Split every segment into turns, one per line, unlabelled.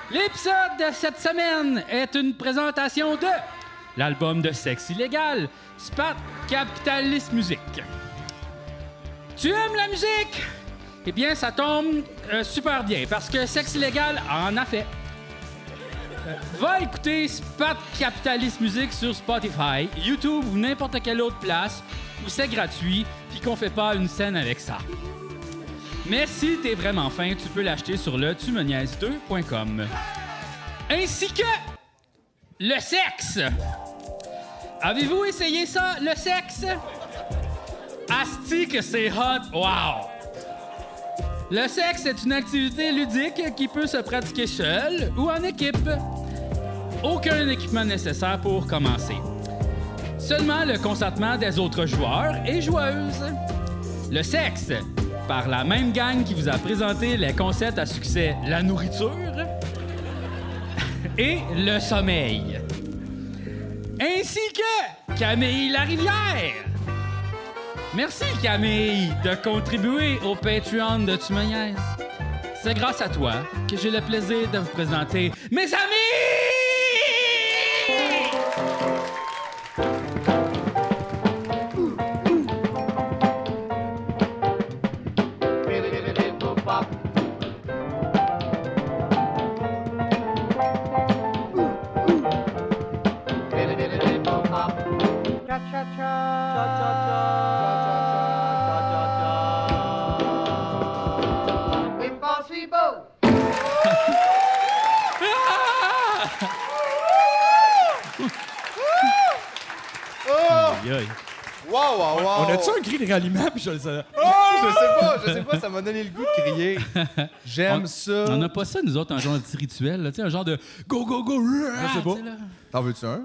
L'épisode de cette semaine est une présentation de l'album de Sexe illégal, Spat Capitalist Music. Tu aimes la musique? Eh bien, ça tombe super bien, parce que Sexe illégal en a fait. Va écouter Spat Capitalist Music sur Spotify, YouTube ou n'importe quelle autre place où c'est gratuit puis qu'on fait pas une scène avec ça. Mais si t'es vraiment fin, tu peux l'acheter sur le tumeniaises2.com. Ainsi que le sexe. Avez-vous essayé ça, le sexe? Asti que c'est hot! Wow! Le sexe est une activité ludique qui peut se pratiquer seul ou en équipe. Aucun équipement nécessaire pour commencer. Seulement le consentement des autres joueurs et joueuses. Le sexe, par la même gang qui vous a présenté les concepts à succès, la nourriture et le sommeil. Ainsi que Camille Larivière. Merci, Camille, de contribuer au Patreon de Tu me niaises. C'est grâce à toi que j'ai le plaisir de vous présenter mes amis!
Wow.
On a-tu un cri de ralliement? Puis je le sais.
Je sais pas, ça m'a donné le goût de crier. J'aime ça.
On n'a pas ça, nous autres, un genre de petit rituel, là, tu sais, un genre de go, go, go,
Je sais pas.
T'en veux-tu un?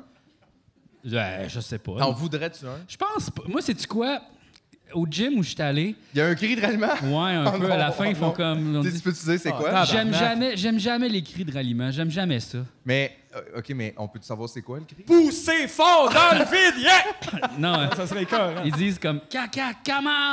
Je sais pas.
T'en voudrais-tu un?
Je pense pas. Moi, sais-tu quoi? Au gym où je suis allé,
Il y a un cri de ralliement?
ouais, un
Oh
peu,
non,
à la fin, ils font
non.
comme... on
Tu
dit-
peux te dire c'est quoi?
tabarnak.
J'aime jamais les cris de ralliement. J'aime jamais ça.
Mais, OK, mais on peut-tu savoir c'est quoi le cri?
Poussez fort dans le vide, yeah!
Non,
Ça serait cœur, hein?
ils disent comme « Caca, commande! »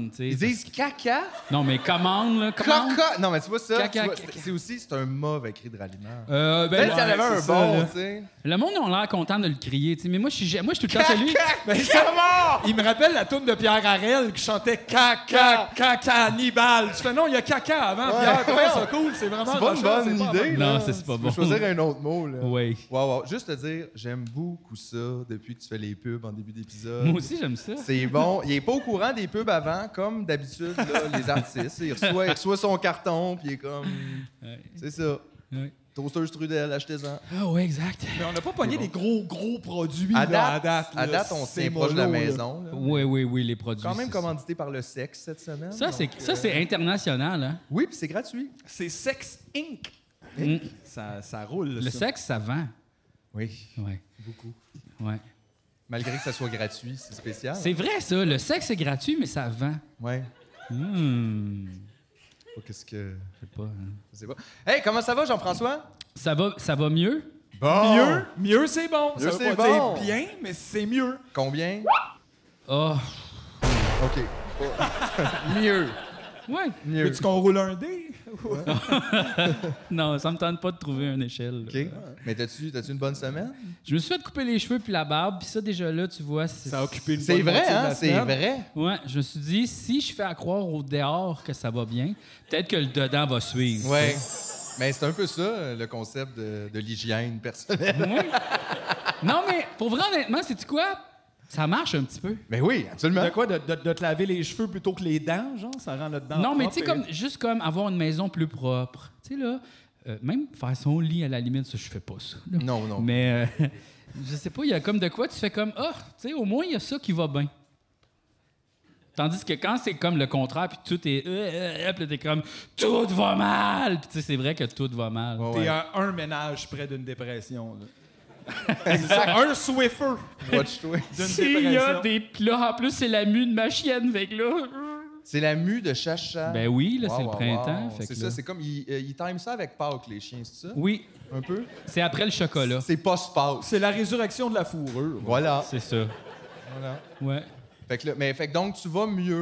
Ils disent caca?
Non, mais commande, là, commande.
Caca! Non, mais tu vois ça,
Caca,
tu vois,
caca.
c'est un mauvais cri de ralliement.
Ben,
Peut-être qu'il y en avait un
c'est ça,
bon,
là.
tu sais.
le monde a l'air content de le crier, tu sais, mais moi, je suis tout le temps celui...
Ben, il me rappelle la toune de Pierre Harel qui chantait caca, cannibale. Tu fais non, il y a caca avant.
Ouais.
Pierre, trouve ça cool, c'est vraiment
C'est pas une
rochant,
bonne
c'est pas
idée,
Non,
là.
c'est pas
Tu
bon.
peux choisir un autre mot, là.
Oui.
Wow. Juste te dire, j'aime beaucoup ça depuis que tu fais les pubs en début d'épisode.
Moi aussi, j'aime ça.
C'est bon. Il est pas au courant des pubs avant, comme d'habitude, là, les artistes. Il reçoit son carton, puis il est comme...
Ouais.
C'est ça.
Ouais.
Toaster Strudel, achetez-en.
Ah ouais, exact.
Mais on n'a pas pogné
bon.
des gros produits
À
là,
date,
là.
on
C'est
s'est proche de la
mollo, là.
maison. là.
Oui, les produits.
Quand même
c'est
commandité par le sexe cette semaine.
ça.
donc,
Ça, c'est international, hein?
Oui, puis c'est gratuit.
C'est Sex Inc.
Mm.
Ça roule.
Le
ça.
sexe, ça vend.
Oui,
Ouais.
beaucoup.
Ouais.
Malgré que ça soit gratuit, c'est spécial.
C'est vrai, ça. Le sexe est gratuit, mais ça vend.
Ouais. Qu'est-ce que...
Je sais pas. Hein.
Je sais pas. Hey, comment ça va, Jean-François?
Ça va mieux?
Bon!
Mieux c'est bon.
Mieux,
Ça
c'est
veut pas
bon.
dire bien, mais c'est mieux.
Combien?
Oh.
OK. Mieux.
Ouais.
Mieux.
Veux-tu qu'on roule un dé?
Non, ça me tente pas de trouver une échelle.
OK. Mais t'as-tu une bonne semaine?
Je me suis fait couper les cheveux puis la barbe, puis ça, déjà là, tu vois,
Ça a occupé une
C'est
bonne
vrai,
moitié de
hein?
la
C'est
semaine.
vrai.
Ouais, je me suis dit, si je fais à croire au dehors que ça va bien, peut-être que le dedans va suivre.
Ouais. Mais c'est un peu ça, le concept de l'hygiène personnelle.
Ouais. Non, mais pour vrai, honnêtement, c'est quoi? Ça marche un petit peu.
Mais oui, absolument.
De quoi? De te laver les cheveux plutôt que les dents, genre? Ça rend notre dent
Non, mais
propre
tu sais, comme, juste comme avoir une maison plus propre. Tu sais, là, même faire son lit à la limite, ça, je fais pas ça. là.
Non.
Mais, je sais pas, il y a comme de quoi tu fais comme, tu sais, au moins, il y a ça qui va bien. Tandis que quand c'est comme le contraire, puis tout est, puis là, t'es comme, tout va mal. Puis tu sais, c'est vrai que tout va mal.
Ouais,
T'es
ouais.
à un ménage près d'une dépression. Là. C'est ça, un Swiffer
Watch-toi.
d'une
S'il y a
dépression.
des. Puis là, en plus, c'est la mue de ma chienne, fait que là.
C'est la mue de Chacha.
Ben oui, là, c'est
Wow,
le
wow,
printemps.
wow.
Fait
C'est
que
ça,
là-
c'est comme ils time ça avec Pâques, les chiens, c'est ça?
Oui,
Un peu?
c'est après le chocolat.
C'est post-Pâques.
C'est la résurrection de la fourrure.
Voilà.
C'est ça.
Voilà.
Ouais.
Fait que donc tu vas mieux.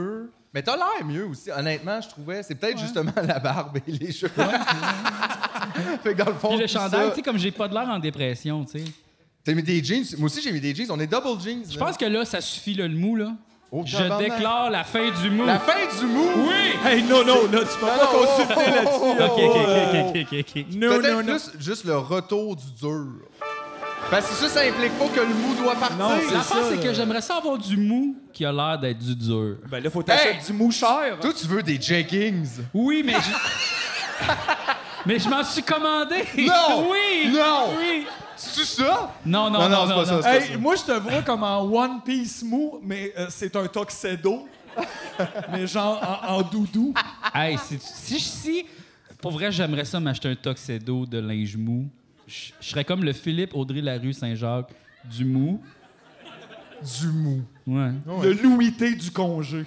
Mais t'as l'air mieux aussi, honnêtement, je trouvais. C'est peut-être justement la barbe et les cheveux. Fait que dans le fond,
Puis le
tout
chandail,
ça-
tu sais, comme j'ai pas de l'air en dépression, tu sais.
T'as mis des jeans. Moi aussi, j'ai mis des jeans. On est double jeans.
Je pense que là, ça suffit, là, le mou, là.
Oh,
Je
tabarnak.
déclare la fin du mou.
La fin du mou!
Oui!
Hey, non, là, tu peux pas consulter là-dessus.
OK.
Non,
Peut-être
non, non.
plus juste le retour du dur. Parce que ça implique pas que le mou doit partir.
Non, c'est
L'affaire,
ça,
c'est que j'aimerais ça avoir du mou qui a l'air d'être du dur.
Ben là, faut t'acheter du mou cher.
Toi, tu veux des jeggings.
Oui, mais mais je m'en suis commandé.
Non!
Oui!
Non!
Oui!
C'est ça?
Non,
Non, c'est pas ça, c'est
Hey, moi, je te vois comme en One Piece mou, mais c'est un tuxedo. Mais genre en doudou.
Hey, si, pour vrai, j'aimerais ça m'acheter un tuxedo de linge mou. Je serais comme le Philippe Audrey Larue Saint-Jacques du mou.
Du mou.
Ouais.
Le Louis T du congé.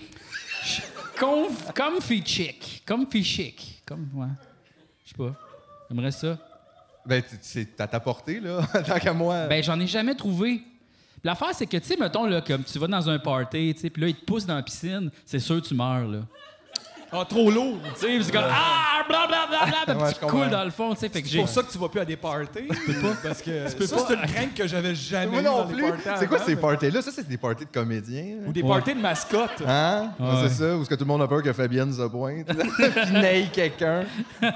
Comfy chic. Comfy chic. Comme, ouais. Je sais pas. J'aimerais ça.
Ben, c'est à ta portée, là, tant qu'à moi.
Ben, j'en ai jamais trouvé. L'affaire, c'est que, tu sais, mettons, là, comme tu vas dans un party, tu sais, puis là, ils te poussent dans la piscine, c'est sûr que tu meurs, là.
Ah, trop lourd.
Tu sais, c'est comme, ah, blablabla,
Ouais,
puis
je
tu
comprends.
coules dans le fond, tu sais, fait que
C'est
j'ai...
pour ça que tu vas plus à des parties. Tu peux pas. Parce que ça,
pas.
c'est une crainte que j'avais jamais
Moi
eue
non
dans les
plus.
parties
C'est quoi
avant,
ces
mais-
parties-là? Ça, c'est des parties de comédiens.
Ou des
Ouais.
parties de mascottes.
Hein?
Ouais.
C'est ça, ou est-ce que tout le monde a peur que Fabienne se pointe, puis naille quelqu'un?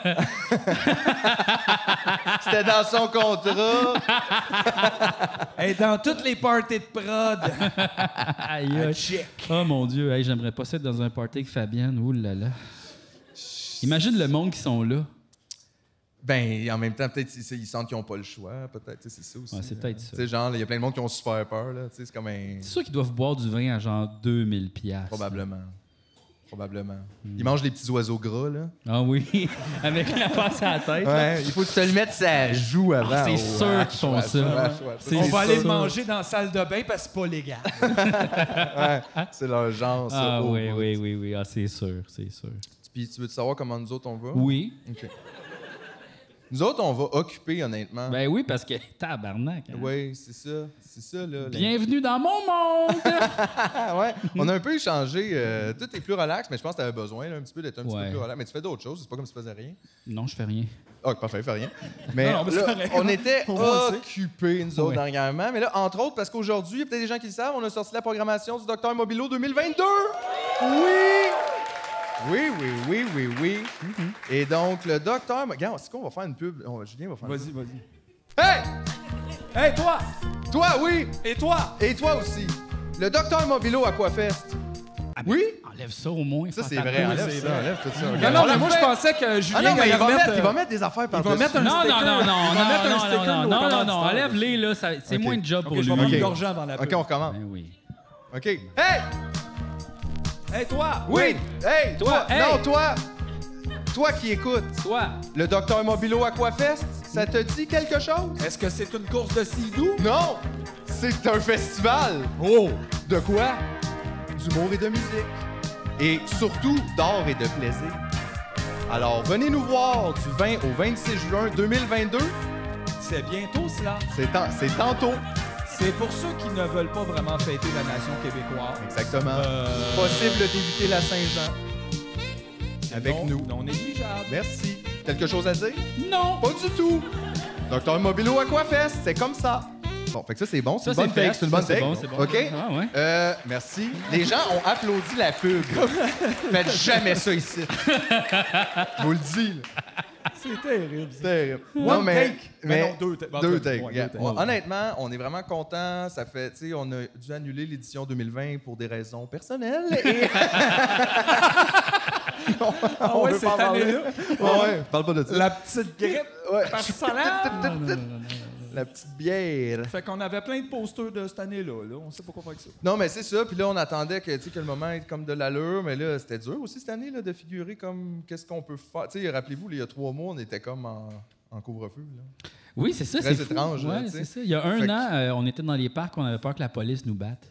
C'était dans son contrat.
Hey, dans toutes les parties de prod.
Aïe, aïe.
Check.
Oh mon Dieu, hey, j'aimerais pas ça être dans un party avec Fabienne. Ouh là là. Imagine le monde qui sont là.
Ben, en même temps, peut-être ils sentent qu'ils n'ont pas le choix. Peut-être, tu sais, c'est ça aussi.
Ouais, c'est peut-être ça.
Tu sais, genre, il y a plein de monde qui ont super peur, là. Tu sais, c'est comme un...
C'est sûr qu'ils doivent boire du vin à genre 2000 piastres.
Probablement. Ils mangent des petits oiseaux gras, là.
Ah oui, avec la face à la tête. là.
Ouais, il faut que tu te le mettes sa joue avant.
Ah, c'est sûr qu'ils font ça. C'est
On va aller
sûr.
le manger dans la salle de bain parce que c'est pas légal.
C'est leur genre, ça.
Ah
au
oui,
bout.
oui. Ah, c'est sûr.
Puis tu veux savoir comment nous autres on va?
Oui.
OK. Nous autres, on va occuper, honnêtement.
Ben oui, parce que tabarnak. Hein?
Oui, c'est ça, là.
Bienvenue dans mon monde!
Ah, ouais. On a un peu échangé. Tout est plus relax, mais je pense que tu avais besoin là, un petit peu d'être un petit peu
Ouais.
plus relax. Mais tu fais d'autres choses, c'est pas comme si tu faisais rien.
Non, je fais rien.
Ah, parfait, fais rien. Mais,
Non, mais c'est
là,
correct.
on était
Au moins, on sait.
occupés, nous autres,
Ouais.
dernièrement. Mais là, entre autres, parce qu'aujourd'hui, il y a peut-être des gens qui le savent, on a sorti la programmation du Dr Mobilo 2022! Oui! Oui. Et donc, le docteur... Regarde, c'est quoi, on va faire une pub? Julien va faire une pub.
Vas-y.
Hey!
Hey, toi!
Toi, oui!
Et toi?
Et toi aussi. Le Dr Mobilo Aquafest. Oui?
Enlève ça au moins.
Ça, c'est
Fanta
vrai.
Cruz.
Enlève
c'est
ça,
vrai.
enlève tout ça.
Non,
Regarde,
non,
on
mais
l'a
moi, je
fait.
pensais que Julien
Ah non, mais
allait
il va
remettre...
mettre des affaires par
il va mettre un
Non,
sticker.
non,
Il va mettre un
non,
sticker de nos
non,
commanditaires.
enlève-les, là. C'est
Ok.
moins de job
OK,
pour
je
lui.
vais mettre
Ok.
une gorgée avant la
OK,
pub.
on recommence.
Ben oui.
OK. Hey!
Hey, toi!
Oui! Hey!
Toi, hey!
Non, toi! Toi qui écoutes.
Toi,
Le Dr Mobilo Aquafest, ça te dit quelque chose?
Est-ce que c'est une course de sidou?
Non! C'est un festival.
Oh!
De quoi? D'humour et de musique. Et surtout, d'art et de plaisir. Alors, venez nous voir du 20 au 26 juin 2022.
C'est bientôt, cela.
C'est tantôt.
C'est pour ceux qui ne veulent pas vraiment fêter la nation québécoise.
Exactement. Possible d'éviter la Saint-Jean. Avec
Non-
nous.
Non négligeable.
Merci. Quelque chose à dire?
non.
Pas du tout. Dr Mobilo Aquafest, c'est comme ça. Bon, fait que ça, c'est bon. C'est
Ça,
une bonne
c'est fait.
take. C'est une bonne
Ça, c'est
take.
bon, c'est bon.
OK?
Ah, ouais.
Merci. Les gens ont applaudi la pub. Faites jamais ça ici. Je vous le dis. Là.
C'est terrible.
C'est terrible.
One take. Mais non, deux takes.
Deux takes.
Ouais,
Yeah.
deux takes.
Honnêtement, on est vraiment contents. Ça fait, tu sais, on a dû annuler l'édition 2020 pour des raisons personnelles. Et...
Ah ouais,
veut
cette
pas en parler.
année-là.
Ouais, parle pas de ça.
La petite grippe
Ouais.
personnelle.
La petite bière.
Fait qu'on avait plein de posters de cette année-là. Là. On sait pas quoi faire avec ça.
Non, mais c'est ça. Puis là, on attendait que, tu sais, que le moment ait comme de l'allure. Mais là, c'était dur aussi cette année là, de figurer comme qu'est-ce qu'on peut faire. Tu sais, rappelez-vous, là, il y a 3 mois, on était comme en couvre-feu. Là.
Oui, c'est ça,
Très
c'est fou.
étrange, là,
Ouais,
tu sais.
c'est ça. Il y a un
Fait que-
an, on était dans les parcs, on avait peur que la police nous batte.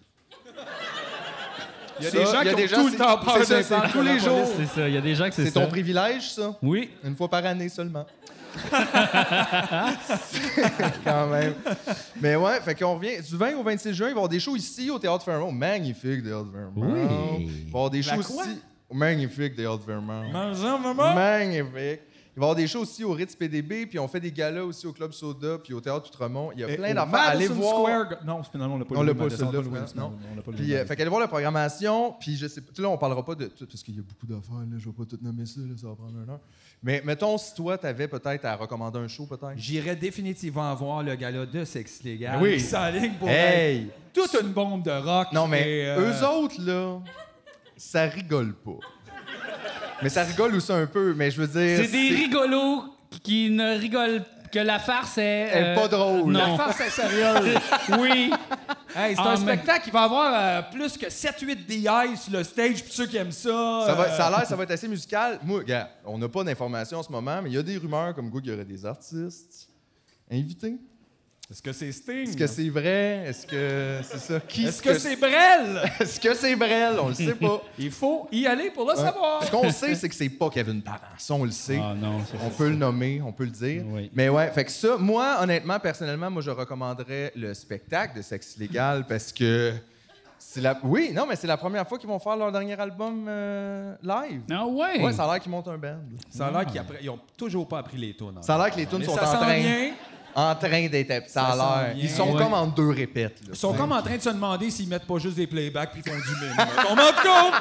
Il y a
Ça,
des gens
il y a
qui
des
ont
gens,
tout le
c'est-
temps peur
c'est ça,
des
c'est
parcs
tous
de la
les jours.
police.
C'est ça, il y a des gens que c'est
C'est
ça.
ton privilège, ça?
Oui.
Une fois par année seulement. Quand même. Mais ouais, fait qu'on revient du 20 au 26 juin, il va y avoir des shows ici au Théâtre Fairmont. Magnifique, Théâtre Fairmont.
Oui.
Il va y avoir des shows
quoi?
ici. Magnifique, Théâtre Fairmont.
Maman.
Magnifique. Il va y avoir des shows aussi au Ritz PDB, puis on fait des galas aussi au Club Soda, puis au Théâtre Outremont. Il y a plein d'affaires. Allez voir.
Square... Non, finalement, on l'a pas
On
lu,
l'a pas,
Madison,
celui-là,
on l'a pas lu,
non.
on l'a pas lu.
Puis, fait qu'allez voir la programmation, puis je sais pas, là, on parlera pas de tout, parce qu'il y a beaucoup d'affaires, là, je vais pas tout nommer ça, là, ça va prendre 1 heure. Mais mettons, si toi, t'avais peut-être à recommander un show, peut-être.
J'irais définitivement voir le gala de Sexe Légal.
Oui.
Qui s'enligne pour
Hey!
être toute une bombe de rock.
Non, mais
et,
eux autres, là, ça rigole pas. Mais ça rigole aussi un peu, mais je veux dire...
C'est des rigolos qui ne rigolent que la farce est...
Elle est pas drôle.
Non.
La farce est sérieuse.
Oui.
Hey, c'est
Ah,
un
mais-
spectacle qui va avoir plus que 7-8 DI sur le stage, puis ceux qui aiment ça...
Ça a l'air, ça va être assez musical. Moi, regarde, on n'a pas d'informations en ce moment, mais il y a des rumeurs comme quoi qu'il y aurait des artistes invités.
Est-ce que c'est Sting?
Est-ce que c'est vrai? Est-ce que c'est ça?
Est-ce que c'est Brel?
Est-ce que c'est Brel? On le sait pas.
Il faut y aller pour le savoir.
Ce qu'on sait, c'est que c'est pas Kevin Parent. Ça, on le sait.
Ah non, ça,
On
c'est-
peut le nommer, on peut le dire.
Oui.
Mais ouais, fait que ça, moi, honnêtement, personnellement, moi, je recommanderais le spectacle de Sexe Illégal parce que c'est la... Oui, non, mais c'est la première fois qu'ils vont faire leur dernier album live.
Ah ouais?
Ouais, ça a l'air qu'ils montent un band.
Ça a l'air qu'ils ont toujours pas appris les tunes.
Ça a l'air que les tunes sont
ça s'en vient.
en train d'être... Ça
Ça s'en
a l'air...
vient.
Ils sont
Ouais.
comme en 2 répètes. Là.
Ils sont comme en train de se demander s'ils mettent pas juste des playbacks puis ils font du mime. On en tout cas,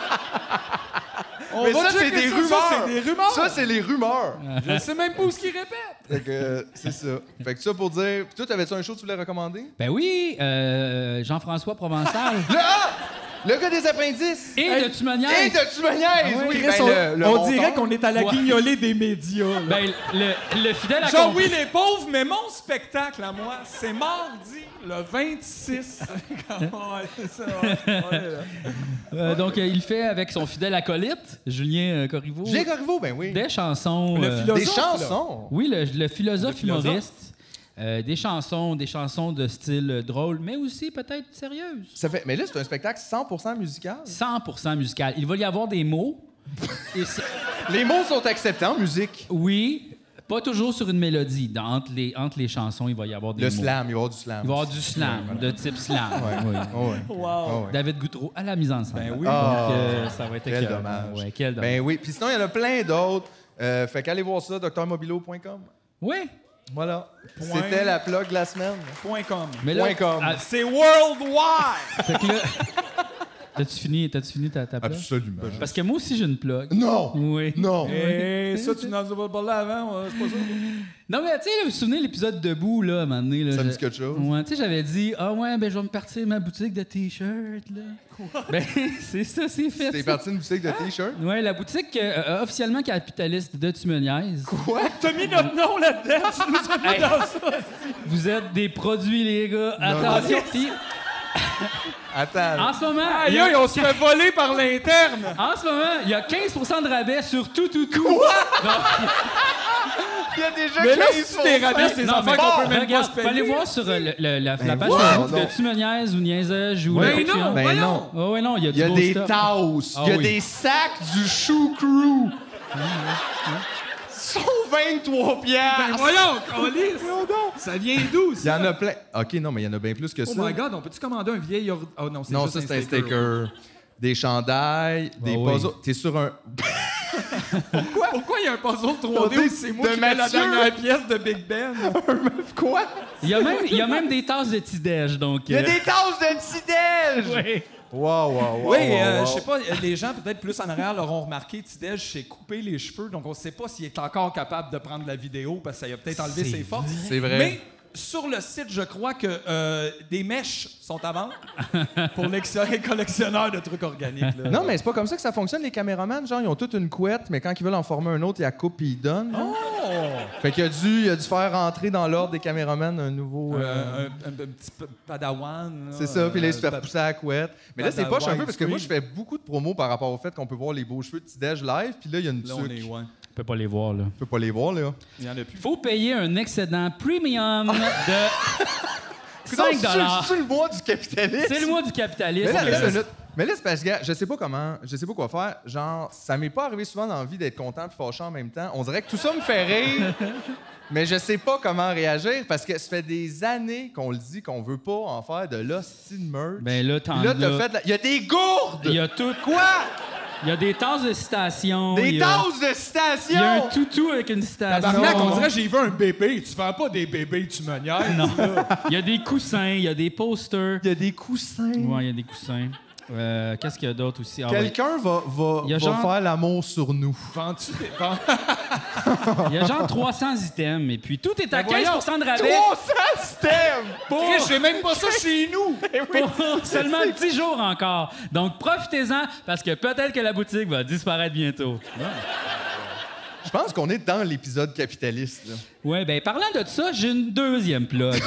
on
Mais
va
ça, c'est
checker
des
ça,
rumeurs.
ça, c'est des rumeurs.
Ça, c'est les rumeurs.
Je sais même pas où ce qu'ils répètent.
Fait que, c'est ça. Fait que ça pour dire... Puis toi, t'avais-tu un show que tu voulais recommander?
Ben oui, Jean-François Provençal.
Le gars des appendices!
Et de Tumoniaise.
Et de Tumoniaise! Oui,
Chris,
ben, le
on
monteur.
dirait qu'on est à la
Ouais.
guignolée des médias. là.
Ben, le fidèle
Genre,
accompagné.
oui, les pauvres, mais mon spectacle à moi, c'est mardi, le 26. Ouais, c'est ça, ouais,
Donc, il fait avec son fidèle acolyte, Julien Corriveau,
Julien Corriveau, ben oui.
des chansons.
Le philosophe,
Des
là.
chansons.
Oui, le philosophe
Le philosophe.
humoriste. Des chansons de style drôle, mais aussi peut-être sérieuses.
Ça fait... Mais là, c'est un spectacle 100% musical.
100% musical. Il va y avoir des mots. Et c'est-
Les mots sont acceptés en musique.
oui, pas toujours sur une mélodie. Entre les chansons, il va y avoir des
Le
mots.
slam, il va y avoir du slam.
Il va y avoir du slam, de type slam. Oui.
Oh, ouais.
Wow.
Oh, ouais.
David Goutreau à la mise en scène.
Ben oui.
Donc,
Ah,
ça va être
quel
écœurant.
dommage.
Ouais, quel dommage.
Ben oui. Puis sinon, il y en a plein d'autres. Fait qu'allez voir ça, drmobilo.com.
Oui,
Voilà.
Point.
C'était la plug de la semaine.
.com.
mais là...
Point com.
ah,
C'est worldwide!
fait que là... T'as-tu fini ta plug?
Absolument.
Parce que moi aussi, j'ai une plug.
Non!
Oui.
Non!
Et ça, tu n'en as pas parlé avant, c'est pas ça?
Non, mais tu sais, vous vous souvenez de l'épisode Debout, là, à un moment donné? Là,
Ça me dit quelque chose?
Ouais, tu sais, j'avais dit, ah ouais, ben je vais me partir ma boutique de T-shirts, là. Quoi? Ben, c'est ça, c'est fait.
T'es
ça.
parti d'une boutique de t-shirt?
Ouais, la boutique officiellement capitaliste de Tumoniaise.
Quoi?
T'as mis notre nom là-dedans, tu nous as mis
Hey.
dans ça.
Vous êtes des produits, les gars.
Non,
Attention. Puis,
Attends.
en ce moment,
Aïe, aïe, on se fait voler par l'interne.
en ce moment, il y a 15% de rabais sur tout.
Il y a déjà
Mais là,
15
si tu des rabais, c'est des
Non,
affaires
mais
qu'on peut même pas
regarde,
se
faut aller
payer.
voir sur la page
voyons
Facebook
donc.
de Tumoniaise ou Niaisage ou
Ben
le
non,
Patreon.
Ben
voyons.
non.
Oh, ouais, non, il y a
Il y a
du beau
des
stuff.
tasses,
Ah
il y a
oui.
des sacs du Shoe Crew. Sont 23
Ben
piastres.
voyons, Colis. Ça vient d'où,
Il y en
ça?
a plein. OK, non, mais il y en a bien plus que
Oh
ça.
my God, on peut-tu commander un vieil... Oh non, c'est
Non,
juste
ça, c'est un sticker. Des chandails, des
oui.
puzzles. T'es sur un...
Pourquoi il y a un puzzle 3D où c'est moi
De
qui mets la
Mathieu.
dernière pièce de Big Ben?
Quoi?
Il y a même des tasses de petit-déj, donc...
Il y a des tasses de petit-déj!
Ouais.
Wow, wow, wow.
Oui,
wow,
je sais pas, les gens peut-être plus en arrière l'auront remarqué, Tidej s'est coupé les cheveux, donc on sait pas s'il est encore capable de prendre la vidéo parce que ça a peut-être enlevé
C'est
ses forces.
C'est vrai.
Mais sur le site, je crois que des mèches sont à vendre pour les collectionneurs de trucs organiques. là.
Non, mais c'est pas comme ça que ça fonctionne, les caméramans. Genre, ils ont toute une couette, mais quand ils veulent en former un autre, ils la coupent et ils donnent.
Oh!
Fait qu'il a dû faire rentrer dans l'ordre des caméramans un nouveau...
Un petit padawan. là,
C'est ça, puis là, il se fait
pa-
pousser à la couette. Mais là, c'est
Padawan
poche un peu parce que moi, je
screen.
fais beaucoup de promos par rapport au fait qu'on peut voir les beaux cheveux de Tidej live, puis là, il y a une
Là, on
tuque.
est, ouais.
Je peux pas les voir, là.
On peut pas les voir, là.
Il y en a plus.
Faut payer un excédent premium de 5
C'est le mois du capitalisme.
C'est le mois du capitalisme.
Mais là,
Ok,
attends
ça,
une minute. Mais là, c'est parce que, gars, je sais pas quoi faire. Genre, ça m'est pas arrivé souvent d'envie d'être content et fâché en même temps. On dirait que tout ça me fait rire, mais je sais pas comment réagir parce que ça fait des années qu'on le dit qu'on veut pas en faire de l'hostie de merch.
Ben là,
Puis là, t'as fait... Il y a des gourdes!
Il y a tout.
Quoi?
Il y a des tasses de citation.
Des
il y a-
tasses de citation!
Il y a un toutou avec une citation.
Tabarnak, on dirait que j'ai vu un bébé. Tu fais pas des bébés, tu me niaises.
Non. Il y a des coussins, il y a des posters.
Il y a des coussins.
Ouais, il y a des coussins. Qu'est-ce qu'il y a d'autre aussi? Ah, ouais.
Quelqu'un
Il y a
va
genre-
faire l'amour sur nous.
Vends-tu des...
Il y a genre 300 items et puis tout est à
Ben voyons.
15% de rabais
300 systèmes!
Chris, j'ai même pas ça chez nous.
pour seulement 10 jours encore. Donc profitez-en parce que peut-être que la boutique va disparaître bientôt.
Je pense qu'on est dans l'épisode capitaliste. Là.
Ouais, ben parlant de ça, j'ai une deuxième plug.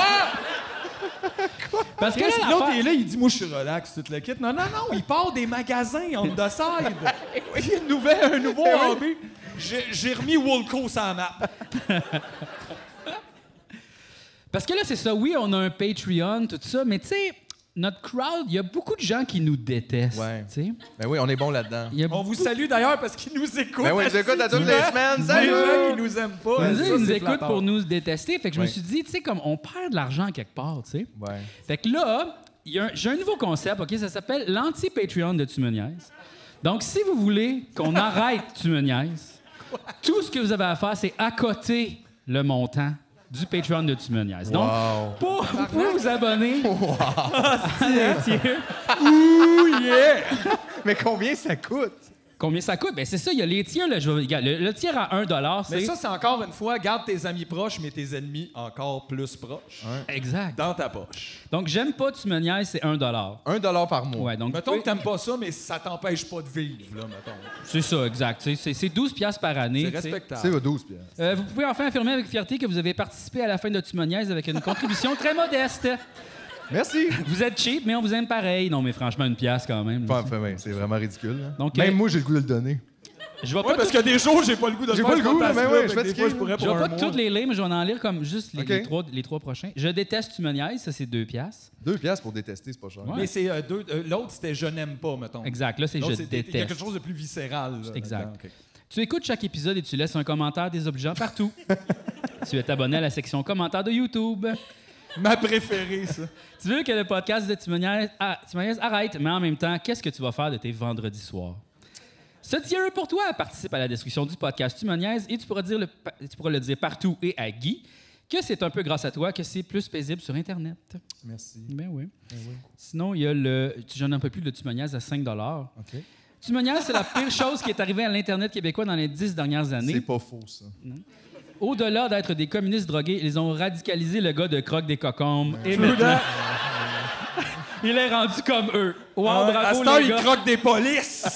Parce que là,
Chris, l'autre
l'affaire-
est là, il dit moi je suis relax, tout le kit. Non, il part des magasins on the side. Il y a un nouveau hobby. J'ai remis Woolco sur la map.
Parce que là, c'est ça. Oui, on a un Patreon, tout ça, mais tu sais, notre crowd, il y a beaucoup de gens qui nous détestent.
Ouais.
tu sais.
Ben oui, on est bon là-dedans.
Il y a
On vous salue d'ailleurs parce qu'ils nous écoutent.
Ben oui, ils nous écoutent à toutes les semaines.
Les
Salut!
gens qui nous aiment pas.
Ils
ça,
nous
c'est
écoutent
flatteur.
pour nous détester. Fait que je me
Ouais.
suis dit, tu sais, comme on perd de l'argent quelque part, tu sais.
Ouais.
Fait que là, j'ai un nouveau concept, OK? Ça s'appelle l'anti-Patreon de Tu me niaises. Donc, si vous voulez qu'on arrête Tu me niaises, tout ce que vous avez à faire, c'est accoter le montant du Patreon de Tu me niaises. Donc,
Wow.
vous pouvez vous abonner à un tier.
Ouh, yeah!
Mais combien ça coûte?
Combien ça coûte? Ben c'est ça, il y a les tiers. Là, regarde, le tiers à 1 $, c'est...
Mais ça, c'est encore une fois, garde tes amis proches, mais tes ennemis encore plus proches.
Exact.
Dans ta poche.
Donc, j'aime pas Tu me niaises, c'est 1 $.
$1 par mois.
Ouais, donc,
Mettons que t'aimes pas ça, mais ça t'empêche pas de vivre, là, mettons.
c'est ça, exact. C'est 12 piastres par année.
C'est
tu sais.
respectable.
C'est 12 piastres.
Vous pouvez enfin affirmer avec fierté que vous avez participé à la fin de Tu me niaises avec une contribution très modeste.
Merci.
Vous êtes cheap, mais on vous aime pareil. Non, mais franchement, 1 piastre quand même. là,
Enfin, ouais, c'est vraiment ridicule. Là.
Donc,
Même moi, j'ai le goût de le donner.
je vais
Ouais,
pas
parce
tout-
qu'il y a des jours, j'ai pas le goût de le
J'ai
faire.
pas le
ce
goût,
podcast-là,
mais ouais,
fait
je
que
suis
des fois,
fatigué.
je pourrais
je
pour
vais
un
pas
mois.
toutes les lire, mais je vais en lire comme juste
OK.
les trois prochains. Je déteste Tu me niaises, ça c'est 2 piastres.
2 piastres pour détester, c'est pas cher.
Ouais.
Mais c'est l'autre, c'était je n'aime pas, mettons.
Exact, là c'est
L'autre,
je
c'était- Il y a quelque
déteste.
chose de plus viscéral. Là,
Exact.
là-dedans, ok.
Tu écoutes chaque épisode et tu laisses un commentaire désobligeant partout. Tu es abonné à la section commentaires de YouTube.
Ma préférée, ça.
Tu veux que le podcast de Tu me niaises arrête, mais en même temps, qu'est-ce que tu vas faire de tes vendredis soirs? Ce tier est pour toi. Participe à la discussion du podcast Tu me niaises et tu pourras le dire partout et à Guy que c'est un peu grâce à toi que c'est plus paisible sur Internet.
Merci.
Ben oui. Sinon, il y a le... J'en ai un peu plus de Tu me niaises à 5 $.
OK.
Tu me niaises, c'est la pire chose qui est arrivée à l'Internet québécois dans les 10 dernières années.
C'est pas faux, ça.
Au-delà d'être des communistes drogués, ils ont radicalisé le gars de Croque des Cocombes. Et maintenant, il est rendu comme eux. Wow,
à
bravo
cette heure,
les
il
gars.
croque des polices.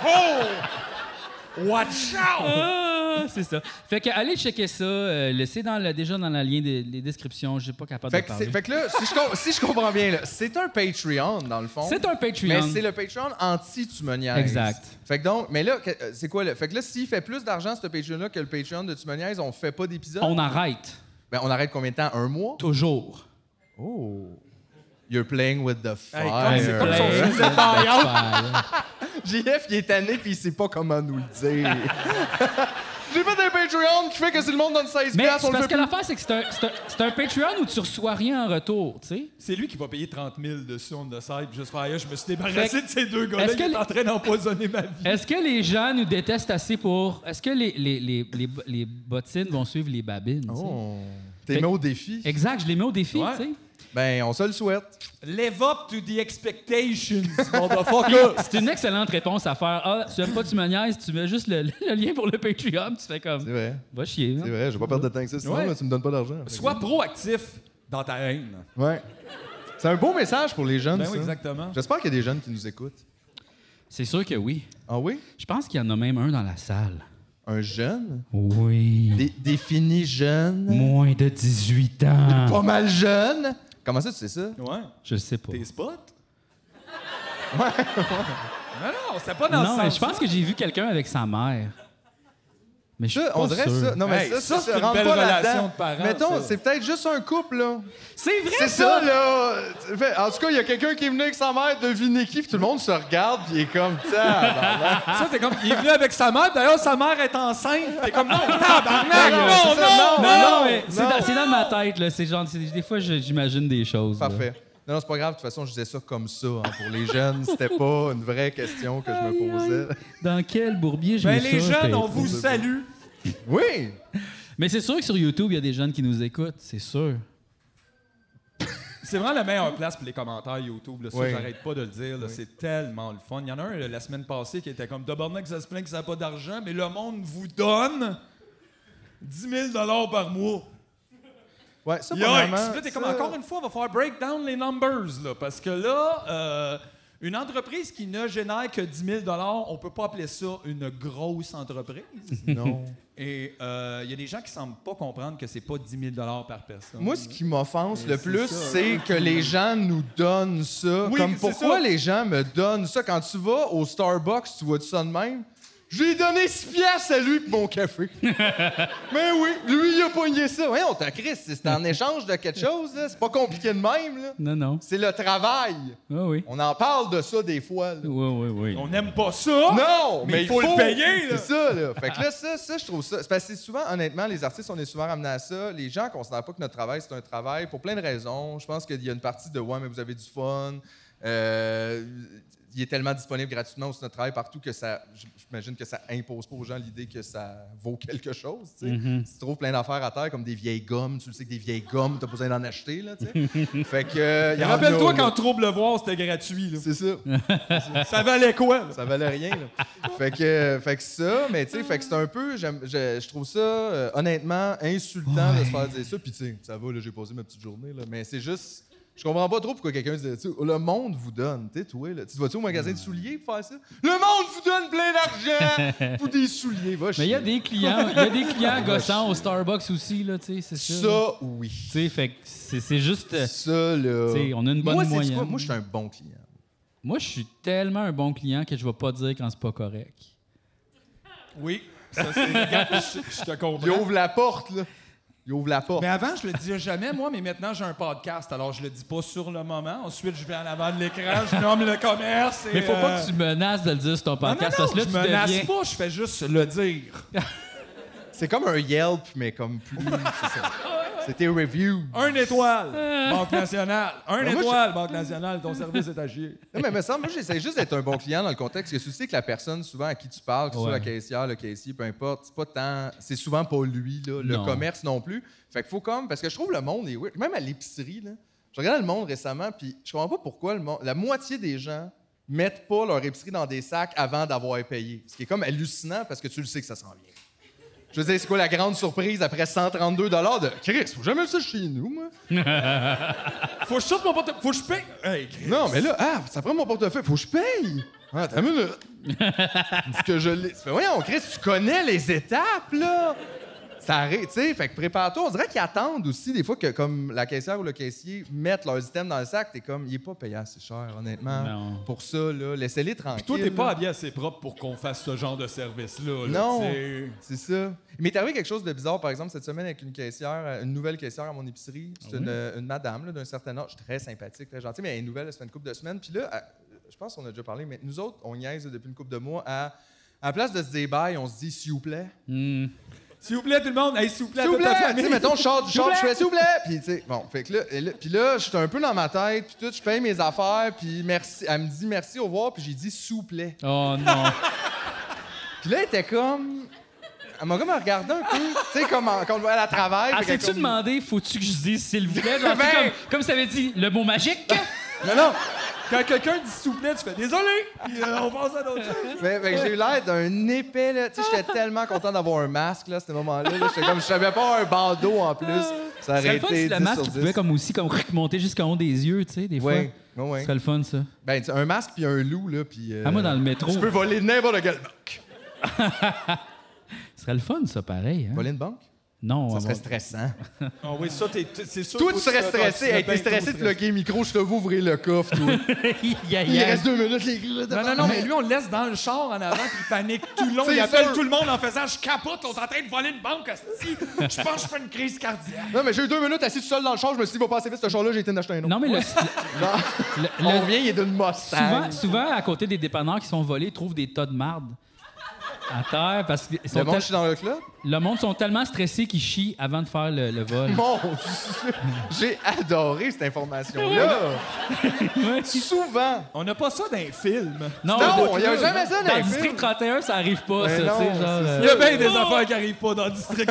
Oh! Watch out!
Ah, c'est ça. Fait que allez checker ça. Laissez déjà dans le lien des descriptions. Je suis pas capable
Fait
de
que,
parler.
fait que là, si je comprends bien, là, c'est un Patreon, dans le fond.
C'est un Patreon.
Mais c'est le Patreon anti-Tu me niaises.
Exact.
Fait que donc, mais là, c'est quoi? Fait que là, s'il fait plus d'argent, ce Patreon-là, que le Patreon de Tu me niaises, on fait pas d'épisode?
On arrête.
Ben, on arrête combien de temps? Un mois?
Toujours.
Oh. You're playing with the
Hey,
fire.
c'est comme son
Play.
sujet de buyout.
JF, il est tanné puis il sait pas comment nous le dire. J'ai fait un Patreon qui fait que si le monde donne 16
Mais
piastres,
c'est
on le
parce
fait
que
plus.
l'affaire, c'est que c'est un Patreon où tu reçois rien en retour, tu sais.
C'est lui qui va payer 30 000 dessus on the side, puis juste faire, je me suis débarrassé de ces deux gars-là,
est-ce
il est
que
en train d'empoisonner ma vie.
Est-ce que les gens nous détestent assez pour... Est-ce que les bottines vont suivre les babines, tu sais?
Oh. T'es
Fait-
mis au défi?
Exact, je les mets au défi,
Ouais.
tu sais.
Ben, on se le souhaite.
Live up to the expectations, motherfucker!
C'est une excellente réponse à faire. Ah, tu aimes pas Tu me niaises, tu mets juste le lien pour le Patreon, tu fais comme...
C'est vrai.
Va chier,
C'est
hein?
vrai, je vais pas perdre de temps avec ça, sinon
Ouais.
là, tu me donnes pas d'argent.
Sois proactif dans ta haine.
Ouais. C'est un beau message pour les jeunes,
Ben
ça.
oui, exactement.
J'espère qu'il y a des jeunes qui nous écoutent.
C'est sûr que oui.
Ah oui?
Je pense qu'il y en a même un dans la salle.
Un jeune?
Oui.
Défini jeune?
Moins de 18 ans.
Pas mal jeune? Comment ça, tu sais ça?
Ouais.
Je sais pas.
Tes spots? Non, non, c'est pas dans
Non,
ce
mais
sens.
je pense que j'ai vu quelqu'un avec sa mère. Mais je suis
Ça,
pas
on dirait
sûr.
ça. Non, mais
Hey,
ça,
ça, c'est une
rentre
belle
pas
relation
là-dedans.
de parents,
Mettons,
ça.
c'est peut-être juste un couple, là.
C'est vrai,
C'est ça, là. En tout cas, il y a quelqu'un qui est venu avec sa mère, deviner qui, puis tout le monde se regarde, puis il est comme, tabarnak.
Ça, t'es comme, il est venu avec sa mère. D'ailleurs, sa mère est enceinte. T'es comme, non, tabarnak,
Non,
non,
c'est ça,
non,
Non, mais
non.
c'est dans ma tête, là. C'est genre, des fois, j'imagine des choses. là.
Parfait. Non, c'est pas grave. De toute façon, je disais ça comme ça. Hein, pour les jeunes, c'était pas une vraie question que je me posais.
Dans quel bourbier je
Ben,
mets
les
ça,
jeunes, on
Pedro?
vous salue.
Oui!
Mais c'est sûr que sur YouTube, il y a des jeunes qui nous écoutent, c'est sûr.
C'est vraiment la meilleure place pour les commentaires YouTube. Là. Ça,
Oui.
j'arrête pas de le dire. Là. C'est tellement le fun. Il y en a un la semaine passée qui était comme Tabarnak, ça se plaint que ça n'a pas d'argent, mais le monde vous donne 10 000 par mois.
Ouais, ça,
Yikes!
premièrement,
Puis là, t'es comme,
ça-
encore une fois, on va faire break down les numbers. Là, parce que là, une entreprise qui ne génère que 10 000 on peut pas appeler ça une grosse entreprise.
Non.
Et il y a des gens qui semblent pas comprendre que c'est pas 10 000 par personne.
Moi, ce qui m'offense le
c'est
plus,
ça,
c'est que les gens nous donnent ça.
Oui,
Comme
c'est
pourquoi
ça.
les gens me donnent ça? Quand tu vas au Starbucks, tu vois ça de même? Je lui ai donné 6 piastres à lui pour mon café. Mais oui, lui, il a pogné ça. Ouais, on t'a Chris, c'est en échange de quelque chose, là. C'est pas compliqué de même, là.
Non, non.
C'est le travail.
Ah oui.
On en parle de ça des fois, là.
Oui, oui.
On n'aime pas ça.
Non,
mais il faut le payer, là.
C'est ça, là. Fait que là, ça, je trouve ça. C'est parce que c'est souvent, honnêtement, les artistes, on est souvent ramenés à ça. Les gens considèrent pas que notre travail, c'est un travail pour plein de raisons. Je pense qu'il y a une partie de ouais, mais vous avez du fun. Il est tellement disponible gratuitement aussi notre travail partout que ça, j'imagine que ça impose pas aux gens l'idée que ça vaut quelque chose. Tu sais. Si tu trouves plein d'affaires à terre comme des vieilles gommes, tu le sais que des vieilles gommes, t'as pas besoin d'en acheter. Là, tu sais. Fait que. y en a,
Rappelle-toi
là.
quand Trouble le voir, c'était gratuit. Là.
C'est ça.
Ça valait quoi? Là?
Ça valait rien. Là. Fait que ça, mais tu sais, fait que c'est un peu, je trouve ça honnêtement insultant de se faire dire ça. Puis tu sais, ça va, là, j'ai passé ma petite journée, là, mais c'est juste, je comprends pas trop pourquoi quelqu'un se dit, tu sais, le monde vous donne, tu sais, toi, là, tu vas-tu au magasin de souliers pour faire ça? Le monde vous donne plein d'argent pour des souliers, va
Mais il y a
chier.
des clients gossants au Starbucks aussi, là, tu sais, c'est ça.
Ça, oui.
Tu sais, fait que c'est juste.
Ça, là.
Tu sais, on a une bonne
Moi, c'est
moyenne.
quoi? Moi, je suis un bon client.
Moi, je suis tellement un bon client que je vais pas dire quand c'est pas correct.
Oui. Ça, c'est... Regarde, je te comprends.
Il ouvre la porte, là. Il ouvre la porte.
Mais avant, je le disais jamais, moi, mais maintenant, j'ai un podcast, alors je le dis pas sur le moment. Ensuite, je vais en avant de l'écran, je nomme le commerce.
Mais faut pas que tu menaces de le dire sur ton
Non,
podcast,
non,
parce que là,
je
tu
menace
deviens...
pas, je fais juste le dire.
C'est comme un Yelp, mais comme plus. C'est ça. C'était review.
1 étoile, Banque Nationale. 1
Mais moi,
étoile, Banque Nationale, ton service est à chier.
Non, mais me semble, moi, j'essaie juste d'être un bon client dans le contexte que tu sais que la personne, souvent, à qui tu parles, que ce soit
Ouais.
la caissière, le caissier, peu importe, c'est pas tant. C'est souvent pas lui, là, le
Non.
commerce non plus. Fait qu'il faut comme. Parce que je trouve le monde est weird. Même à l'épicerie, là. Je regardais le monde récemment, puis je comprends pas pourquoi la moitié des gens mettent pas leur épicerie dans des sacs avant d'avoir payé. Ce qui est comme hallucinant parce que tu le sais que ça s'en vient. Je veux dire, c'est quoi la grande surprise après 132 de Chris? Faut jamais ça chez nous, moi.
Faut que je sorte mon portefeuille. Faut que je paye. Hey, Chris.
Non, mais là, ça prend mon portefeuille. Faut que je paye. Ah, t'as une minute. Est-ce que je l'ai. Tu fais, voyons, Chris, tu connais les étapes, là. Ça arrête, tu sais. Fait que prépare-toi. On dirait qu'ils attendent aussi, des fois, que comme la caissière ou le caissier mettent leurs items dans le sac. T'es comme, il est pas payé assez cher, honnêtement.
Non.
Pour ça, là. Laissez-les tranquilles.
Toi, t'es pas
là.
habillé assez propre pour qu'on fasse ce genre de service-là. là,
Non.
tu sais.
C'est ça. Il m'est arrivé quelque chose de bizarre, par exemple, cette semaine avec une caissière, une nouvelle caissière à mon épicerie. C'est une madame là, d'un certain âge, très sympathique, très gentille, mais elle est nouvelle, ça fait une couple de semaines. Puis là, je pense qu'on a déjà parlé, mais nous autres, on niaise depuis une couple de mois à la place de se dire bye, on se dit s'il vous plaît.
S'il vous plaît, tout le monde. Hey, s'il vous plaît,
S'il vous
toute ta
plaît! Tu
famille.
sais, mettons, je sors du
S'il vous
char, je
plaît!
fais s'il vous plaît! Puis, tu sais, bon, fait que là, puis là, je suis un peu dans ma tête, puis tout, je paye mes affaires, puis merci. Elle me dit merci, au revoir, puis j'ai dit s'il vous plaît.
Oh non.
Puis là, elle était comme. Elle m'a comme regardé un peu, tu sais, comme quand on va à la travail.
Ah,
fait qu'elle
sais-tu
comme-
demandé, faut-tu que je dise s'il vous plaît? Genre,
Ben-
c'est comme ça avait dit, le mot magique?
Non, non!
Quand quelqu'un dit s'il vous plaît, tu fais désolé. Puis on passe à d'autres choses.
Fait que j'ai eu l'air d'un épais, là. Tu sais, j'étais tellement content d'avoir un masque, là, à ce moment-là. Là. J'étais comme, je savais pas un bandeau en plus. Ça
C'est
aurait
le fun si
été
le
10
masque
sur
il
10.
pouvait comme aussi comme monter jusqu'en haut des yeux, tu sais, des fois.
Oui, oui, oui.
Ce serait le fun, ça.
Ben, tu sais, un masque puis un loup, là, puis...
Ah, moi, dans le métro,
Tu peux voler n'importe quelle banque.
ce serait le fun, ça, pareil. Hein?
Voler une banque?
Non.
Ça serait stressant.
Ah oui, ça, c'est sûr.
Toi,
faut
tu
que
serais
tu
stressé. Hey, t'es stressé de bloquer le micro, je te vois ouvrir le coffre, toi. Il reste 2 minutes, les gars.
Non, mais lui, on le laisse dans le char en avant, puis il panique tout le long.
C'est
Il appelle
sûr.
tout le monde en faisant « Je capote, on est en train de voler une banque, hostie. Je pense que je fais une crise cardiaque.
Non, mais j'ai eu 2 minutes assis tout seul dans le char, je me suis dit, va passer vite ce char-là, j'ai été en acheter un autre.
Non, mais
On revient, il est d'une Mustang.
souvent, à côté des dépanneurs qui sont volés, ils trouvent des tas de marde à terre parce que
Le monde, je suis dans le club?
le monde sont tellement stressés qu'ils chient avant de faire le vol.
Mon Dieu! J'ai adoré cette information-là. Souvent.
On n'a pas ça dans les films.
Non,
il n'y a jamais ça dans
dans
les
le District
films.
31, ça arrive pas,
Mais
ça.
non,
Tu sais, genre,
c'est
Il y a bien des affaires qui n'arrivent pas dans le district.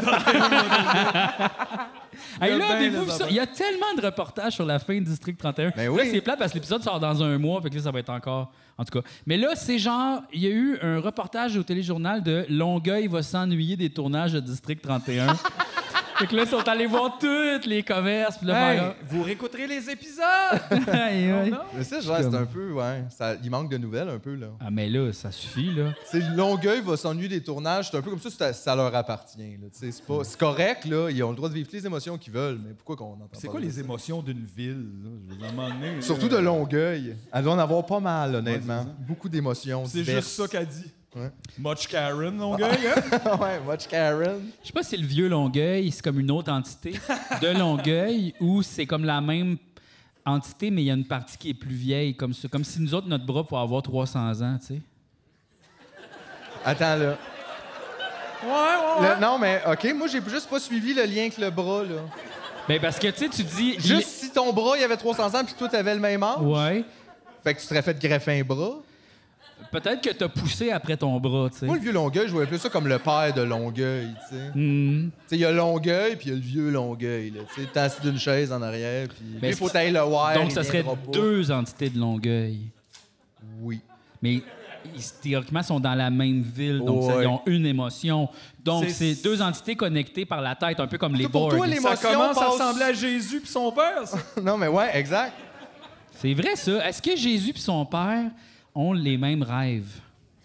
Hey,
Il y a
là,
bien
avez-vous
des
vu ça?
affaires.
Il y a tellement de reportages sur la fin de District 31.
Ben
Là,
oui.
c'est plate parce que l'épisode sort dans un mois, fait que là, ça va être encore... En tout cas. Mais là, c'est genre... Il y a eu un reportage au téléjournal de Longueuil va s'ennuyer des tournages de District 31. Fait que là, ils sont allés voir tous les commerces. Puis là,
Hey,
faire-
vous réécouterez les épisodes.
Aïe, aïe.
Non?
Mais ça, genre, c'est un peu, ouais. Il manque de nouvelles un peu, là.
Ah, mais là, ça suffit, là.
C'est Longueuil va s'ennuyer des tournages. C'est un peu comme ça leur appartient. Là. C'est correct, là. Ils ont le droit de vivre toutes les émotions qu'ils veulent, mais pourquoi qu'on entend
C'est
pas
quoi
de
les
ça?
émotions d'une ville? Là? Je veux dire, à un moment donné,
Surtout de Longueuil. Elle doit en avoir pas mal, honnêtement.
Ouais, c'est
Beaucoup d'émotions.
C'est juste ça qu'elle dit.
Ouais.
Much Karen, Longueuil, hein?
Ouais, Much Karen.
Je sais pas si le vieux Longueuil, c'est comme une autre entité de Longueuil ou c'est comme la même entité, mais il y a une partie qui est plus vieille, comme ça. Comme si nous autres, notre bras pourrait avoir 300 ans, tu sais.
Attends, là.
Ouais.
Non, mais OK, moi, j'ai juste pas suivi le lien avec le bras, là.
Ben parce que, tu sais, tu dis...
Juste si ton bras, il avait 300 ans puis toi, t'avais le même âge.
Ouais.
Fait que tu serais fait greffer un bras.
Peut-être que t'as poussé après ton bras, tu sais.
Moi, le vieux Longueuil, je voyais plus ça comme le père de Longueuil, tu sais.
Hmm.
Tu sais, il y a Longueuil, puis il y a le vieux Longueuil, là. Tu sais, t'es assis d'une chaise en arrière, puis
Ben,
il faut tailler le wire.
Donc,
il
ça serait
viendra pas.
2 entités de Longueuil.
Oui.
Mais théoriquement, ils sont dans la même ville, donc
Ouais.
ils ont une émotion. Donc,
C'est-
c'est 2 entités connectées par la tête, un peu comme les
Pour toi,
Borg.
les-
Ça
L'émotion
commence à
passe-
ressembler à Jésus puis son père, ça.
Non, mais ouais, exact.
C'est vrai, ça. Est-ce que Jésus et son père ont les mêmes rêves?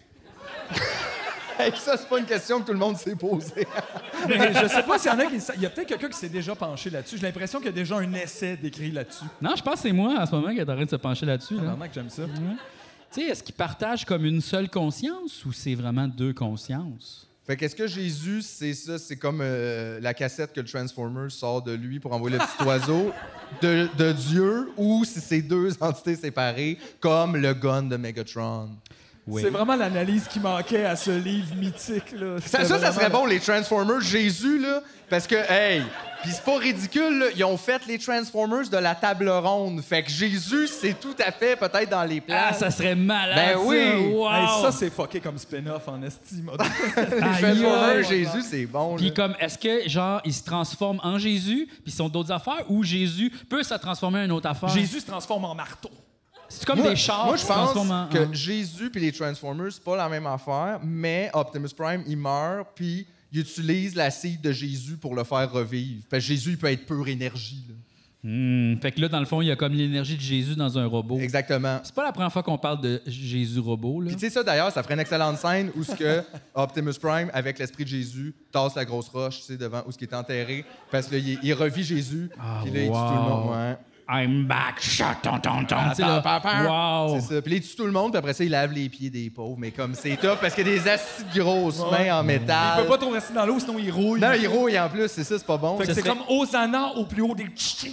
Hey, ça, c'est pas une question que tout le monde s'est posée.
Mais je sais pas s'il y en a qui... Il y a peut-être quelqu'un qui s'est déjà penché là-dessus. J'ai l'impression qu'il y a déjà un essai d'écrit là-dessus.
Non, je pense que c'est moi, en ce moment, qui est en train de se pencher là-dessus. Là.
Vraiment que j'aime ça.
Tu sais, est-ce qu'ils partagent comme une seule conscience ou c'est vraiment 2 consciences?
Fait qu'est-ce que Jésus, c'est ça? C'est comme la cassette que le Transformer sort de lui pour envoyer le petit oiseau de Dieu, ou si c'est 2 entités séparées, comme le gun de Megatron.
Oui.
C'est vraiment l'analyse qui manquait à ce livre mythique, là.
Ça serait bon, les Transformers, Jésus, là, parce que, hey, pis c'est pas ridicule, là, ils ont fait les Transformers de la table ronde. Fait que Jésus, c'est tout à fait peut-être dans les plans.
Ah, ça serait malade!
Ben
ça.
oui.
Wow!
Hey, ça, c'est fucké comme spin-off en estime.
Les
Aïe,
Transformers,
aïe.
Jésus, c'est bon.
Puis
là.
comme, est-ce que, genre, ils se transforment en Jésus, puis ils sont d'autres affaires, ou Jésus peut se transformer en une autre affaire?
Jésus se transforme en marteau.
C'est comme
Moi,
des chars
moi,
qui
je
se transforment en...
pense que Jésus puis les Transformers, c'est pas la même affaire, mais Optimus Prime, il meurt, puis il utilise la seed de Jésus pour le faire revivre. Fait que Jésus, il peut être pure énergie. Là.
Fait que là, dans le fond, il y a comme l'énergie de Jésus dans un robot.
Exactement.
C'est pas la première fois qu'on parle de Jésus robot, là.
Puis tu sais ça, d'ailleurs, ça ferait une excellente scène où ce que Optimus Prime, avec l'esprit de Jésus, tasse la grosse roche, tu sais, devant où ce qui est enterré, parce que là, il revit Jésus,
Ah,
puis là, il tue tout le
wow.
monde. Ouais.
I'm back, shut, ton, tu sais, là. Wow!
C'est ça. Puis là, il tue tout le monde, puis après ça, il lave les pieds des pauvres. Mais comme c'est tough, parce qu'il y a des assis de grosses mains en métal.
Il peut pas trop rester dans l'eau, sinon il rouille.
Non, il rouille en plus, c'est ça, c'est pas bon.
Fait que
Ça
c'est
serait-
comme Hosanna au plus haut des...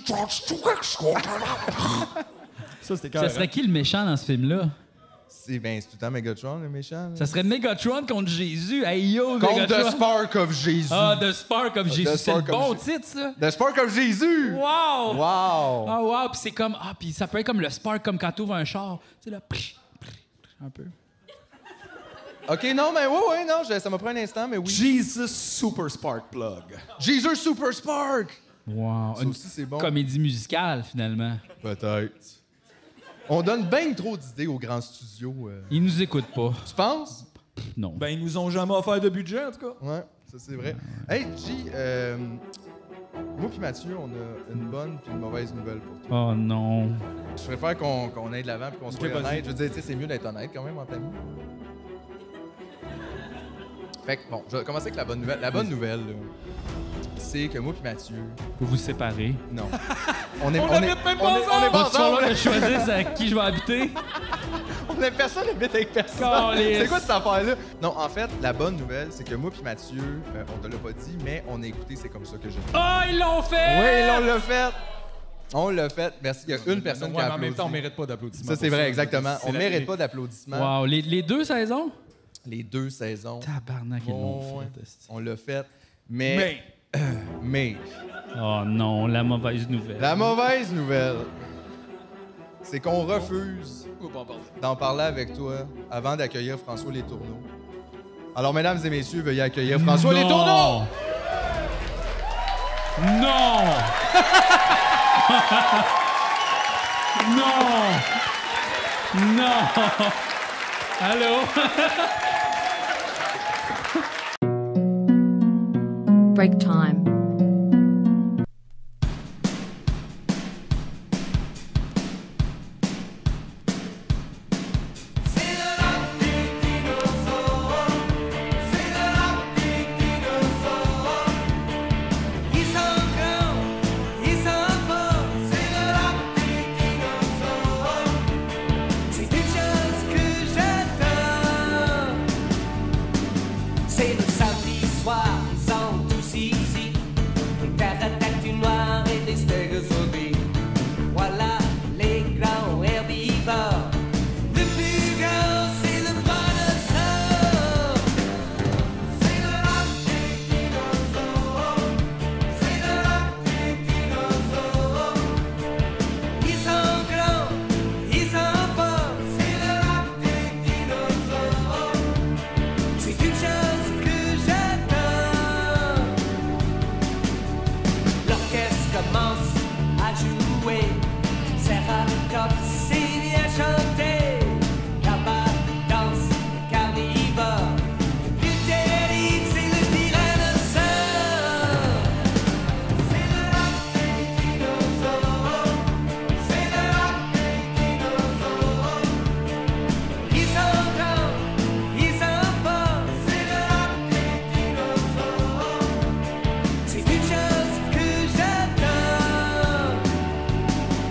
Ça, c'était
Ça serait qui le méchant dans ce film-là?
C'est tout le temps Megatron, le méchant. là.
Ça serait Megatron contre Jésus. Hey yo,
Contre
Megatron!
The Spark of Jésus.
Ah, The Spark of Jésus.
The
C'est le
Spark of
bon
Jésus.
titre, ça.
The Spark of Jésus!
Wow!
Wow!
Ah, wow! Puis c'est comme... Ah, puis ça peut être comme le spark, comme quand tu ouvres un char. Tu sais, là... Un peu.
OK, non, mais ouais, non, ça m'a pris un instant, mais oui.
Jesus Super Spark Plug.
Jesus Super Spark!
Wow!
Ça
Une
aussi, c'est bon.
comédie musicale, finalement.
Peut-être. On donne bien trop d'idées aux grands studios.
Ils nous écoutent pas.
Tu penses?
Non.
Ben, ils nous ont jamais offert de budget, en tout cas.
Ouais, ça c'est vrai. Hey, G, moi puis Mathieu, on a une bonne puis une mauvaise nouvelle pour toi.
Oh non.
Je préfère qu'on aille de l'avant puis qu'on soit
vas-y.
honnête. Je veux dire, tu sais, c'est mieux d'être honnête quand même en ami. Fait que, bon, je vais commencer avec la bonne nouvelle. La bonne nouvelle, là, c'est que moi et Mathieu,
Vous vous séparez.
non.
On habite même pas ensemble!
on est pas
Va-tu falloir
ensemble.
que je choisisse à qui je vais habiter?
Personne n'habite avec personne.
Calisse.
C'est quoi cette affaire-là? Non, en fait, la bonne nouvelle, c'est que moi et Mathieu, on te l'a pas dit, mais on a écouté C'est comme ça que je t'aime.
Ah, ils l'ont fait!
Oui, on l'a fait. On l'a fait. Merci. Il y a une personne qui
Ouais,
a
mais en
applaudi.
même temps, on mérite pas d'applaudissements.
Ça, c'est
pour
vrai, exactement.
C'est
On
la-
mérite pas d'applaudissements.
Wow, les 2 saisons?
Les 2 saisons,
Tabarnak, ils l'ont
Ouais.
fait. esti.
on l'a fait. Mais
Oh non, la mauvaise nouvelle.
la mauvaise nouvelle, c'est qu'on refuse d'en parler avec toi avant d'accueillir François Les Tourneaux. Alors, mesdames et messieurs, veuillez accueillir François Les Tourneaux!
Non! Non! Non! Allô?
Break time.
C'est le samedi soir, ils sont tous ici. Des tatatas du noir et des stéréoscopies. Voilà les grands herbivores. Le plus grand, c'est le brontosaure. C'est le rock des dinosaures. C'est le rock des dinosaures. Ils sont grands, ils sont forts. C'est le rock des dinosaures. C'est une chose que j'adore. L'orchestre commence à jouer. Serra le top, c'est bien chanté. Là-bas danse le carnivore. Le plus terrible, c'est le tyrannosaure. C'est le rock des dinosaures. C'est le rock des dinosaures. Ils sont grands, ils sont forts. C'est le rock des dinosaures. C'est une chose que j'adore.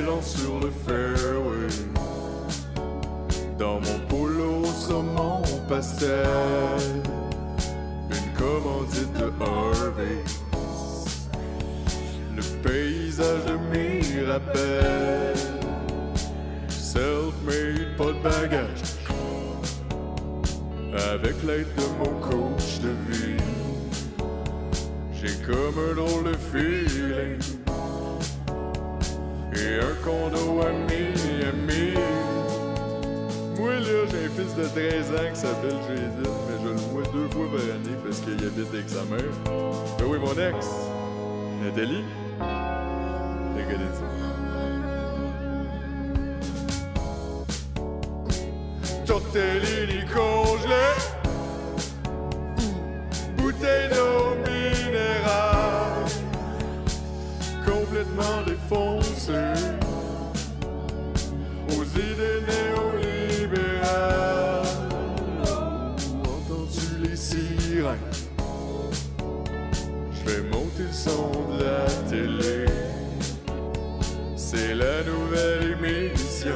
s'élant sur le fairway. Dans mon polo saumon pastel, une commandite de Harvey. Le paysage de Mirabel, self-made, pas de bagage. Avec l'aide de mon coach de vie, j'ai comme un drôle de feeling. Et un condo à Miami. Moi là, j'ai un fils de 13 ans qui s'appelle Jason, mais je le vois 2 fois par année parce qu'il habite avec sa mère. Ben oui, mon ex, Nathalie. Regardez ça. Tortellini congelés, bouteille d'eau minérale, complètement défoncée, aux idées néolibérales. Entends-tu les sirènes? Je vais monter le son de la télé. C'est la nouvelle émission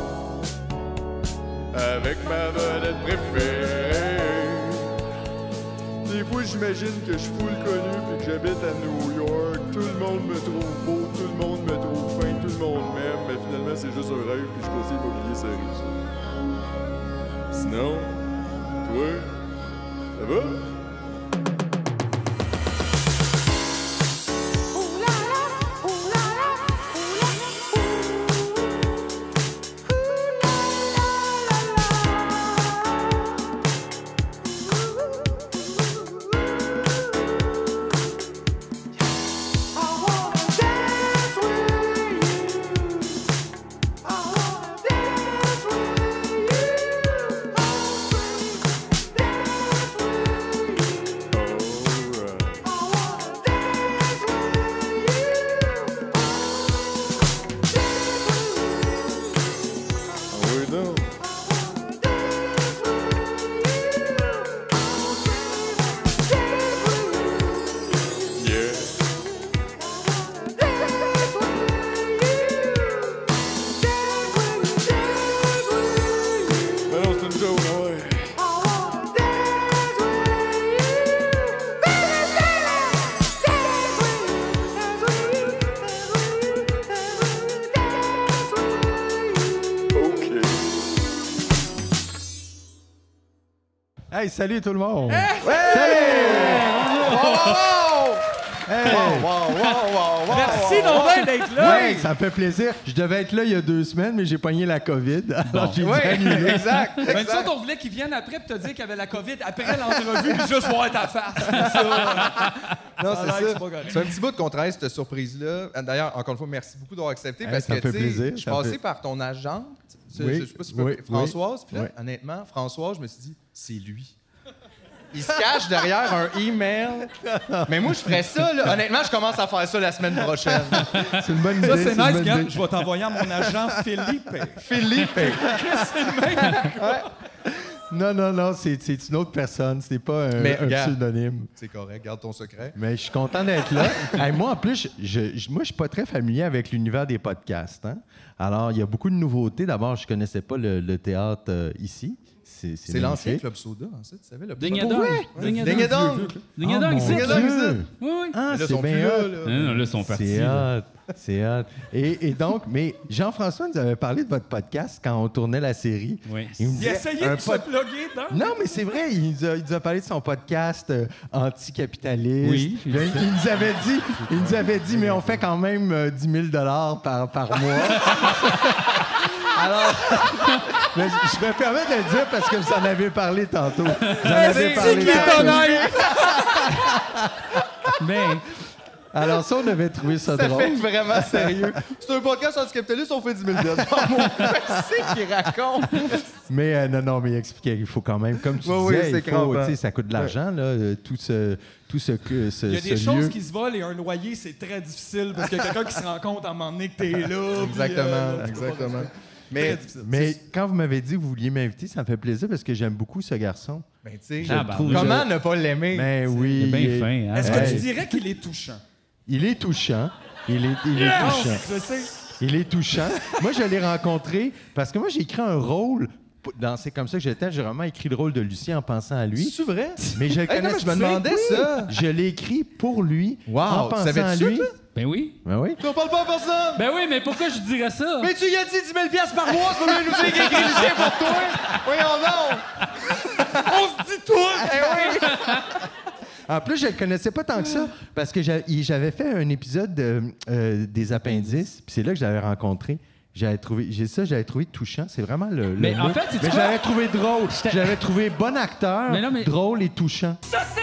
avec ma vedette préférée. Des fois, j'imagine que je suis full connu puis que j'habite à New York. Tout le monde me trouve beau, tout le monde me trouve fin, tout le monde m'aime, mais finalement, c'est juste un rêve puis je conseille d'oublier ça arrive. Sinon, toi, ça va?
Hey, salut tout le monde!
Merci donc d'être là!
Oui, ça me fait plaisir. Je devais être là il y a 2 semaines, mais j'ai pogné la COVID. Alors j'ai dû annuler.
exact.
Ben, nous autres, on voulait qu'ils viennent après pour te dire qu'il y avait la COVID après l'entrevue puis juste voir ta face.
Non,
Ça a
c'est
l'air que
ça.
c'est pas correct.
C'est un petit bout qu'on travaille cette surprise-là. D'ailleurs, encore une fois, merci beaucoup d'avoir accepté parce
ça
que
fait
tu sais,
plaisir,
je suis
ça
passé
fait-
par ton agente.
Oui,
Je sais pas si tu peux-
oui,
Françoise. Puis là,
oui.
honnêtement, Françoise, je me suis dit, c'est lui. Il se cache derrière un email. Mais moi, je ferais ça. Là. Honnêtement, je commence à faire ça la semaine prochaine.
C'est une bonne idée.
Ça, c'est
une
nice,
bonne
gars.
idée.
Je vais t'envoyer à mon agent Philippe.
Philippe.
Non, c'est une autre personne. C'est pas un
regarde.
pseudonyme.
C'est correct, garde ton secret.
Mais je suis content d'être là. Hey, moi, en plus, moi, je suis pas très familier avec l'univers des podcasts. Hein? Alors, il y a beaucoup de nouveautés. D'abord, je connaissais pas le théâtre ici.
C'est l'ancien
magnifique.
Club Soda, en fait. Tu savais, le
Ding et
Pour
dong.
vrai?
Ding et
Ding et
dong.
dong.
Ding et
Oh,
dong,
mon
ici.
Ding et dong,
Dieu.
ici.
Oui, oui.
Ah,
Là, ils
c'est
sont plus
bien
là,
hot.
là.
Non, là, ils sont partis.
C'est
là.
hot. C'est hot. Et donc, mais Jean-François nous avait parlé de votre podcast quand on tournait la série.
Oui.
Il me
Il
disait,
essayait
un
de se
pod-
plugger dedans.
Non, mais c'est vrai, il nous a parlé de son podcast anticapitaliste.
Oui.
Là, il nous avait dit, mais on fait quand même 10 000 $ par mois. Alors, mais je me permets de le dire parce que vous en avez parlé tantôt. Vous en avez parlé tantôt.
Mais,
Alors ça, on avait trouvé ça
Ça
drôle.
fait vraiment sérieux. C'est un podcast anticapitaliste, on fait 10 000 $ par mois. C'est qu'il raconte.
Mais non, mais il expliquait qu'il faut quand même, comme tu
Oui,
disais,
c'est
il faut,
crampant.
tu sais, ça coûte de l'argent, là, tout ce
Il y a des
ce
choses
lieu.
qui se volent et un loyer, c'est très difficile parce qu'il y a quelqu'un qui se rend compte à un moment donné que t'es là. puis,
Exactement,
tu peux pas
exactement.
rester.
Mais,
Mais quand vous m'avez dit que vous vouliez m'inviter, ça me fait plaisir parce que j'aime beaucoup ce garçon.
ben, tu sais,
Ah, bah,
comment ne pas l'aimer?
Mais oui.
il est bien fin, hein?
Est-ce que
Hey.
tu dirais qu'il est touchant?
Il est touchant. Il est
Non,
touchant.
je sais.
Il est touchant. Moi, je l'ai rencontré parce que moi, j'ai écrit un rôle dans C'est comme ça que j'étais. J'ai vraiment écrit le rôle de Lucien en pensant à lui.
C'est vrai?
Mais je le
Hey, non,
connais.
mais je me demandais ça.
Je l'ai écrit pour lui
Wow,
en
tu
pensant
savais
à
ça,
lui.
toi?
Ben oui.
Ben oui.
Tu en parles pas à personne!
Ben oui, mais pourquoi je dirais ça?
Mais tu y as dit 10 000 piastres par mois, c'est pas mieux nous dire qu'il a écrit Lucien pour toi! Voyons donc! On se dit tout! Eh oui!
En plus, je le connaissais pas tant que ça parce que j'avais fait un épisode des appendices, puis c'est là que je l'avais rencontré. J'avais trouvé touchant. C'est vraiment le
Mais en
mot.
fait, c'est
mais
quoi?
j'avais trouvé drôle. J'avais trouvé bon acteur,
Mais non, mais-
drôle et touchant.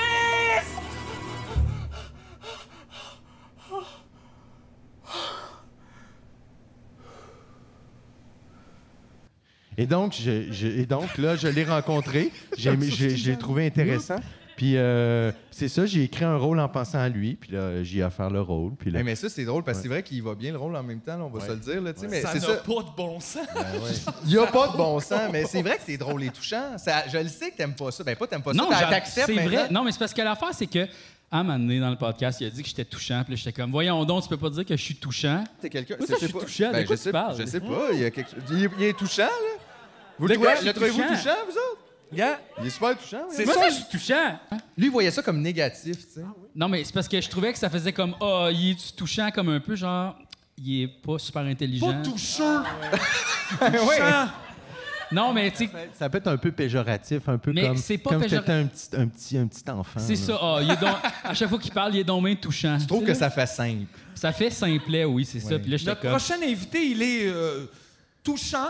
Et donc, là, je l'ai rencontré. Je l'ai trouvé intéressant. Puis c'est ça, j'ai écrit un rôle en pensant à lui. Puis là, j'ai offert le rôle. Puis là,
Hey, mais ça, c'est drôle parce que c'est vrai qu'il va bien le rôle en même temps, là, on va se le dire. Là, tu sais, mais
Ça
c'est
n'a
ça.
pas de bon sens.
Il n'y a pas de bon sens, mais c'est vrai que c'est drôle et touchant. Je le sais que t'aimes pas ça. Ben, pas t'aimes pas
Non,
ça, t'acceptes
c'est vrai.
maintenant.
Non, mais c'est parce que l'affaire, c'est que, à un moment donné, dans le podcast, il a dit que j'étais touchant. Puis là, j'étais comme, voyons donc, tu peux pas dire que je suis touchant.
T'es quelqu'un.
Moi, ça, je suis touchant. De
Ben,
quoi
je
tu
sais,
parles?
je sais pas. Il y a quelque chose. Il est touchant, là. Vous
De
le
quoi
trouvez-
je
le
suis
trouvez-vous
touchant?
touchant, vous autres?
Yeah.
Il est super touchant.
C'est
Moi,
ça,
ça, je suis touchant.
Lui, il voyait ça comme négatif, tu sais.
Non, mais c'est parce que je trouvais que ça faisait comme, il est touchant comme un peu, genre, il est pas super intelligent.
Pas toucheux.
Oui.
Non, mais tu sais,
ça peut être un peu péjoratif, un peu
Mais
comme
c'est pas
comme si
péjoratif.
t'étais un petit enfant.
c'est
là.
ça. Il est donc, à chaque fois qu'il parle, il est donc bien touchant.
Je trouve que ça fait simple.
Ça fait simplet, oui, c'est ça. Puis là, j'étais
Notre
comme...
prochain invité, il est touchant.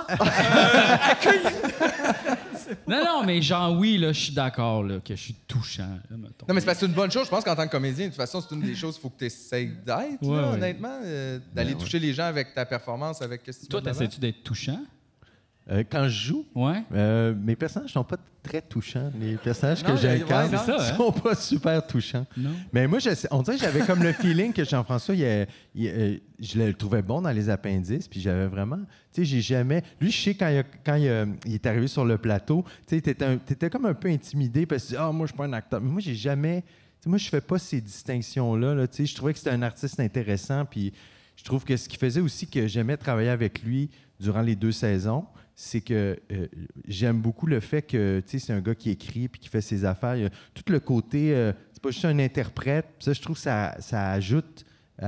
Non, mais genre, oui, là, je suis d'accord, là, que je suis touchant, là, mettons.
Non, mais c'est parce que c'est une bonne chose. Je pense qu'en tant que comédien, de toute façon, c'est une des choses qu'il faut que tu essaies d'être,
Ouais,
là,
ouais.
honnêtement. D'aller toucher les gens avec ta performance, avec ce que tu
Toi,
mets de l'avant.
t'essaies-tu d'être touchant?
Quand je joue,
Ouais.
mes personnages sont pas très touchants. Les personnages
Non,
que j'incarne
ouais, c'est ça, hein?
sont pas super touchants.
Non.
Mais moi, on dirait que j'avais comme le feeling que Jean-François, je le trouvais bon dans les appendices, puis j'avais vraiment... Tu sais, j'ai jamais... Lui, je sais, quand il est arrivé sur le plateau, tu sais, t'étais comme un peu intimidé parce que tu dis, moi, je suis pas un acteur. Mais moi, j'ai jamais... Tu sais, moi, je fais pas ces distinctions-là. Là, tu sais, je trouvais que c'était un artiste intéressant, puis je trouve que ce qui faisait aussi que j'aimais travailler avec lui durant les 2 saisons, c'est que j'aime beaucoup le fait que c'est un gars qui écrit puis qui fait ses affaires. Il y a tout le côté, c'est pas juste un interprète. Ça, je trouve que ça ajoute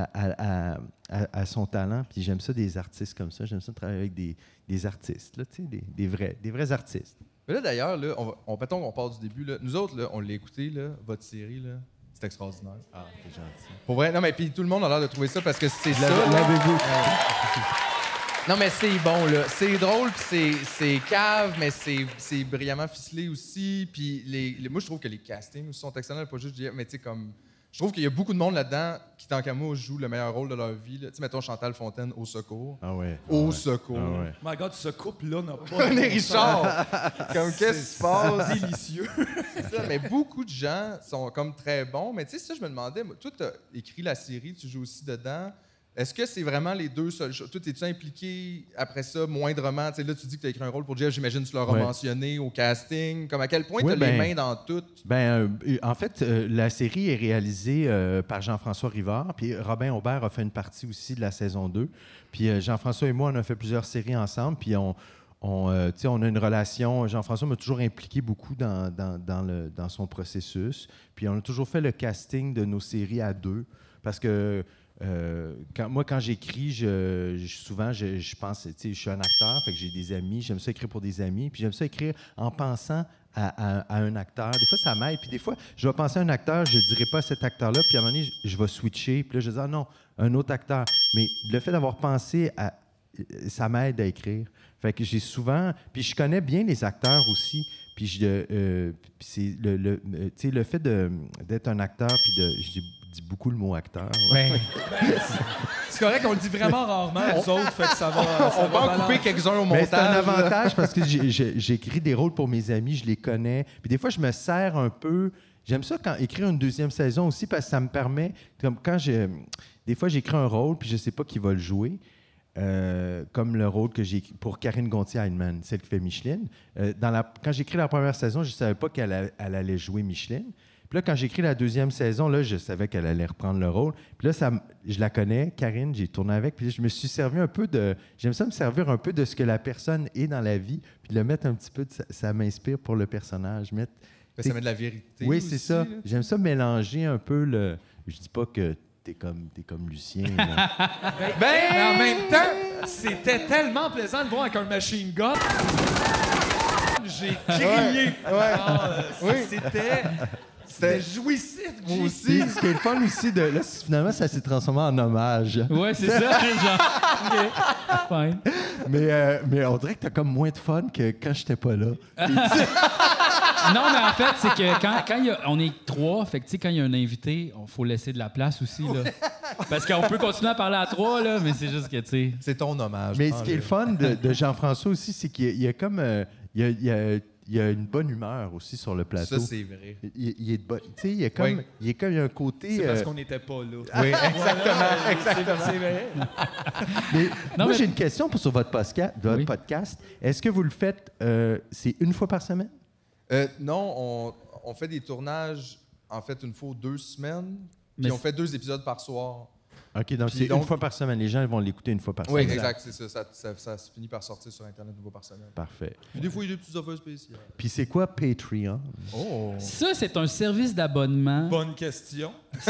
à son talent. Puis j'aime ça des artistes comme ça. J'aime ça travailler avec des artistes, là, des vrais artistes.
Mais là, d'ailleurs, là, mettons qu'on part du début. Là. Nous autres, là, on l'a écouté, là, votre série. Là. C'est extraordinaire.
Ah, c'est gentil.
Pour vrai, non, mais puis tout le monde a l'air de trouver ça parce que c'est ça. là.
L'avez-vous?
Non, mais c'est bon, là. C'est drôle, puis c'est cave, mais c'est brillamment ficelé aussi. Puis moi, je trouve que les castings sont excellents, pas juste mais tu sais, comme... Je trouve qu'il y a beaucoup de monde là-dedans qui, tant qu'à moi, joue le meilleur rôle de leur vie. Tu sais, mettons Chantal Fontaine, Au secours.
Ah ouais.
Au secours.
Ah ouais.
My God, ce couple-là n'a pas de
René
bon
Richard! Comme, qu'est-ce qui se passe?
sens. Délicieux.
C'est ça, mais beaucoup de gens sont comme très bons. Mais tu sais, ça, je me demandais, moi, toi, tu as écrit la série, tu joues aussi dedans. Est-ce que c'est vraiment les deux seules choses? Toi, es-tu impliqué après ça moindrement? Tu sais, là, tu dis que tu as écrit un rôle pour Jeff, j'imagine que tu l'as
Ouais.
mentionné au casting. Comme à quel point
Ouais,
tu as les
ben-
mains dans tout?
En fait, la série est réalisée par Jean-François Rivard, puis Robin Aubert a fait une partie aussi de la saison 2. Puis Jean-François et moi, on a fait plusieurs séries ensemble, puis on a une relation. Jean-François m'a toujours impliqué beaucoup dans son processus. Puis on a toujours fait le casting de nos séries à 2, parce que quand j'écris, souvent, je pense, tu sais, je suis un acteur, fait que j'ai des amis, j'aime ça écrire pour des amis, puis j'aime ça écrire en pensant à un acteur. Des fois, ça m'aide, puis des fois, je vais penser à un acteur, je ne dirai pas à cet acteur-là, puis à un moment donné, je vais switcher, puis là, je vais dire, ah non, un autre acteur. Mais le fait d'avoir pensé à... ça m'aide à écrire. Fait que j'ai souvent... Puis je connais bien les acteurs aussi, puis c'est tu sais, le fait d'être un acteur, puis je dis beaucoup le mot acteur. Ouais.
C'est correct, on le dit vraiment rarement, les autres, fait que ça va.
On va en couper quelques-uns au
Mais
montage.
c'est un
là.
avantage parce que j'écris des rôles pour mes amis, je les connais. Puis des fois, je me sers un peu. J'aime ça quand écrire une 2e saison aussi parce que ça me permet. Comme des fois, j'écris un rôle puis je sais pas qui va le jouer. Comme le rôle que j'ai écrit pour Karine Gontier-Heinemann, celle qui fait Micheline. Quand j'ai écrit la première saison, je ne savais pas qu'elle allait jouer Micheline. Puis là, quand j'ai écrit la 2e saison, là, je savais qu'elle allait reprendre le rôle. Puis là, je la connais, Karine, j'ai tourné avec. Puis là, je me suis servi un peu de... J'aime ça me servir un peu de ce que la personne est dans la vie, puis le mettre un petit peu... Ça m'inspire pour le personnage.
Ça met de la vérité.
Oui,
aussi,
c'est ça.
là.
J'aime ça mélanger un peu le... Je dis pas que t'es comme Lucien. là.
Mais en même temps, c'était tellement plaisant de voir avec un machine gun. J'ai crié. C'était jouissif.
Moi
Puis,
aussi.
ce qui est le fun aussi, là, finalement, ça s'est transformé en hommage.
Ouais, c'est ça. Genre, OK. Fine.
Mais on dirait que t'as comme moins de fun que quand j'étais pas là.
Non, mais en fait, c'est que quand on est 3, fait que, tu sais, quand il y a un invité, il faut laisser de la place aussi. Là. Parce qu'on peut continuer à parler à 3, là, mais c'est juste que, tu sais...
C'est ton hommage.
Mais ce qui est le fun de Jean-François aussi, c'est qu'il y a comme... il y a une bonne humeur aussi sur le plateau.
Ça, c'est vrai.
Il est de bonne... Tu sais, il y a comme...
Oui.
Il y a comme un côté...
C'est parce qu'on n'était pas là.
Oui, exactement.
C'est vrai.
Mais moi,
mais-
j'ai une question sur votre
Oui.
podcast. Est-ce que vous le faites... c'est une fois par semaine?
Non, on fait des tournages, en fait, une fois ou 2 semaines. Puis
Mais
on fait 2 épisodes par soir.
OK, donc
Puis
c'est
donc-
une fois par semaine. Les gens ils vont l'écouter une fois par
Oui,
semaine.
exact, c'est ça. Ça se finit par sortir sur Internet une fois par semaine.
Parfait.
Puis des fois, il y a des petites offres spéciales.
Puis c'est quoi Patreon?
Oh!
Ça, c'est un service d'abonnement.
Bonne question.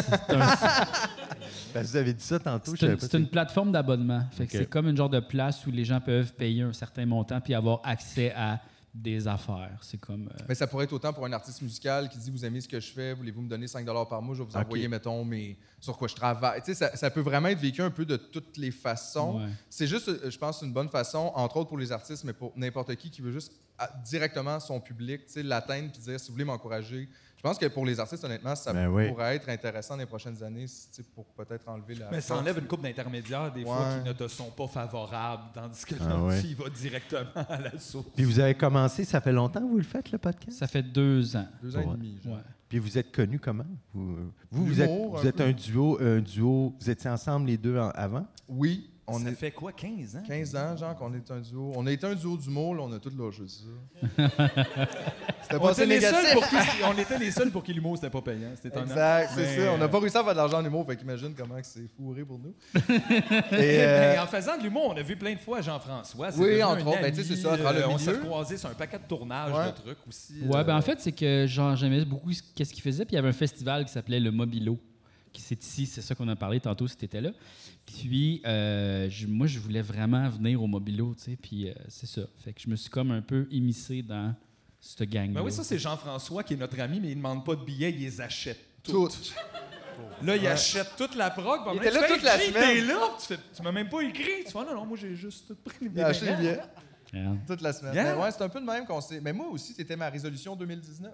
Ben, vous avez dit ça tantôt. je
C'est
savais
une,
pas
c'est une plateforme d'abonnement. Fait que
OK.
c'est comme une genre de place où les gens peuvent payer un certain montant puis avoir accès à des affaires. C'est comme...
Mais ça pourrait être autant pour un artiste musical qui dit vous aimez ce que je fais, voulez-vous me donner 5 par mois, je vais vous
OK.
envoyer, mettons, sur quoi je travaille. Tu sais, ça peut vraiment être vécu un peu de toutes les façons.
Ouais.
C'est juste, je pense, une bonne façon, entre autres pour les artistes, mais pour n'importe qui veut juste directement son public, tu sais, l'atteindre puis dire si vous voulez m'encourager. Je pense que pour les artistes, honnêtement, ça
Ben oui.
pourrait être intéressant dans les prochaines années, tu sais, pour peut-être enlever la.
Mais ça enlève une couple d'intermédiaires, des fois,
Ouais.
qui ne te sont pas favorables, tandis que
Ah
là,
ouais.
tu y vas directement à la source.
Puis vous avez commencé, ça fait longtemps que vous le faites, le podcast?
Ça fait 2 ans.
2 ans
Ouais.
et demi. Genre.
Ouais.
Puis vous êtes connus comment? Vous
L'humour,
êtes
un
un duo. Vous étiez ensemble les deux avant?
Oui,
On
on est
fait quoi, 15 ans?
15 ans, genre, qu'on est un duo. On a été un duo d'humour, là, on a tous lâché ça. C'était
On
pas
était,
assez
les seuls
négatif.
pour qui, on était les seuls pour qui l'humour, c'était pas payant. C'était étonnant.
Exact, c'est
Mais,
ça. On n'a pas réussi à faire de l'argent en humour, fait qu'imagine comment que c'est fourré pour nous.
Mais en faisant de l'humour, on a vu plein de fois Jean-François. C'est
Oui,
devenu
entre
un
autres. Ben,
ami,
tu sais, c'est ça, à travers le
on s'est
milieu.
recroisés sur un paquet de tournages
Ouais.
de trucs aussi.
Ouais, ben en fait, c'est que genre, j'aimais beaucoup qu'est-ce qu'il faisait. Puis il y avait un festival qui s'appelait le Mobilo, qui c'est ici, c'est ça qu'on a parlé tantôt si t'étais là. Puis moi, je voulais vraiment venir au Mobilo, tu sais. Puis c'est ça. Fait que je me suis comme un peu immiscé dans cette gang-là.
Ben oui, ça, c'est Jean-François qui est notre ami, mais il ne demande pas de billets, il les achète
Tout.
toutes. Là, il achète toute la prog.
Il était là toute la
Hey,
semaine.
T'es là, tu m'as même pas écrit. Tu fais, non, moi, j'ai juste tout pris les
Il a acheté les billets
Regarde.
toute la semaine.
Yeah.
Mais ouais, c'est un peu de même qu'on s'est. Mais moi aussi, c'était ma résolution 2019.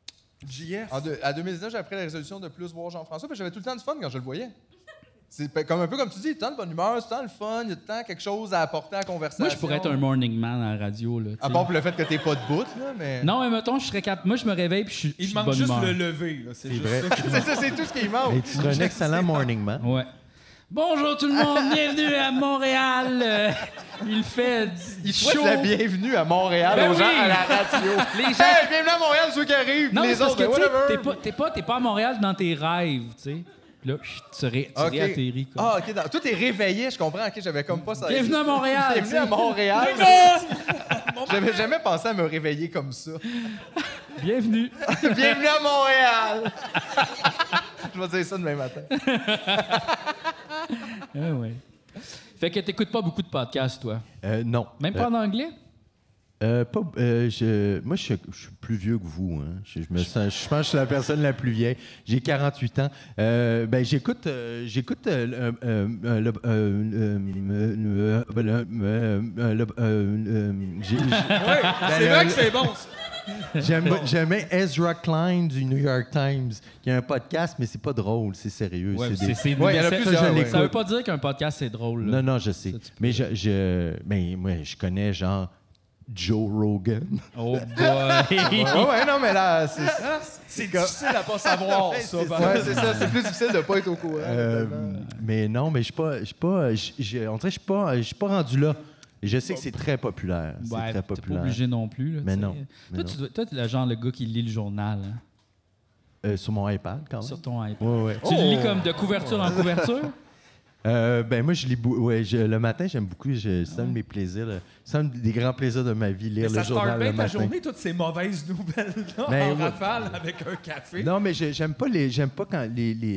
JF.
À 2019, j'ai pris la résolution de plus voir Jean-François, puis j'avais tout le temps du fun quand je le voyais. C'est comme un peu comme tu dis, tant de bonne humeur, c'est tant le fun, il y a tant quelque chose à apporter à la conversation.
Moi, je pourrais être un morning man à la radio, là. tu
À
sais.
part pour le fait que t'es pas debout, là, mais.
Non, mais mettons, je serais capable. Moi, je me réveille puis je suis
Il
de
manque
bonne
juste
humeur.
le lever. Là. C'est juste
vrai.
ça.
c'est ça, c'est tout ce qui manque.
Et tu serais un excellent morning man.
Ouais. Bonjour tout le monde, bienvenue à Montréal. Il fait
Il souhaite
chaud.
la bienvenue à Montréal
Ben
aux gens
oui.
à la radio.
Les gens-
Hey, bienvenue à Montréal, ceux qui arrivent.
Non,
puis
mais
les
parce
autres,
que
ben,
tu sais,
whatever.
t'es pas à Montréal dans tes rêves, tu sais. Puis là, tu réatterris. Comme.
Ah, OK. Toi, t'es réveillé, je comprends. OK, j'avais comme pas ça.
Bienvenue à Montréal.
Bienvenue
tu sais.
à Montréal. J'avais jamais pensé à me réveiller comme ça.
Bienvenue.
Bienvenue à Montréal. Je vais dire ça demain matin.
Ah ouais. Fait que t'écoutes pas beaucoup de podcasts, toi.
Non.
Même pas en anglais?
Moi, je suis plus vieux que vous. Hein. Je pense que je suis la personne la plus vieille. J'ai 48 ans. J'écoute
C'est vrai que c'est bon, ça.
J'aimais Ezra Klein du New York Times, qui a un podcast, mais c'est pas drôle, c'est sérieux.
Ouais,
c'est des-
Ouais, il y en a
ça,
plusieurs,
ça,
ouais.
ça veut pas dire qu'un podcast c'est drôle. là.
Non, je sais.
Ça, tu peux-
Mais moi, je connais genre Joe Rogan.
Oh boy.
Ouais, non, mais là, c'est
C'est difficile à pas savoir, ça. par
ouais,
exemple.
c'est ça. C'est plus difficile de pas être au courant.
Mais non, mais je suis pas. On dirait que je suis pas rendu là. Et je sais que c'est très populaire. C'est
Ouais,
très
t'es pas
populaire.
obligé non plus. Là,
Mais
tu sais.
non, mais
Toi,
non.
toi, t'es le genre le gars qui lit le journal. Hein?
Sur mon iPad, quand même.
Sur ton iPad.
Ouais, ouais.
Tu le lis comme de couverture en couverture?
Ben moi, je lis le matin, j'aime beaucoup. C'est un de mes plaisirs. Là. C'est un des grands plaisirs de ma vie, lire
Mais
le
ça
journal
start
le
bien ta
matin.
journée, toutes ces mauvaises nouvelles-là,
Ben,
en
ouais.
rafale, avec un café.
Non, mais j'aime pas quand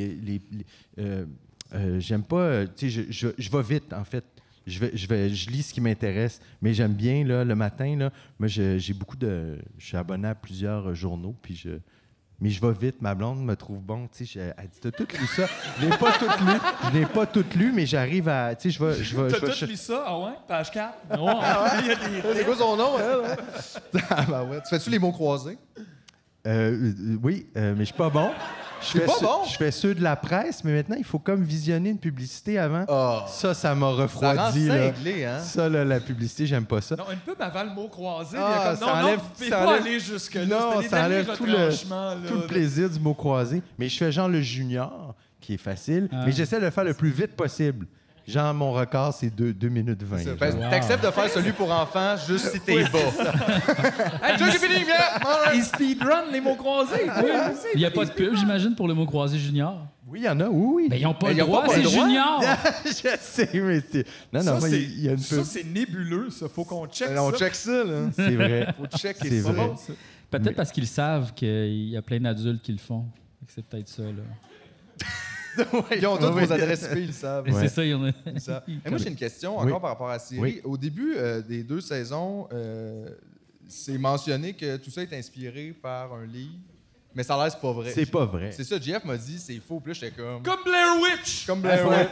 j'aime pas. Tu sais, je vais vite, en fait. Je lis ce qui m'intéresse, mais j'aime bien là, le matin. Là, moi, j'ai beaucoup de. Je suis abonné à plusieurs journaux, puis mais je vais vite. Ma blonde me trouve bon. Tu sais, elle dit, t'as tout lu ça. Je l'ai pas tout lu. Je l'ai pas tout lu, mais j'arrive à. Tu sais,
T'as tout lu ça? Ah ouais? Page 4? Il y a des...
C'est quoi son nom, elle? Ah, ben ouais. Tu fais-tu les mots croisés?
Oui, mais je suis pas bon. Je fais ceux de la presse, mais maintenant, il faut comme visionner une publicité avant.
Ah.
Ça m'a
Ça rend
refroidi. Là.
cinglé, hein?
Ça, là, la publicité, j'aime pas ça.
Non, une pub avant le mot croisé.
Ah,
il y a comme,
ça
non,
enlève-
vous pouvez
ça
pas
enlève-
aller jusque-là.
Non,
C'était les
ça
derniers
enlève tout le
retranchements, là,
tout le plaisir du mot croisé. Mais je fais genre le junior, qui est facile, mais j'essaie de le faire le plus vite possible. Genre, mon record, c'est 2 minutes 20. genre.
T'acceptes de faire celui pour enfants juste si t'es bas. Hey, j'ai fini, viens!
Ils speedrun les mots croisés.
Il n'y a pas de pub, j'imagine, pour le mot croisé junior.
Oui, il y en a, oui.
Mais ils n'ont pas
Mais
le
ils ont
droit,
pas
c'est
le droit.
junior.
Je sais, mais c'est... Non,
Ça,
non, moi,
c'est-
il y a une
ça,
pub.
c'est nébuleux, ça. Faut qu'on check
On
ça.
check ça, là.
C'est vrai.
Faut checker
C'est
ça.
vrai.
Peut-être parce qu'ils savent qu'il y a plein d'adultes qui le font. Fait que c'est peut-être ça, là.
Ils ont toutes
Oui.
vos adresses IP, ils le savent.
Mais
Ouais.
c'est ça, il y en a.
Ils savent. Et moi, j'ai une question
Oui.
encore par rapport à la série.
Oui.
Au début des 2 saisons, c'est mentionné que tout ça est inspiré par un livre, mais ça a l'air c'est pas vrai.
C'est pas vrai.
C'est ça, Jeff m'a dit, c'est faux. Puis là, j'étais comme...
Comme Blair Witch.
Comme Blair Witch.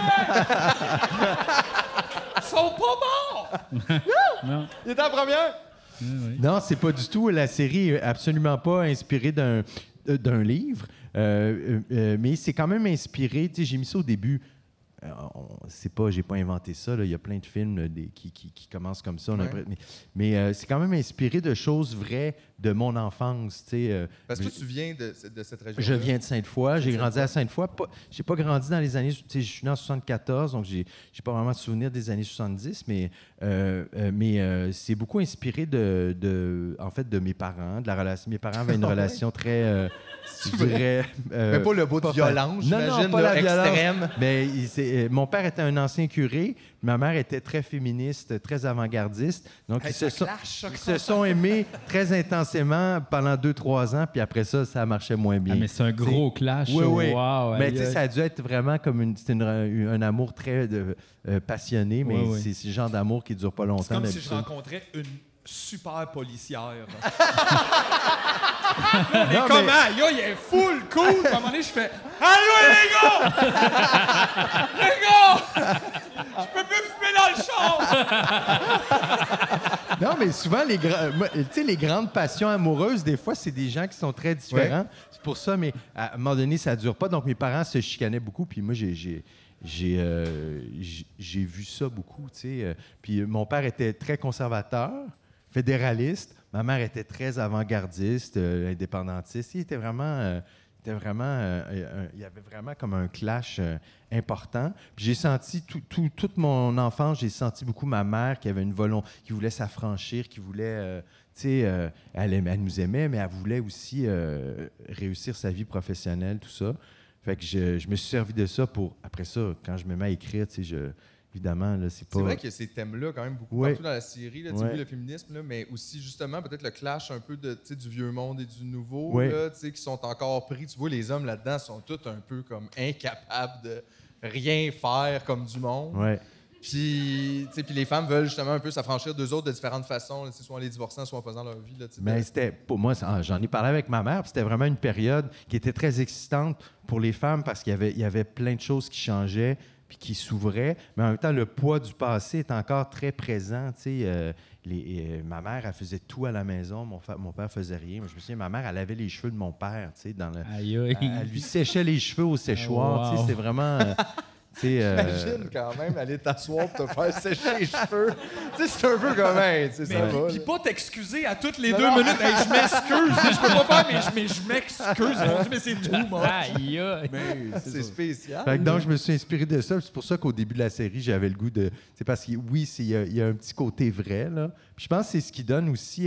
Ils sont pas morts.
Non.
Il était en première!
Non, c'est pas du tout. La série est absolument pas inspirée d'un livre, mais c'est quand même inspiré. Tu sais, j'ai mis ça au début. J'ai pas inventé ça. Là. Il y a plein de films qui commencent comme ça. Mais c'est quand même inspiré de choses vraies de mon enfance. Tu sais,
Parce que toi, tu viens de cette région.
je viens de Sainte-Foy. J'ai grandi à Sainte-Foy. J'ai pas grandi dans les années... Tu sais, je suis né en 74, donc j'ai pas vraiment de souvenir des années 70, mais c'est beaucoup inspiré en fait, de mes parents, de la relation. Mes parents avaient une relation très... je dirais...
Mais pas le bout de violence, j'imagine,
pas
là,
la violence.
extrême.
Mais mon père était un ancien curé, ma mère était très féministe, très avant-gardiste. Donc, ils se sont aimés très intensément pendant 2-3 ans, puis après ça, ça marchait moins bien.
Ah, mais c'est un gros clash.
Oui, oui.
Wow,
Mais
aïe,
tu sais,
aïe.
ça a dû être vraiment comme un amour très passionné, mais
Oui, oui.
c'est ce genre d'amour qui dure pas longtemps.
C'est comme si je
d'habitude.
rencontrais une super policière.
Non,
Comment?
mais-
Yo, il est full cool. À un moment donné, je fais allô, les gars! Les gars! Je peux plus fumer dans le char!
Non, mais souvent, les grandes passions amoureuses, des fois, c'est des gens qui sont très différents. C'est pour ça, mais à un moment donné, ça dure pas. Donc, mes parents se chicanaient beaucoup, puis moi, j'ai vu ça beaucoup, tu sais. Puis mon père était très conservateur, fédéraliste. Ma mère était très avant-gardiste, indépendantiste. Il y avait vraiment comme un clash important. Puis j'ai senti toute mon enfance, j'ai senti beaucoup ma mère qui avait une volonté, qui voulait s'affranchir, qui voulait, elle nous aimait, mais elle voulait aussi réussir sa vie professionnelle, tout ça. Fait que je me suis servi de ça pour, après ça, quand je me mets à écrire, tu sais, évidemment, là, c'est pas...
C'est vrai qu'il y a ces thèmes-là quand même beaucoup
Ouais.
partout dans la série, là, tu sais,
Ouais.
oui, le féminisme, là, mais aussi justement peut-être le clash un peu de, tu sais, du vieux monde et du nouveau,
Ouais.
là, tu sais, qui sont encore pris. Tu vois, les hommes là-dedans sont tous un peu comme incapables de rien faire comme du monde.
Ouais.
Puis, tu sais, puis les femmes veulent justement un peu s'affranchir d'eux autres de différentes façons, là, tu sais, soit en les divorçant, soit en faisant leur vie. Là, tu sais,
Mais c'était, pour moi, j'en ai parlé avec ma mère, puis c'était vraiment une période qui était très excitante pour les femmes parce qu'il y avait plein de choses qui changeaient puis qui s'ouvraient, mais en même temps, le poids du passé est encore très présent. Tu sais, ma mère, elle faisait tout à la maison, mon père faisait rien. Moi, je me souviens, ma mère, elle lavait les cheveux de mon père, tu sais,
Aïe, aïe.
elle lui séchait les cheveux au séchoir.
Wow.
Tu sais, c'était vraiment...
Imagine quand même aller t'asseoir pour te faire sécher les cheveux. Tu sais, c'est un peu comme, hey, tu sais, ça va.
Puis pas t'excuser à toutes les 2 minutes. Hey, je m'excuse, je peux pas faire, mais je m'excuse. Mon Dieu, mais c'est tout, moi.
Aïe, aïe.
C'est spécial.
Fait que donc, je me suis inspiré de ça. C'est pour ça qu'au début de la série, j'avais le goût de... C'est parce que, oui, il y a un petit côté vrai, là. Puis je pense que c'est ce qui donne aussi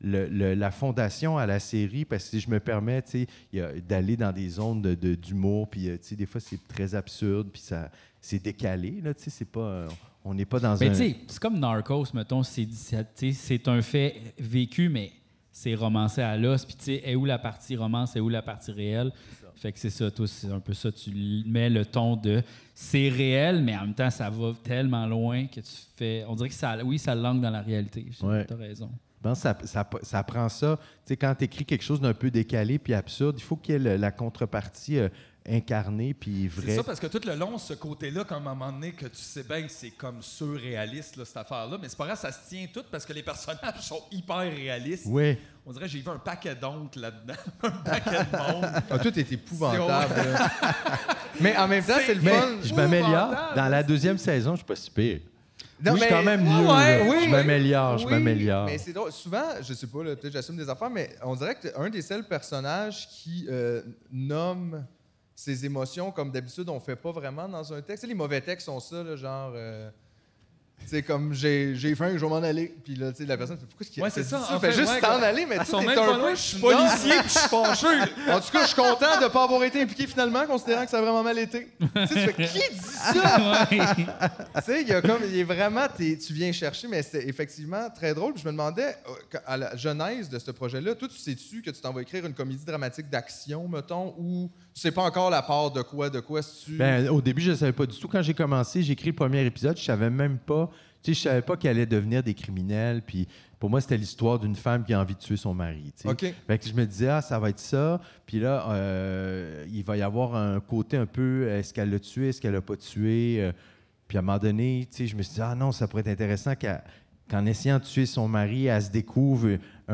la fondation à la série, parce que si je me permets, tu sais, d'aller dans des zones d'humour, puis, tu sais, des fois, c'est très absurde, puis c'est décalé, là, tu sais, c'est pas... on n'est pas dans
Mais
un...
tu sais, c'est comme Narcos, mettons, c'est un fait vécu, mais c'est romancé à l'os. Puis tu sais, est où la partie romance, est où la partie réelle? Fait que c'est ça, toi, c'est un peu ça. Tu mets le ton de c'est réel, mais en même temps, ça va tellement loin que tu fais... On dirait que ça langue dans la réalité.
Ouais.
T'as raison.
Je pense que ça prend ça. Tu sais, quand tu écris quelque chose d'un peu décalé puis absurde, il faut qu'il y ait la contrepartie incarnée puis vraie.
C'est ça, parce que tout le long, ce côté-là, comme à un moment donné, que tu sais bien que c'est comme surréaliste, là, cette affaire-là, mais c'est pas grave, ça se tient tout parce que les personnages sont hyper réalistes.
Oui.
On dirait que j'ai vu un paquet d'oncles là-dedans, un paquet de monde.
Ah, tout est épouvantable. là. Mais en même temps, c'est le
Mais
fun.
je m'améliore. Dans la 2e saison, je suis pas si pire.
Non,
oui, je suis quand même mieux.
ouais,
là.
oui,
je m'améliore, je
oui,
m'améliore.
Mais c'est drôle. Souvent, je sais pas, là, peut-être j'assume des affaires, mais on dirait que un des seuls personnages qui nomme ses émotions comme d'habitude on fait pas vraiment dans un texte. Tu sais, les mauvais textes sont ça, là, genre... tu sais, comme j'ai faim, je vais m'en aller. Puis là, tu sais, la personne fait pourquoi est-ce qu'il
Ouais, c'est ça. En
fait
fait,
juste
ouais,
t'en
comme-
aller, mais
Ils
tu
sont
es
même
un
pas
peu
loin, je suis policier puis je suis fâcheux.
En tout cas, je suis content de ne pas avoir été impliqué finalement, considérant que ça a vraiment mal été. Tu sais, tu fais, qui dit ça? Tu sais, il y a comme, il est vraiment, tu viens chercher, mais c'est effectivement très drôle. Puis je me demandais, à la genèse de ce projet-là, toi, tu sais-tu que tu t'en vas écrire une comédie dramatique d'action, mettons, ou tu sais pas encore la part de quoi si tu...
Ben, au début, je ne savais pas du tout. Quand j'ai commencé, j'ai écrit le premier épisode, je savais même pas... Tu sais, je savais pas qu'ils allaient devenir des criminels. Puis pour moi, c'était l'histoire d'une femme qui a envie de tuer son mari. Tu sais.
OK.
Fait que je me disais, ça va être ça. Puis là, il va y avoir un côté un peu, est-ce qu'elle l'a tué, est-ce qu'elle l'a pas tué? Puis à un moment donné, tu sais, je me suis dit, non, ça pourrait être intéressant qu'en essayant de tuer son mari, elle se découvre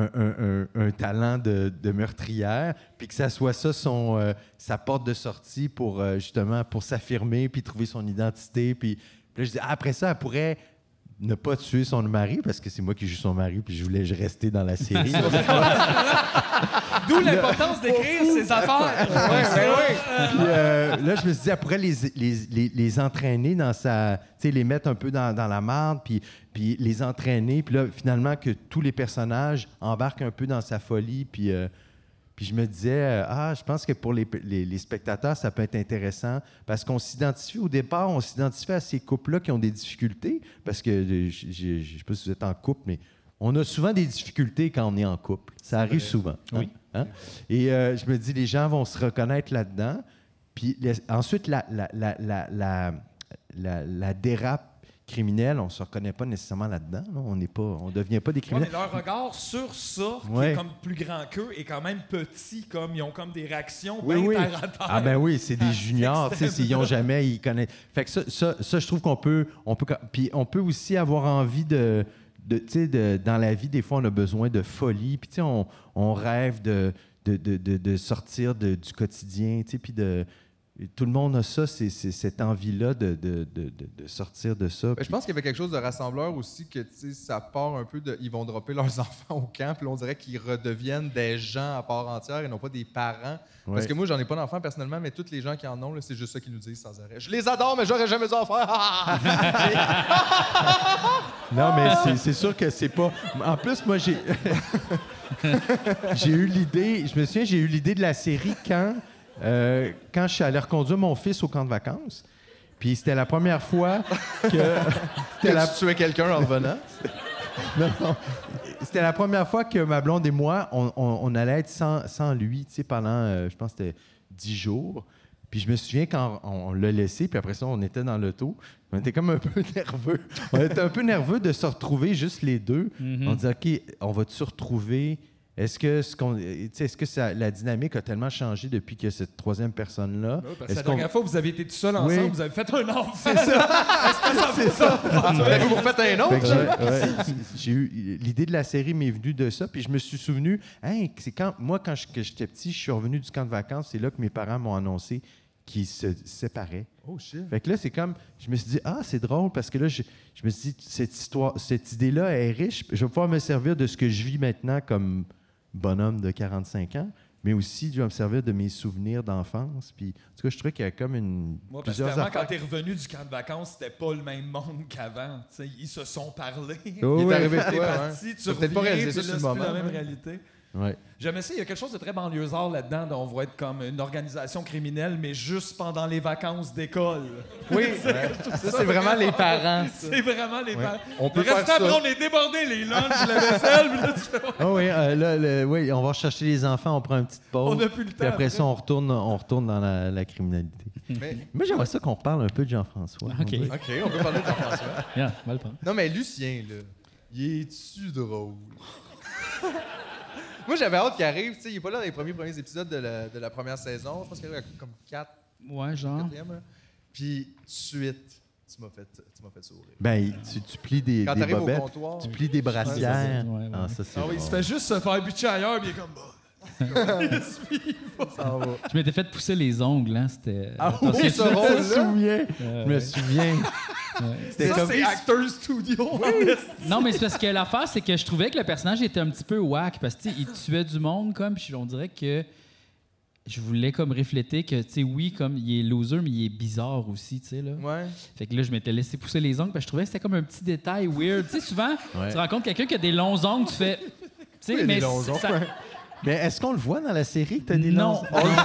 un talent de meurtrière, puis que ça soit ça sa porte de sortie pour justement pour s'affirmer, puis trouver son identité. Puis là, je dis, après ça, elle pourrait ne pas tuer son mari, parce que c'est moi qui joue son mari, puis je voulais rester dans la série.
D'où l'importance d'écrire ces affaires.
Puis là, je me suis dit, elle pourrait les entraîner dans sa... Tu sais, les mettre un peu dans la marde, puis les entraîner. Puis là, finalement, que tous les personnages embarquent un peu dans sa folie. Puis je me disais, je pense que pour les spectateurs, ça peut être intéressant. Parce qu'on s'identifie, au départ, on s'identifie à ces couples-là qui ont des difficultés. Parce que, je ne sais pas si vous êtes en couple, mais on a souvent des difficultés quand on est en couple. Ça arrive souvent.
Oui.
Hein? Et je me dis, les gens vont se reconnaître là-dedans. Puis ensuite, la dérape criminelle, on ne se reconnaît pas nécessairement là-dedans. Là. On ne devient pas des
Ouais,
criminels.
mais leur regard sur ça, qui
Ouais.
est comme plus grand qu'eux, est quand même petit. Comme, ils ont comme des réactions
Oui,
bien
oui.
terre à terre.
Ah ben oui, c'est des juniors, tu sais, s'ils n'ont jamais, ils connaissent. Fait que ça, je trouve qu'on peut, puis on peut aussi avoir envie tu sais, dans la vie, des fois, on a besoin de folie, puis tu sais, on rêve de sortir du quotidien, tu sais, puis tout le monde a ça, c'est cette envie-là de sortir de ça.
Ben, je pense qu'il y avait quelque chose de rassembleur aussi, que tu sais, ça part un peu de... Ils vont dropper leurs enfants au camp, puis là, on dirait qu'ils redeviennent des gens à part entière et non pas des parents. Parce
Ouais.
que moi, j'en ai pas d'enfants personnellement, mais tous les gens qui en ont, là, c'est juste ça qu'ils nous disent sans arrêt. Je les adore, mais j'aurais jamais dû en faire.
Non, mais c'est sûr que c'est pas... En plus, moi, j'ai eu l'idée... Je me souviens, j'ai eu l'idée de la série quand je suis allé reconduire mon fils au camp de vacances. Puis c'était la première fois que...
Tu tuais quelqu'un en revenant.
Non. C'était la première fois que ma blonde et moi, on allait être sans lui, tu sais, pendant, je pense que c'était 10 jours. Puis je me souviens quand on l'a laissé, puis après ça, on était dans l'auto. On était comme un peu nerveux. On était un peu nerveux de se retrouver juste les deux.
Mm-hmm.
On disait, OK, on va se retrouver? Est-ce que la dynamique a tellement changé depuis que cette troisième personne-là?
Ouais, parce que
Est-ce
la
qu'on-
dernière fois, vous avez été tout seul ensemble,
Oui.
vous avez fait un enfant.
C'est ça. C'est ça.
Vous refaites un autre?
Fait que j'ai eu l'idée de la série m'est venue de ça, puis je me suis souvenu, c'est quand j'étais petit, je suis revenu du camp de vacances, c'est là que mes parents m'ont annoncé qui se séparaient.
Oh shit.
Fait que là, c'est comme, je me suis dit, c'est drôle parce que là, je me suis dit, cette idée-là est riche. Je vais pouvoir me servir de ce que je vis maintenant comme bonhomme de 45 ans, mais aussi, je vais me servir de mes souvenirs d'enfance. Puis, en tout cas, je trouvais qu'il y a comme
Moi, parce que
plusieurs
vraiment,
affaires.
quand t'es revenu du camp de vacances, c'était pas le même monde qu'avant. T'sais, ils se sont parlé.
Oh,
Il est
ouais.
arrivé de
T'es
quoi,
parti,
ouais?
tu
T'as peut-être pas
reviens,
réalisé ça
puis
sur
là,
le
c'est plus
moment.
la même
ouais.
réalité.
Ouais.
J'aimais ça, il y a quelque chose de très banlieusard là-dedans, on va être comme une organisation criminelle, mais juste pendant les vacances d'école.
Oui, ça, c'est vraiment les parents. ça.
C'est vraiment les parents.
On peut
Le restant,
faire ça.
après, on est débordés, les lunchs, la vaisselle, puis là, tu fais,
Ah oui, oui, on va chercher les enfants, on prend une petite pause.
on n'a plus le temps.
Puis après ça, on retourne dans la criminalité.
Mais-
Moi, j'aimerais ça qu'on parle un peu de Jean-François.
OK.
on dirait.
OK, on peut parler de Jean-François.
Yeah, on va le prendre.
Non, mais Lucien, là, il est-tu drôle? Moi, j'avais hâte qu'il arrive. Tu sais, il est pas là dans les premiers épisodes de la première saison. Je pense qu'il arrive à comme 4,
Ouais, genre.
4e. Là. Puis, tout de suite, tu m'as fait sourire.
Ben, tu plies des
Quand t'arrives au
bobettes,
comptoir...
tu plies des brassières.
Ouais, ouais.
Ah, ça, c'est
Ah oui, il
bon.
se fait juste se faire butcher ailleurs, puis il est comme...
Ça va.
Je m'étais fait pousser les ongles, hein. C'était.
oui,
Attention,
ce rôle-là.
Je me souviens. C'était
Ça,
comme...
c'est Actors Studio.
Non, mais c'est parce que l'affaire, c'est que je trouvais que le personnage était un petit peu whack parce que, tu sais, il tuait du monde, comme, puis on dirait que je voulais comme refléter que, tu sais, oui, comme, il est loser, mais il est bizarre aussi, tu sais, là.
Ouais.
Fait que là, je m'étais laissé pousser les ongles parce que je trouvais que c'était comme un petit détail weird. Tu sais, souvent,
Ouais.
tu rencontres quelqu'un qui a des longs ongles, tu fais... Tu sais,
Oui,
mais
des longs
ça-
ongles.
Mais est-ce qu'on le voit dans la série que t'as des
Non.
longs-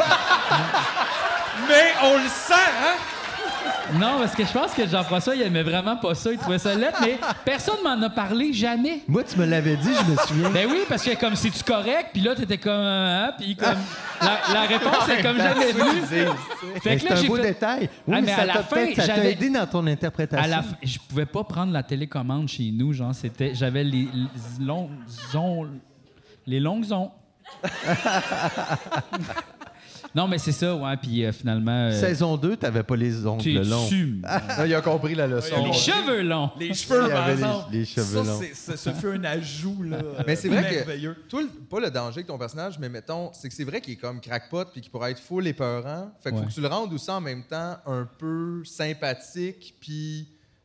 Mais on le sent, hein?
Non, parce que je pense que Jean-François, il aimait vraiment pas ça. Il trouvait ça laid, mais personne m'en a parlé, jamais.
Moi, tu me l'avais dit, je me souviens.
Ben oui, parce que comme, c'est-tu correct? Puis là, t'étais comme... Hein? Puis comme... La réponse est comme jamais venue. Fait
Mais
que
c'est
là,
un
j'ai
beau
fait...
détail. Oui,
Ah,
mais
mais
ça
à la
t'a
fin,
peut-être- ça t'a
j'avais-
aidé dans ton interprétation.
À la fin, je pouvais pas prendre la télécommande chez nous, genre, c'était... J'avais les longs ongles. Les longues ongles. Non, mais c'est ça, ouais, puis finalement...
Saison 2, t'avais pas les ongles
tu
longs.
Là, il a compris la leçon.
Les cheveux longs.
Les cheveux,
Il y
par
avait
exemple.
les cheveux longs.
Ça fait un ajout, là.
Mais c'est vrai
merveilleux.
que, toi, pas le danger avec ton personnage, mais mettons, c'est que c'est vrai qu'il est comme crackpot puis qu'il pourrait être full épeurant. Fait qu'il faut
Ouais.
que tu le rendes aussi en même temps un peu sympathique puis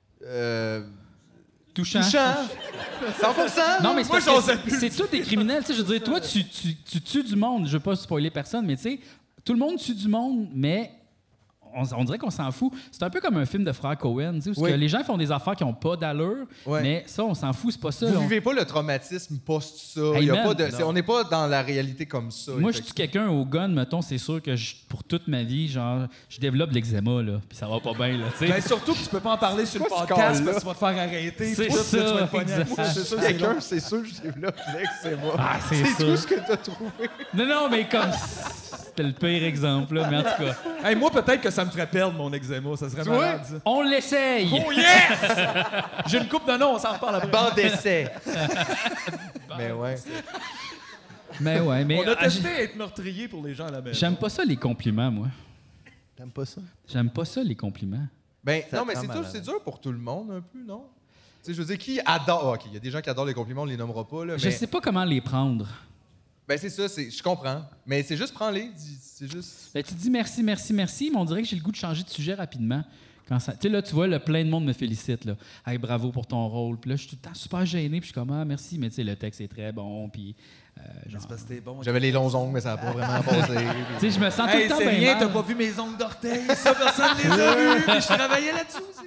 Touchant.
touchant. 100%.
Non, mais c'est
Moi,
parce
j'osais
que
plus
c'est tous des criminels. Tu sais, je veux dire, toi, tu tues du monde. Je veux pas spoiler personne, mais tu sais, tout le monde tue du monde, mais on dirait qu'on s'en fout. C'est un peu comme un film de frère Cohen, tu sais, où
Oui.
que les gens font des affaires qui n'ont pas d'allure,
Ouais.
mais ça, on s'en fout, c'est pas ça.
Vous
On-
vivez pas le traumatisme post ça.
Hey,
Il y a
man.
pas de, on n'est pas dans la réalité comme ça.
Moi, je tue quelqu'un au gun, mettons, c'est sûr que pour toute ma vie, genre, je développe de l'eczéma, là, puis ça va pas bien, là, tu sais.
Ben, surtout que tu peux pas en parler sur le
Quoi, ce
podcast
corps-là?
parce que tu vas te faire arrêter.
C'est
puis tout,
ça,
là, tu vas être pogné.
exact.
Moi, c'est sûr, c'est
Quelqu'un,
long.
c'est sûr que je développe l'eczéma.
Ah, c'est
C'est
sûr.
tout ce que t'as trouvé.
Non, mais comme... C'était le pire exemple, là, mais en tout cas.
Hey, moi, peut-être que ça me ferait perdre mon eczéma. Ça serait
Tu vois?
malade, ça.
On l'essaye!
Oh yes! J'ai une coupe de noms, on s'en reparle après.
Banc d'essai. Mais ouais.
Mais ouais, mais...
On a
ah,
testé être meurtrier pour les gens à la maison.
J'aime pas ça, les compliments, moi.
T'aimes pas ça?
J'aime pas ça, les compliments.
Ben,
Ça
non, mais
te rend
c'est
malade.
c'est dur pour tout le monde, un peu, non? Tu sais, je veux dire, qui adore. OK, il y a des gens qui adorent les compliments, on les nommera pas, là.
Je
Mais,
sais pas comment les prendre.
ben, c'est ça, je comprends. Mais c'est juste, prends-les. C'est juste.
Ben, tu dis merci, merci, merci, mais on dirait que j'ai le goût de changer de sujet rapidement. Quand ça... Tu sais, là, tu vois, plein de monde me félicite. Là. Hey, bravo pour ton rôle. Puis là, je suis tout le temps super gêné. Puis je suis comme, ah, merci, mais tu sais, le texte est très bon. Puis, genre...
C'est parce que t'es bon.
J'avais les longs ongles, mais ça n'a pas vraiment passé.
Tu sais, je me sens tout
Hey,
le temps
c'est
bien
rien,
mal.
t'as pas vu mes ongles d'orteil, ça, personne les a vus, puis je travaillais là-dessus aussi.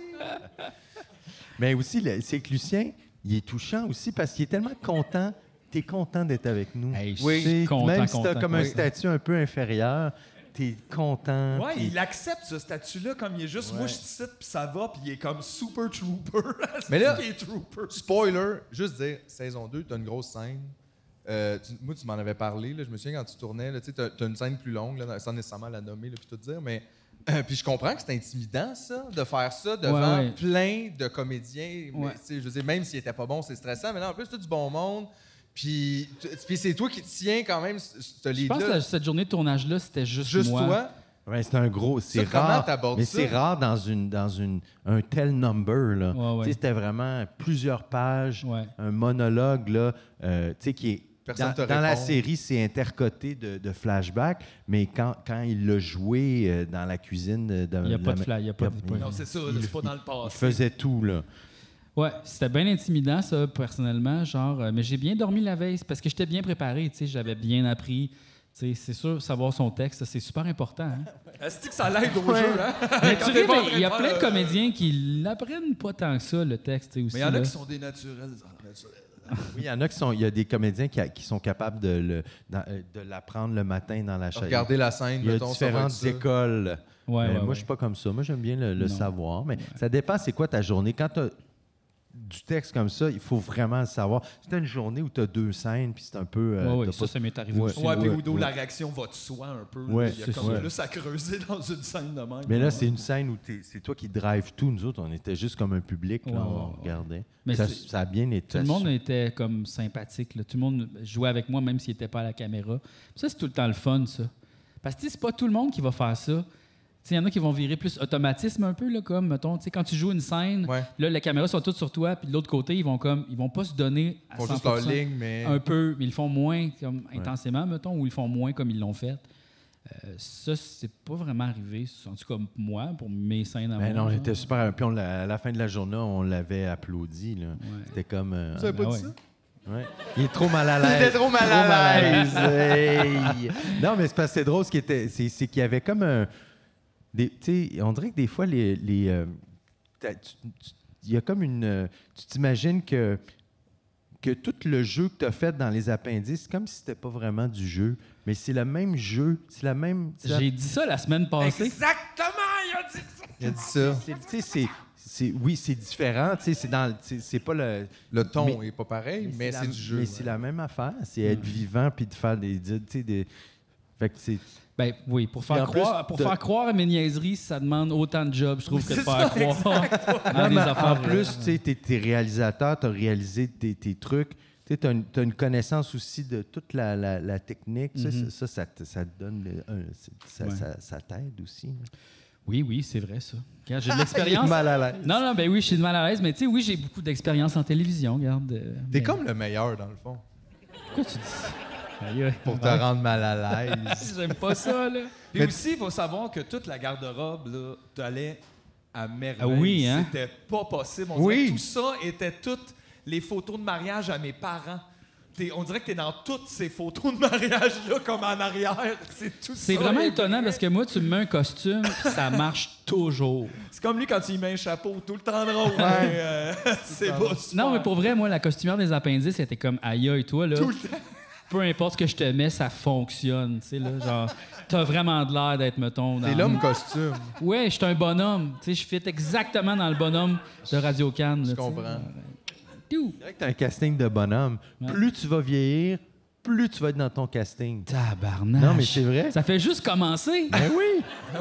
Mais aussi, c'est que Lucien, il est touchant aussi parce qu'il est tellement content. T'es content d'être avec nous.
Hey, je
Oui,
suis content,
Même si t'as
content.
comme un
Oui.
statut un peu inférieur, t'es content.
Ouais,
puis-
il accepte ce statut-là comme il est juste, moi je te cite, puis ça va, puis il est comme super trooper.
Mais là-
il est trooper.
Spoiler, juste dire, saison 2, t'as une grosse scène. Moi, tu m'en avais parlé. Là, je me souviens quand tu tournais, tu as une scène plus longue, là, sans nécessairement la nommer, là, puis tout dire, mais. Puis je comprends que c'est intimidant, ça, de faire ça devant
Ouais.
plein de comédiens. Mais,
Ouais.
tu sais, je veux dire, même s'il était pas bon, c'est stressant. Mais là, en plus, tu du bon monde. Puis c'est toi qui tiens quand même ce
Je pense
lead-là.
que cette journée de tournage-là, c'était juste,
Juste
moi.
toi.
Ouais, c'est un gros. C'est
Ça, comment
rare.
t'abordes
Mais
ça?
c'est rare dans un tel number. Là.
Ouais, ouais.
Tu sais, c'était vraiment plusieurs pages,
Ouais.
un monologue là, tu sais, qui
Personne te
Dans la
répond.
série, c'est intercoté de flashbacks, mais quand il l'a joué dans la cuisine...
Il n'y a pas de fly, il n'y a pas de...
Non, c'est ça, là, c'est pas dans le
Il
passé.
faisait tout, là.
Ouais, c'était bien intimidant, ça, personnellement. Genre, mais j'ai bien dormi la veille parce que j'étais bien préparé, tu sais, j'avais bien appris. Tu sais, c'est sûr, savoir son texte, c'est super important. Hein?
Est-ce que ça l'aide au jeu, hein?
Mais
Quand
tu
t'es
ris,
pas en
mais
train
il y a
de
plein de
faire,
comédiens qui l'apprennent pas tant que ça, le texte, tu sais, aussi.
Mais il y en a
là.
qui sont des naturels.
Oui, il y en a il y a des comédiens qui sont capables de l'apprendre le matin dans la chaîne.
Regardez la scène,
Il y a
mettons, ça va être
différentes
ça.
écoles.
Ouais,
Moi,
ouais.
je suis pas comme ça. Moi, j'aime bien le
Non.
savoir. Mais ça dépend, c'est quoi ta journée. Quand tu as du texte comme ça, il faut vraiment le savoir. Si tu as une journée où tu as 2 scènes, puis c'est un peu...
Ouais,
t'as
ça,
pas-
ça m'est arrivé
Ouais.
aussi.
Ouais, puis
Ouais,
Udo,
ouais.
la réaction va de soi un peu. là.
Ouais,
Il y a
c'est
comme
ça.
plus à creuser dans une scène de même.
Mais là, c'est une scène où c'est toi qui drive tout. Nous autres, on était juste comme un public. Là,
Ouais,
on
ouais, ouais.
regardait.
Mais
ça,
c'est-
ça a bien été.
Tout le monde était comme sympathique. Là. Tout le monde jouait avec moi, même s'il n'était pas à la caméra. Ça, c'est tout le temps le fun, ça. Parce que tu sais, c'est pas tout le monde qui va faire ça. Il y en a qui vont virer plus automatisme un peu, là, comme, mettons, tu sais, quand tu joues une scène,
Ouais.
là, les caméras sont toutes sur toi, puis de l'autre côté, ils vont pas se donner à
Ils font
100%.
juste leur ligne, mais...
Un peu, mais ils le font moins comme intensément, mettons, ou ils font moins comme ils l'ont fait. Ça, c'est pas vraiment arrivé, en tout cas moi, pour mes scènes à
Ben
moi.
non, on
genre.
était super. Puis à la fin de la journée, on l'avait applaudi. Là.
Ouais.
C'était comme.
Vous avez pas
Ah
dit
ouais.
ça?
Ouais. Il est trop mal à l'aise.
Il était trop mal à l'aise.
Hey. Non, mais c'est parce que c'est drôle. C'est qu'il y avait comme un. Tu sais, on dirait que des fois, il y a comme une. Tu t'imagines que tout le jeu que tu as fait dans les appendices, c'est comme si c'était pas vraiment du jeu, mais c'est le même jeu. C'est la même.
J'ai dit ça la semaine passée.
Exactement, il a dit ça!
Il a dit ça.
Tu sais, oui, c'est différent. Tu sais, c'est pas le.
Le ton
Mais-
est pas pareil, mais
la-
c'est du jeu.
Mais c'est la même affaire. C'est être vivant puis de faire des. Tu sais, fait que c'est.
Ben oui, pour
Puis
faire
en
croire,
plus,
faire croire à mes niaiseries, ça demande autant de jobs, je trouve, que de faire croire à
Non,
des
mais
affaires.
en plus, tu sais, t'es réalisateur, t'as réalisé tes trucs. Tu sais, t'as une connaissance aussi de toute la technique. Tu sais, ça te donne.
Ouais.
Ça t'aide aussi.
Oui, c'est vrai, ça. Regarde, j'ai de
Il est
l'expérience.
mal à l'aise.
Non, ben oui, je suis mal à l'aise, mais tu sais, oui, j'ai beaucoup d'expérience en télévision, regarde.
T'es
mais-
comme le meilleur, dans le fond,
Pourquoi tu dis ça? Aïe, aïe.
pour te rendre mal à l'aise.
J'aime pas ça, là.
Puis aussi, il faut savoir que toute la garde-robe, là, t'allais à merveille.
Ah oui, hein?
C'était pas possible. On
Oui.
dirait que tout ça était toutes les photos de mariage à mes parents. On dirait que t'es dans toutes ces photos de mariage-là, comme en arrière. C'est tout ça.
C'est vraiment étonnant parce que moi, tu me mets un costume, puis ça marche toujours.
C'est comme lui quand il met un chapeau tout le temps drôle. mais, c'est pas super.
Non, mais pour vrai, moi, la costumière des appendices, c'était comme aïe, aïe, toi, là.
Tout le temps.
Peu importe ce que je te mets, ça fonctionne. Tu sais, là, genre, t'as vraiment de l'air d'être, mettons.
T'es l'homme costume.
Ouais, je suis un bonhomme. Tu sais, je fit exactement dans le bonhomme de Radio Cannes.
Je comprends.
Tout.
C'est vrai que t'as un casting de bonhomme.
Ouais.
Plus tu vas vieillir, plus tu vas être dans ton casting.
Tabarnak.
Non, mais c'est vrai.
Ça fait juste commencer.
Ben oui!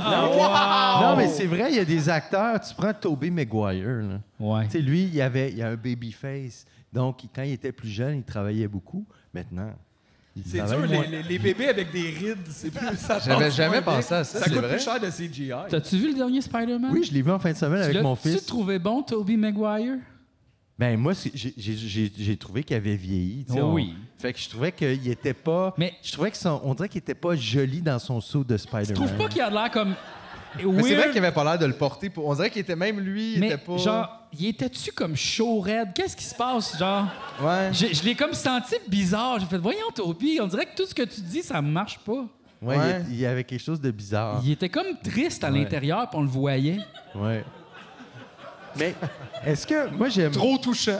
Non, mais c'est vrai, il y a des acteurs. Tu prends Tobey Maguire. Là.
Ouais.
Tu sais, lui, il y a un baby face. Donc, quand il était plus jeune, il travaillait beaucoup. Maintenant, il
C'est
travaille
dur,
moins.
les bébés avec des rides, c'est plus. Ça
J'avais
passe
jamais
moins bien.
pensé à ça,
Ça
c'est
coûte
vrai?
plus cher de CGI.
T'as-tu vu le dernier Spider-Man?
Oui, je l'ai vu en fin de semaine avec mon fils.
Tu trouvé bon, Tobey Maguire?
Ben moi, j'ai trouvé qu'il avait vieilli. tu sais,
Oh oui.
Fait que je trouvais qu'il était pas.
Mais-
je trouvais que on dirait qu'il était pas joli dans son saut de Spider-Man.
Tu trouves pas qu'il a de l'air comme.
Mais c'est vrai qu'il avait pas l'air de le porter. On dirait qu'il était même lui, il
Mais
était pas...
genre, il était-tu comme chaud raide? Qu'est-ce qui se passe? Genre,
Ouais.
je l'ai comme senti bizarre. J'ai fait, voyons, Toby, on dirait que tout ce que tu dis, ça marche pas.
Ouais,
Ouais.
il y avait quelque chose de bizarre.
Il était comme triste à
Ouais.
l'intérieur, puis on le voyait.
Ouais. Mais est-ce que moi j'aime.
Trop touchant.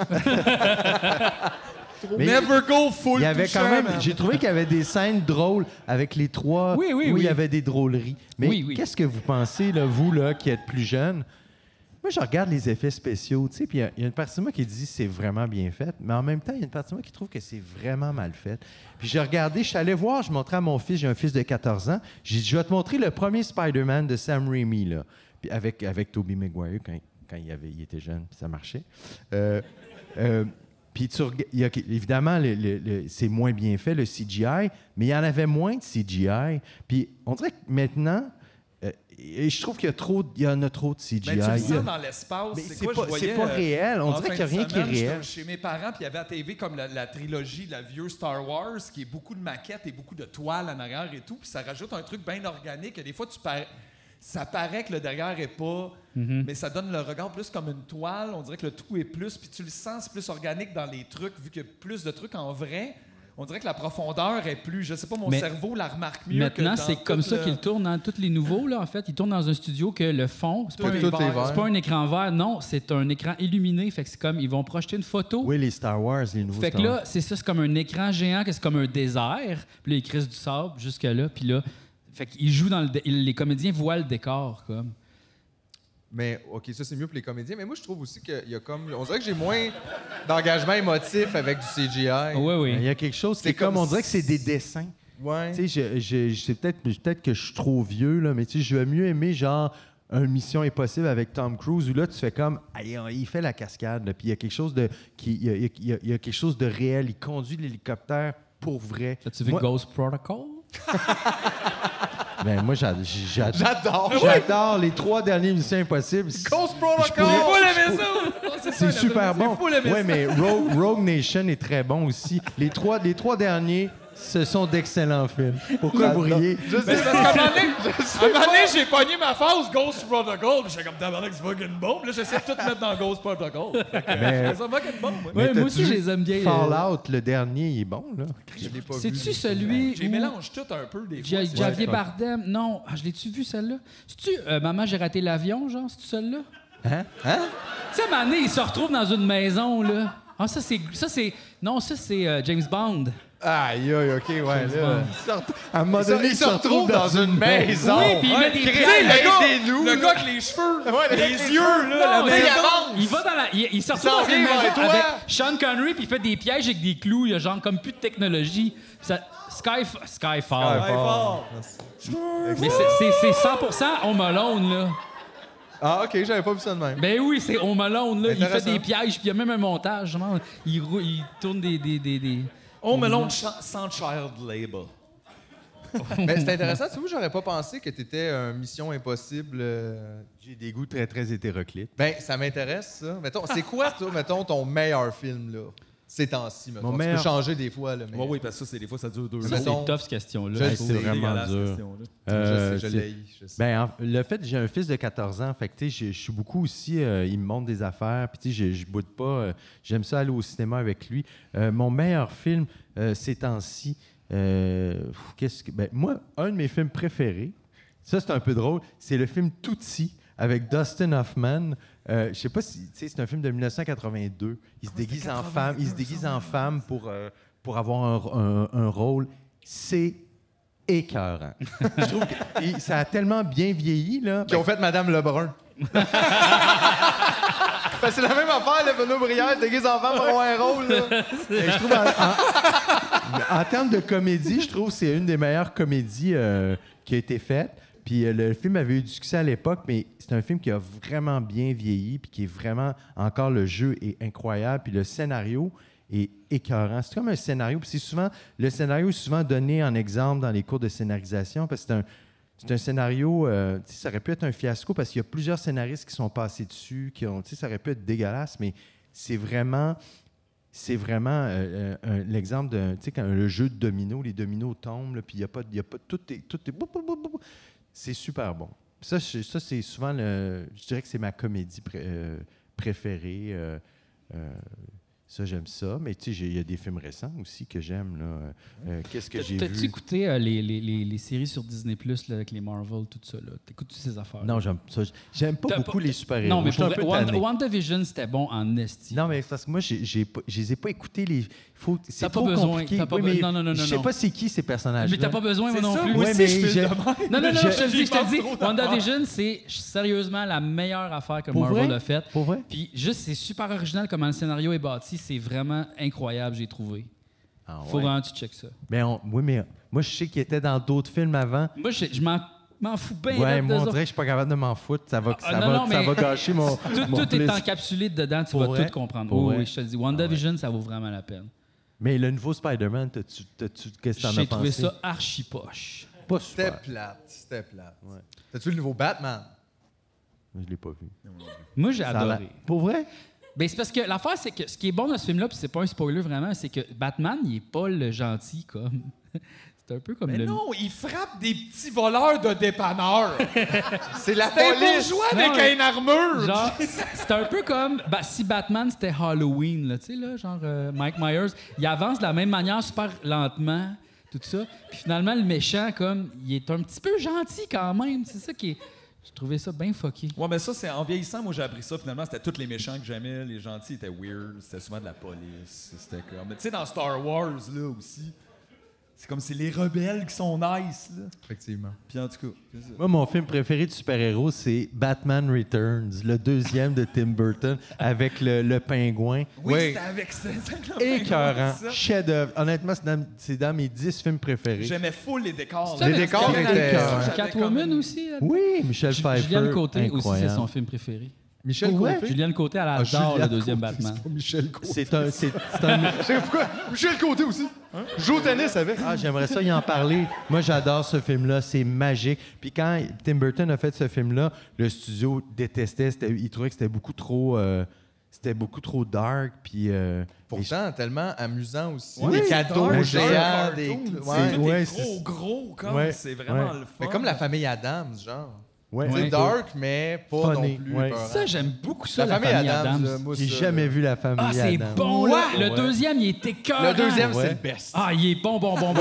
Mais
Never go full
il y avait quand
touchant,
même.
man.
J'ai trouvé qu'il y avait des scènes drôles avec les trois.
Oui, oui,
où
oui.
il y avait des drôleries. Mais
Oui, oui.
qu'est-ce que vous pensez, là, vous, là, qui êtes plus jeune? Moi, je regarde les effets spéciaux, tu sais, puis il y a une partie de moi qui dit c'est vraiment bien fait, mais en même temps, il y a une partie de moi qui trouve que c'est vraiment mal fait. Puis j'ai regardé, je suis allé voir, je montrais à mon fils, j'ai un fils de 14 ans, j'ai dit, je vais te montrer le premier Spider-Man de Sam Raimi, là, puis avec Tobey Maguire quand il était jeune, puis ça marchait. Puis évidemment, c'est moins bien fait, le CGI, mais il y en avait moins de CGI. Puis on dirait que maintenant, et je trouve qu'il y en a trop de CGI.
Mais tu le
Il y a-
sens dans l'espace.
Mais
C'est quoi, je voyais,
c'est pas réel. On
en
dirait
fin
qu'il n'y a
de
rien qui est
semaine, j'étais
réel.
chez mes parents, puis il y avait à TV comme la trilogie, la vieux Star Wars, qui est beaucoup de maquettes et beaucoup de toiles en arrière et tout. Puis ça rajoute un truc bien organique. Et des fois, ça paraît que le derrière est pas... Mais ça donne le regard plus comme une toile. On dirait que le tout est plus. Puis tu le sens, c'est plus organique dans les trucs, vu qu'il y a plus de trucs en vrai. On dirait que la profondeur est plus... Je sais pas, mon
Mais
cerveau la remarque mieux
Maintenant,
que dans
c'est comme
tout
ça
le-
qu'ils tournent dans tous les nouveaux. Là, en fait, ils tournent dans un studio que le fond, c'est pas,
Tout
un,
est
Tout est vert.
c'est pas un écran vert, non, c'est un écran illuminé. Fait que c'est comme ils vont projeter une photo.
Oui, les Star Wars, les nouveaux
Fait que
Star Wars.
là, c'est ça, c'est comme un écran géant, que c'est comme un désert. Puis là, ils crissent du sable jusque-là. Puis là, fait qu'ils jouent dans les comédiens voient le décor, comme.
Mais, OK, ça, c'est mieux pour les comédiens. Mais moi, je trouve aussi qu'il y a comme... On dirait que j'ai moins d'engagement émotif avec du CGI.
Oui, oui.
Il y a quelque chose,
C'est
c'est comme,
comme
on dirait que c'est des dessins.
Ouais.
Tu sais, c'est peut-être que je suis trop vieux, là, mais tu sais, je vais mieux aimer, genre, une Mission Impossible avec Tom Cruise, où là, tu fais comme, Aïe, il fait la cascade, là, puis il y a quelque chose de... Il y a quelque chose de réel. Il conduit l'hélicoptère pour vrai.
As-tu vu
Moi-
Ghost Protocol?
Ben, moi, j'adore les 3 derniers Missions Impossibles.
Ghost Protocol!
C'est super bon. Oui, mais Rogue Nation est très bon aussi. Les trois derniers, ce sont d'excellents films. Pourquoi vous riez?
Mais c'est parce qu'à un moment donné, j'ai pogné ma phase Ghost Protocol, puis j'étais comme tabarnak, c'est fucking bon. Puis là, j'essaie de tout mettre dans Ghost Protocol.
Mais-
C'est fucking bon, moi.
Ouais,
Mais
moi aussi,
t'as-tu
je les aime bien.
Fallout, le dernier, il est bon, là.
Je l'ai pas vu.
C'est-tu celui
J'ai
où
mélange tout un peu des fois. c'est-
Javier Bardem? Non. Ah, je l'ai-tu vu, celle-là? C'est-tu Maman, j'ai raté l'avion, genre? C'est-tu celle-là?
Hein?
Tu sais, à un moment donné, il se retrouve dans une maison, là. Ah, ça, c'est... Non, ça, c'est James Bond.
Aïe, aïe, OK, ouais, là.
À un moment donné,
Il se retrouve dans une maison.
Oui, puis il met des
Tu sais,
pièges.
le gars avec les cheveux,
Ouais,
les
les
yeux, là,
Non,
la
c'est-
maison.
il va dans la... Il se retrouve
s'en
dans une
vient vers
maison
toi.
avec Sean Connery, puis il fait des pièges avec des clous. Il y a genre comme plus de technologie. Puis ça... Skyfall. Mais c'est 100% Home Alone, là.
Ah, OK, j'avais pas vu ça de même.
Ben oui, c'est Home Alone, là. Il fait
Intéressant.
des pièges, puis il y a même un montage. Genre, il tourne des...
On mélange sans child labor.
Mais c'est intéressant. Tu vois, j'aurais pas pensé que t'étais un Mission Impossible.
J'ai des goûts très, très hétéroclites.
Ben, ça m'intéresse, ça. Mettons, c'est quoi, toi, mettons, ton meilleur film, là? Ces temps-ci, mettons.
Mon
Tu
meilleur-
peux changer des fois, là, mais...
Oui, parce que ça, c'est des fois, ça dure 2
Ça,
ans.
Mettons-
c'est tough, cette question-là.
Je
Hey,
sais,
c'est vraiment dur.
Je
c'est-
l'ai, je sais.
Ben, le fait que j'ai un fils de 14 ans, fait que, tu sais, je suis beaucoup aussi, il me montre des affaires, puis tu sais, je boude pas, j'aime ça aller au cinéma avec lui. Mon meilleur film ces temps-ci, ben, moi, un de mes films préférés, ça c'est un peu drôle, c'est le film Tootsie avec Dustin Hoffman. Je sais pas si, tu sais, c'est un film de 1982. Il se déguise en femme, pour avoir un rôle. C'est écœurant. Je trouve que ça a tellement bien vieilli, là.
Qui ont fait Madame Lebrun. Ben, c'est la même affaire, là, Benoît Brière, déguise en femme pour avoir un rôle, là.
Mais je trouve en termes de comédie, je trouve que c'est une des meilleures comédies qui a été faite. Puis le film avait eu du succès à l'époque, mais c'est un film qui a vraiment bien vieilli, puis qui est vraiment... Encore, le jeu est incroyable, puis le scénario est écœurant. C'est comme un scénario, puis le scénario est souvent donné en exemple dans les cours de scénarisation, parce que c'est un scénario... tu sais, ça aurait pu être un fiasco, parce qu'il y a plusieurs scénaristes qui sont passés dessus, tu sais, ça aurait pu être dégueulasse, mais c'est vraiment... l'exemple de, tu sais, quand le jeu de domino, les dominos tombent, là, puis il n'y a pas... Tout est c'est super bon. Ça c'est souvent je dirais que c'est ma comédie préférée. Ça, j'aime ça. Mais tu sais, il y a des films récents aussi que j'aime. Là. Qu'est-ce que j'ai
T'as-tu
vu?
écouté les séries sur Disney+, là, avec les Marvel, tout ça? T'écoutes-tu ces affaires?
Non, j'aime pas
T'as
beaucoup
pas-
les super-héros.
Non, mais
Je suis
pour
un peu
vrai,
tanné.
WandaVision, c'était bon en esti.
Non, mais parce que moi, je les ai pas écoutés. C'est
T'as pas
trop
besoin,
compliqué.
t'as pas
Oui,
be-
mais
non, non, non,
je sais
non.
pas c'est qui ces personnages-là.
Mais t'as pas besoin, moi
C'est
non
ça,
plus.
moi
Ouais,
aussi,
mais
je fais
j'ai-
de même.
Non, non, non,
Je-
je te le dis,
j'y pense trop d'affaires.
WandaVision, c'est sérieusement la meilleure affaire que
Pour
Marvel
vrai?
a faite.
Pour vrai?
Puis juste, c'est super original comment le scénario est bâti. C'est vraiment incroyable, j'ai trouvé.
Ah,
Faut
ouais.
vraiment que tu checkes ça.
Mais oui, mais moi, je sais qu'il était dans d'autres films avant.
Moi, je m'en fous bien.
Ouais,
là,
moi,
d'eux
on
autres.
dirait que je suis pas capable de m'en foutre. Ça va,
Ah, non,
ça
mais-
va gâcher mon
Tout est
plaisir.
encapsulé dedans, tu
Pour
vas
vrai?
tout comprendre.
Pour
Oui,
vrai?
oui, je te le dis. WandaVision, ça vaut vraiment la peine.
Mais le nouveau Spider-Man, qu'est-ce que t'en as pensé?
J'ai trouvé ça archi poche.
Pas
C'était
super.
plate. Ouais. T'as-tu le nouveau Batman?
Je l'ai pas vu.
Moi, j'ai
Ça a l'air-
adoré.
Pour vrai?
Ben, c'est parce que l'affaire, c'est que ce qui est bon dans ce film-là, puis c'est pas un spoiler vraiment, c'est que Batman, il est pas le gentil comme. C'est un peu comme
Mais
le.
non, il frappe des petits voleurs de dépanneurs.
C'est la
C'est un
police!
bourgeois
Non,
avec une armure.
Genre, c'est un peu comme si Batman c'était Halloween, là, tu sais, là, genre Mike Myers, il avance de la même manière, super lentement, tout ça. Puis finalement, le méchant, comme, il est un petit peu gentil quand même. C'est ça qui est. J'ai trouvé ça bien fucké.
Ouais, mais ça, c'est en vieillissant, moi, j'ai appris ça. Finalement, c'était tous les méchants que j'aimais. Les gentils étaient weird. C'était souvent de la police. C'était comme. Tu sais, dans Star Wars, là aussi, c'est comme c'est les rebelles qui sont nice, là.
Effectivement.
Puis en tout cas, c'est ça.
Moi, mon film préféré de super-héros, c'est Batman Returns, le deuxième de Tim Burton, avec le pingouin.
Oui, c'était avec ça.
Écœurant.
Ça.
Chef-d'œuvre. Honnêtement, c'est dans mes 10 films préférés.
J'aimais full les décors.
Les décors étaient-
Catwoman aussi. là.
Oui, Michel Pfeiffer.
Juliane Côté aussi, c'est
incroyable.
son film préféré.
Michel
Ouais.
Côté?
Juliane Côté, elle
Ah,
adore
Juliane
le deuxième
Côté,
Batman.
c'est pas Michel Côté.
C'est un...
Je sais pourquoi. Michel Côté aussi. Je joue au tennis avec.
Ah, j'aimerais ça y en parler. Moi, j'adore ce film-là. C'est magique. Puis quand Tim Burton a fait ce film-là, le studio détestait. Il trouvait que c'était beaucoup trop... c'était beaucoup trop dark. Puis...
Pourtant, tellement amusant aussi.
Ouais,
des
c'est
cadeaux
dark,
géants,
dark
des...
cartoon,
Ouais.
c'est
Ouais,
des
c'est-
gros, comme.
Ouais,
C'est vraiment
ouais.
le fun.
Mais comme la famille Adams, genre.
ouais.
C'est
Ouais.
dark, mais pas
Funny,
non plus
ouais.
épeurant.
Ça, j'aime beaucoup ça,
La famille Adams, là, moi,
J'ai
ça-
jamais vu la famille
Ah, c'est
Adams.
bon, là. Le
Ouais.
deuxième, il est écœurant.
Le deuxième,
Ouais.
c'est le best.
Ah, il est bon.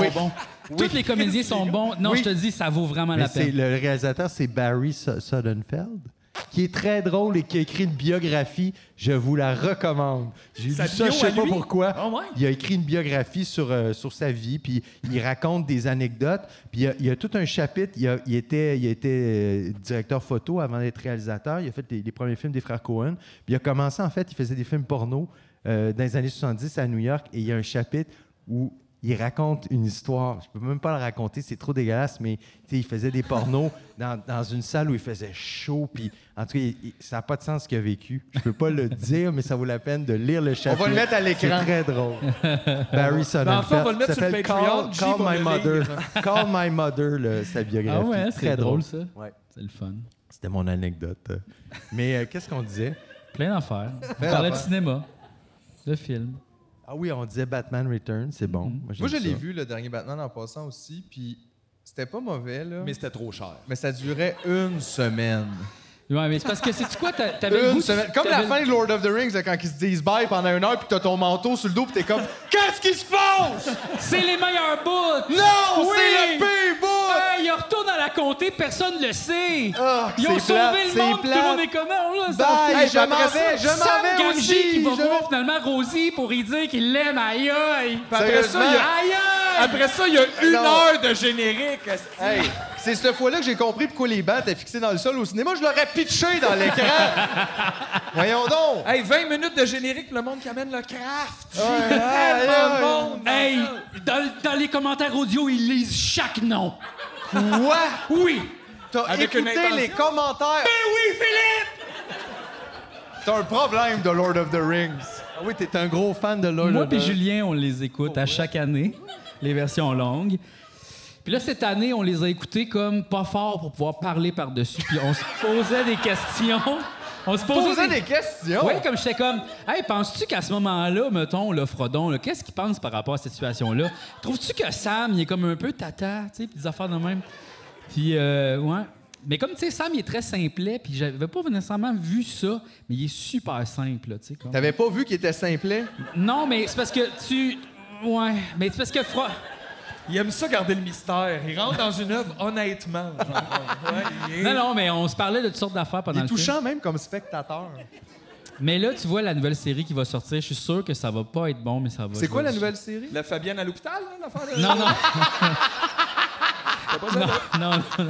Tous les comédiens sont bons. Non,
Oui.
je te dis, ça vaut vraiment
Mais
la
c'est
peine.
le réalisateur, c'est Barry Sonnenfeld, qui est très drôle et qui a écrit une biographie. Je vous la recommande. J'ai lu
Sa
ça,
bio
je sais
à
pas
lui?
pourquoi.
Ah ouais?
Il a écrit une biographie sur sa vie, puis il raconte des anecdotes. Puis il y a tout un chapitre. Il était directeur photo avant d'être réalisateur. Il a fait les premiers films des frères Coen. Puis il a commencé, en fait, il faisait des films porno dans les années 70 à New York. Et il y a un chapitre où il raconte une histoire. Je peux même pas la raconter, c'est trop dégueulasse, mais tu sais, il faisait des pornos dans une salle où il faisait chaud. Puis, en tout cas, ça n'a pas de sens ce qu'il a vécu. Je peux pas le dire, mais ça vaut la peine de lire le chapitre.
va le mettre à l'écran.
C'est très drôle. Barry Sonnenfeld.
enfin, on va le mettre
Ça
sur le
s'appelle
Patreon. J
Call
va
My
le
Mother.
lire.
Call My Mother, sa biographie.
Ah ouais,
Très
c'est drôle, ça.
Ouais.
C'est le fun.
C'était mon anecdote. Mais qu'est-ce qu'on disait?
Plein d'affaires. On parlait de cinéma, de film.
Ah oui, on disait Batman Returns, c'est bon.
Moi,
j'aime
je l'ai
ça.
vu, le dernier Batman, en passant aussi, puis c'était pas mauvais, là.
Mais c'était trop cher.
Mais ça durait une semaine.
Ouais, mais c'est parce que, sais-tu quoi, t'avais le goût
Une
de-
semaine. Comme la
t'avais-
fin de Lord of the Rings, là, quand ils se disent bye pendant une heure, puis t'as ton manteau sur le dos, puis t'es comme qu'est-ce qui se passe?
C'est les meilleurs bouts!
Non,
Oui!
c'est le pire bout!
Hey, il retourne à la comté, personne ne le sait!
Ah,
Ils ont
c'est
sauvé
plate,
le
c'est
monde, tout
plate.
le monde est comme oh, là, ça
Bye,
fait-
je m'en
Après
vais,
ça,
je m'en
Sam
vais
Gamgee
aussi,
qui va
je
voir
vais-
finalement Rosie pour lui dire qu'il l'aime, aïe aïe!
Puis après ça, il y a-
Aïe aïe!
Après ça, il y a une
Non.
heure de générique. esti.
Hey, c'est cette fois-là que j'ai compris pourquoi les bancs étaient fixés dans le sol au cinéma. Je l'aurais pitché dans l'écran. Voyons donc.
Hey, 20 minutes de générique, puis le monde qui amène le craft. J'ai
Ouais,
tellement
ouais,
de monde.
Hey, dans les commentaires audio, ils lisent chaque nom.
Quoi?
Oui!
T'as
Avec une
écouté
intention?
les commentaires.
Ben oui, Philippe!
T'as un problème de Lord of the Rings.
Ah oui, t'es un gros fan de Lord
Moi
of
et
the...
Julien, on les écoute à chaque année, les versions longues. Puis là, cette année, on les a écoutés comme pas fort pour pouvoir parler par-dessus. Puis on se posait des questions. On se
Posez des questions.
Oui, comme j'étais comme, hey, penses-tu qu'à ce moment-là, mettons, le Frodon, là, qu'est-ce qu'il pense par rapport à cette situation-là? Trouves-tu que Sam, il est comme un peu tata, tu sais, puis des affaires de même? Puis, ouais. Mais comme, tu sais, Sam, il est très simplet, puis j'avais pas nécessairement vu ça, mais il est super simple, là, tu sais. Comme...
T'avais pas vu qu'il était simplet?
Non, mais c'est parce que tu... Ouais, mais c'est parce que...
Il aime ça garder le mystère. Il rentre dans une œuvre honnêtement. Genre. Ouais, il est-
Non, mais on se parlait de toutes sortes d'affaires pendant
Il est
le film.
touchant même comme spectateur.
Mais là, tu vois la nouvelle série qui va sortir. Je suis sûr que ça va pas être bon, mais ça va...
C'est quoi la nouvelle série?
La Fabienne à l'hôpital, là, l'affaire? de-
Non, non.
T'as pas ça, là?
Non.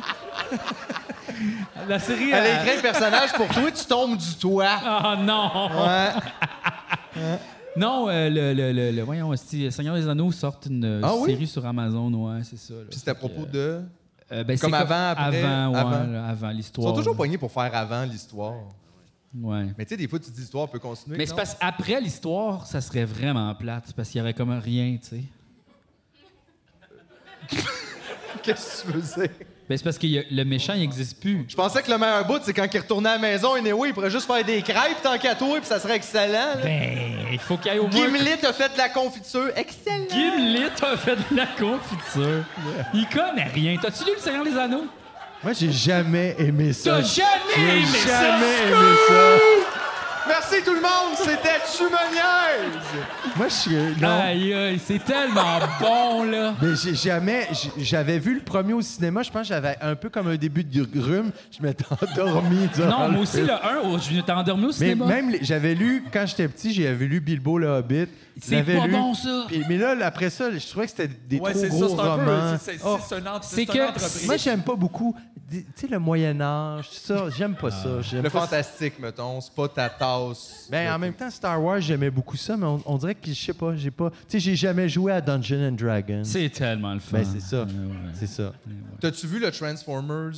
La série...
Elle a écrit un personnage pour toi, tu tombes du toit.
Ah non!
Ouais.
Non, voyons, Seigneur des Anneaux sort une
Ah oui?
série sur Amazon, ouais, c'est ça. là.
Puis c'était à propos de...
Ben,
comme
c'est
avant, après,
Avant, ouais,
avant.
là, avant
Ils
l'histoire.
sont toujours
là.
pognés pour faire avant l'histoire.
Ouais.
Mais tu sais, des fois, tu dis l'histoire peut continuer.
Mais c'est
non?
parce qu'après l'histoire, ça serait vraiment plate, parce qu'il y aurait comme rien, tu sais.
Qu'est-ce que tu veux dire?
Ben, c'est parce que le méchant, il n'existe plus.
Je pensais que le meilleur bout, c'est quand il retournait à la maison, anyway, il pourrait juste faire des crêpes tant qu'à toi, puis ça serait excellent. Là.
Ben, il faut qu'il y ait au moins...
Gimli a fait de la confiture. Excellent!
Gimli a fait de la confiture. Il connaît rien. T'as-tu lu Le Seigneur des Anneaux?
Moi, j'ai jamais aimé ça.
T'as jamais aimé
J'ai
ça?
jamais aimé ça.
Merci tout le monde, c'était Tu me niaises!
Moi, je suis... Non.
Aïe, aïe, c'est tellement bon, là.
Mais j'avais vu le premier au cinéma, je pense que j'avais un peu comme un début de rhume, je m'étais endormi.
Non, moi aussi, le 1, je m'étais endormi au
Mais
cinéma.
même, j'avais lu, quand j'étais petit, j'avais lu Bilbo le Hobbit.
C'est
J'avais
pas
lu,
bon, ça.
Mais là, après ça, je trouvais que c'était des
Ouais,
trop
c'est
gros
ça, c'est un peu.
romans.
C'est
Oh,
c'est
une
que-
entreprise.
moi, j'aime pas beaucoup. Tu sais, le Moyen-Âge, ça, j'aime pas ça. J'aime
Le
pas ça.
fantastique, mettons, c'est pas ta tasse.
Ben, en même temps, Star Wars, j'aimais beaucoup ça, mais on dirait que, je sais pas, j'ai pas... Tu sais, j'ai jamais joué à Dungeons and Dragons.
C'est tellement le fun.
Ben, c'est ça.
Ouais.
C'est ça.
T'as-tu vu le Transformers?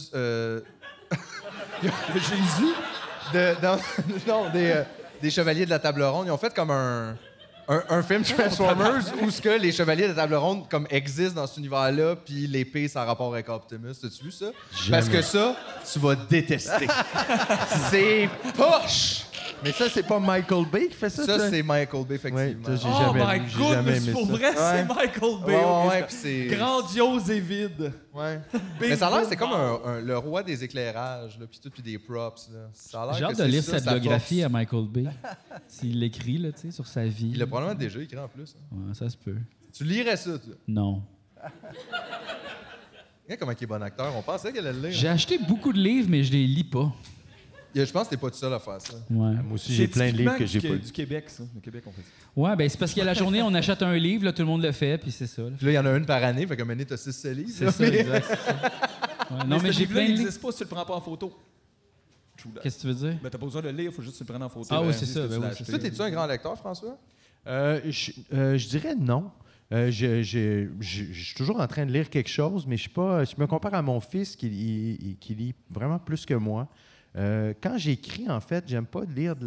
Jésus?
Non, des Chevaliers de la Table Ronde. Ils ont fait comme un film Transformers où ce que les Chevaliers de la Table Ronde comme existent dans cet univers-là, puis l'épée, ça a rapport avec Optimus. T'as-tu vu ça? Parce que ça, tu vas détester. C'est poche!
Mais ça, c'est pas Michael Bay qui fait ça?
Ça,
toi?
c'est Michael Bay,
Ouais,
effectivement.
toi, j'ai
Oh
jamais,
my
j'ai jamais
goodness,
aimé
pour
ça.
vrai, c'est Michael Bay.
Ouais,
ok,
ouais, puis c'est...
Grandiose et vide.
Ouais.
Big
Mais ça a l'air,
boom
c'est comme
bang.
le roi des éclairages, là, puis tout, puis des props. Là. Ça a l'air
J'ai
que
hâte de
c'est
lire
ça,
sa
sa
biographie
force.
à Michael Bay. S'il l'écrit, là, tu sais, sur sa vie.
Il l'a probablement déjà écrit en plus. Hein.
Ouais, ça se peut.
Tu lirais ça, toi?
Non.
Regarde comment il est bon acteur. On pensait qu'elle allait le lire.
J'ai acheté beaucoup de livres, mais je les lis pas.
Je pense que t'es pas tout seul à faire ça.
Ouais.
Moi aussi, j'ai plein de livres que j'ai pas lus.
du Québec, ça. Le Québec, on fait ça.
Ouais, ben c'est parce qu'il y a la journée, on achète un livre, là, tout le monde le fait, puis c'est ça. là.
Puis là, il y en a une par année, fait qu'à un moment donné, t'as 6 livres.
C'est
là,
ça,
mais-
exact. c'est ça. Ouais, non, mais
ce
j'ai
livre-là,
plein de
il
livres.
n'existe pas si tu le prends pas en photo.
Qu'est-ce que tu veux dire?
Ben, t'as pas besoin de le lire, faut juste que tu le prennes en photo.
Ah oui,
Ben,
c'est
dis
ça,
que
ben
tu l'as
oui, c'est
acheté.
Toi, t'es-tu un grand lecteur, François?
Je dirais non. Je suis toujours en train de lire quelque chose, mais je me compare à mon fils qui lit vraiment plus que moi. Quand j'écris, en fait, j'aime pas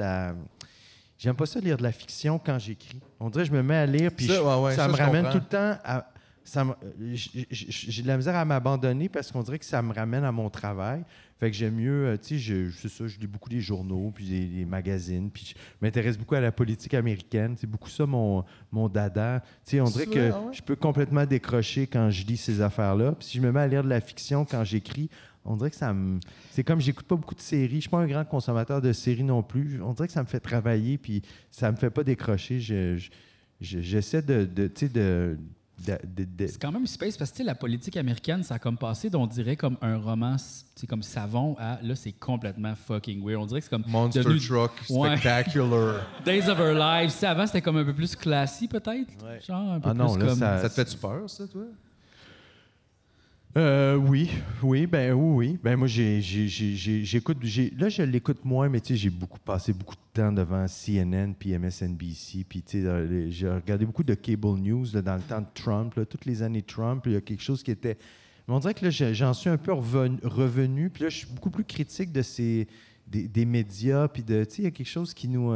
ça lire de la fiction quand j'écris. On dirait que je me mets à lire, puis
Ça, ouais,
ça
ça,
me
je
ramène
comprends.
tout le temps à... J'ai de la misère à m'abandonner parce qu'on dirait que ça me ramène à mon travail. Fait que j'aime mieux, tu sais, c'est ça, je lis beaucoup des journaux, puis des magazines, puis je m'intéresse beaucoup à la politique américaine. C'est beaucoup ça mon dada. Tu sais, on dirait que
ah ouais?
je peux complètement décrocher quand je lis ces affaires-là. Puis si je me mets à lire de la fiction quand j'écris, on dirait que ça me... C'est comme j'écoute pas beaucoup de séries. Je suis pas un grand consommateur de séries non plus. On dirait que ça me fait travailler, puis ça me fait pas décrocher. J'essaie tu sais,
C'est quand même space parce que tu sais, la politique américaine, ça a comme passé d'on dirait comme un roman, c'est comme savon à là, c'est complètement fucking weird. On dirait que c'est comme
Monster
devenu
Truck
Ouais.
Spectacular.
Days of Our Lives. Tu sais, avant, c'était comme un peu plus classique, peut-être.
Ouais.
Genre un peu
Ah non,
plus
là,
comme...
ça-
Ça te fait-tu peur, ça, toi?
Oui. Ben moi, j'écoute. Là, je l'écoute moins, mais tu sais, j'ai passé beaucoup de temps devant CNN puis MSNBC. Puis tu sais, j'ai regardé beaucoup de cable news là, dans le temps de Trump. Là, toutes les années de Trump, il y a quelque chose qui était. Mais on dirait que là, j'en suis un peu revenu. Puis là, je suis beaucoup plus critique de des médias. Puis de, tu sais, il y a quelque chose qui nous.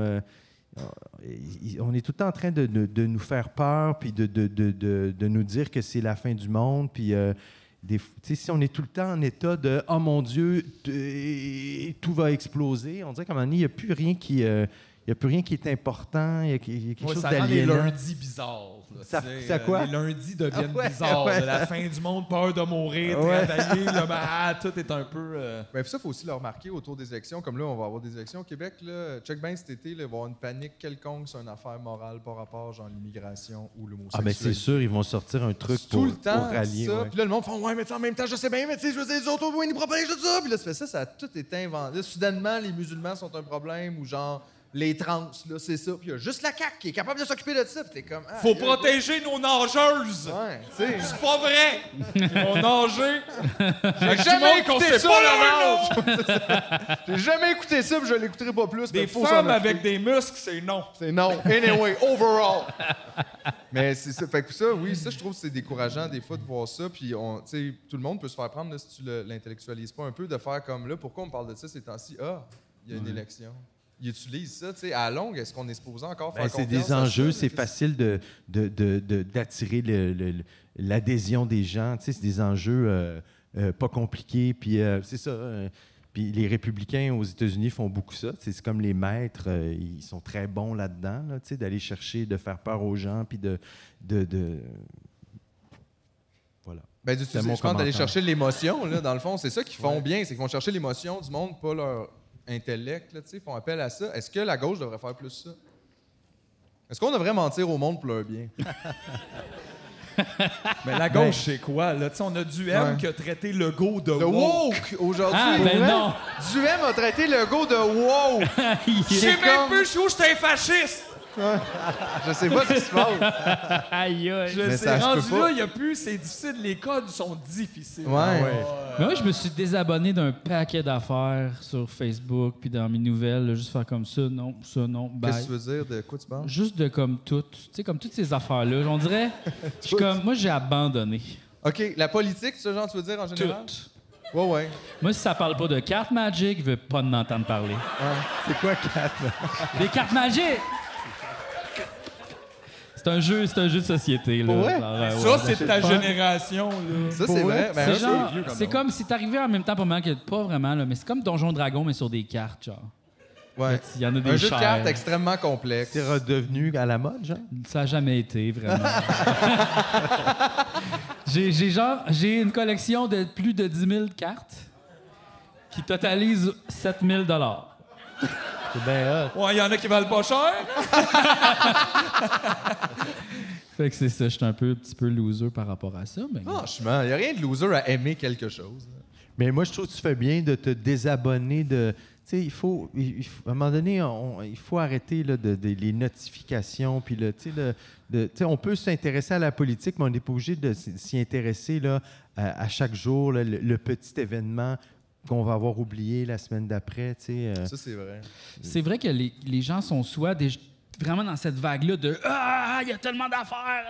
On est tout le temps en train de nous faire peur, puis de nous dire que c'est la fin du monde. Puis. Tu sais, si on est tout le temps en état de « Oh mon Dieu, tout va exploser », on dirait qu'à un moment donné, il n'y a plus rien qui est important, il y a quelque chose
ça rend les
d'aliénant.
lundis bizarres. Là,
Ça-
tu sais,
ça quoi?
Les lundis deviennent
Ah ouais,
bizarres.
ouais.
La fin du monde, peur de mourir,
Ouais.
travailler, là, tout est un peu...
Ben, puis ça, il faut aussi le remarquer autour des élections. Comme là, on va avoir des élections au Québec. Là. Check bien cet été, là, il va y avoir une panique quelconque sur une affaire morale par rapport genre l'immigration ou
Ah
l'homosexualité.
ben c'est sûr, ils vont sortir un truc
Tout
pour,
le temps,
pour rallier.
ça.
ouais.
Puis là, le monde fait « Ouais, mais tu sais, en même temps, je sais bien, mais tu sais, je veux dire, les autres, oui, ils propagent tout ça. » Puis là, ça fait ça a tout été inventé. Là, soudainement, les musulmans sont un problème ou genre les trans, là, c'est ça. Puis il y a juste la CAQ qui est capable de s'occuper de ça. Puis t'es comme... Ah,
Faut
gars,
protéger nos nageuses!
Ouais, tu sais.
C'est pas vrai! Ils vont nager!
J'ai jamais écouté ça, J'ai jamais écouté ça, puis je l'écouterai pas plus. mais
Des
faut
femmes
s'en occuper.
avec des muscles, c'est non.
C'est non. Anyway, overall. Mais c'est ça. Fait que ça, oui, ça, je trouve que c'est décourageant des fois de voir ça. Puis, tu sais, tout le monde peut se faire prendre, là, si tu l'intellectualises pas un peu, de faire comme là, pourquoi on parle de ça ces temps-ci? Ah, il y a une élection. ils utilisent ça, tu sais, à la longue, est-ce qu'on est supposé encore faire
C'est
confiance
des
à
enjeux,
ça?
c'est facile d'attirer l'adhésion des gens. Tu sais, c'est des enjeux pas compliqués. Puis c'est ça. Puis les républicains aux États-Unis font beaucoup ça. Tu sais, c'est comme les maîtres, ils sont très bons là-dedans, là, tu sais, d'aller chercher, de faire peur aux gens, puis de voilà.
Ben,
C'est
d'utiliser,
mon
je pense d'aller
commentaire.
chercher l'émotion, là, dans le fond. C'est ça qu'ils font bien, c'est qu'ils vont chercher l'émotion du monde, pas leur intellect, là, tu sais, ils font appel à ça. Est-ce que la gauche devrait faire plus ça? Est-ce qu'on devrait mentir au monde pour leur bien?
Mais la gauche, c'est quoi? Là? Tu sais, on a Duhem
Ouais.
qui a traité Legault de
Le woke, aujourd'hui.
Ah,
pour
ben
vrai.
non!
Duhem a traité Legault de woke.
Je sais
C'est
même
comme-
plus où j'étais fasciste!
Je sais pas ce qui se passe.
Aïe, aïe.
Je
Mais
sais,
ça se
rendu
peut pas.
là, il n'y a plus, c'est difficile, les codes sont difficiles.
Ouais.
Mais moi, je me suis désabonné d'un paquet d'affaires sur Facebook, puis dans mes nouvelles, là, juste faire comme ça, non, bye.
Qu'est-ce que tu veux dire? De quoi tu parles?
Juste de comme tout, tu sais, comme toutes ces affaires-là. On dirait, je suis comme, moi, j'ai abandonné.
OK, la politique, c'est ce genre tu veux dire en général?
Tout.
Ouais.
Moi, si ça parle pas de cartes Magic, je veux pas en entendre parler.
C'est quoi, Kat?
Des cartes magiques! C'est un jeu de société, là.
Ouais.
Genre,
Ça, c'est de ta génération. Là.
Ça, c'est vrai. Ben,
C'est
ça,
genre,
vieux comme
c'est
nom.
comme si t'arrivais en même temps, pas vraiment, là, mais c'est comme Donjon Dragon, mais sur des cartes, genre.
ouais.
Il y en a des
Un jeu de
chères.
cartes extrêmement complexe.
C'est redevenu à la mode, genre?
Ça n'a jamais été, vraiment. j'ai une collection de plus de 10 000 cartes qui totalise 7 000 $.
C'est bien hot.
Ouais, il y en a qui valent pas cher.
Fait que c'est ça, je suis un petit peu loser par rapport à ça. Mais
Franchement, il n'y a rien de loser à aimer quelque chose.
Mais moi, je trouve que tu fais bien de te désabonner de... Tu sais, à un moment donné, il faut arrêter là, les notifications. Puis, là, tu sais, on peut s'intéresser à la politique, mais on n'est pas obligé de s'y intéresser là, à chaque jour, là, le petit événement qu'on va avoir oublié la semaine d'après. Tu sais,
Ça, c'est vrai.
c'est vrai que les gens sont soit vraiment dans cette vague-là de « Ah, il y a tellement d'affaires!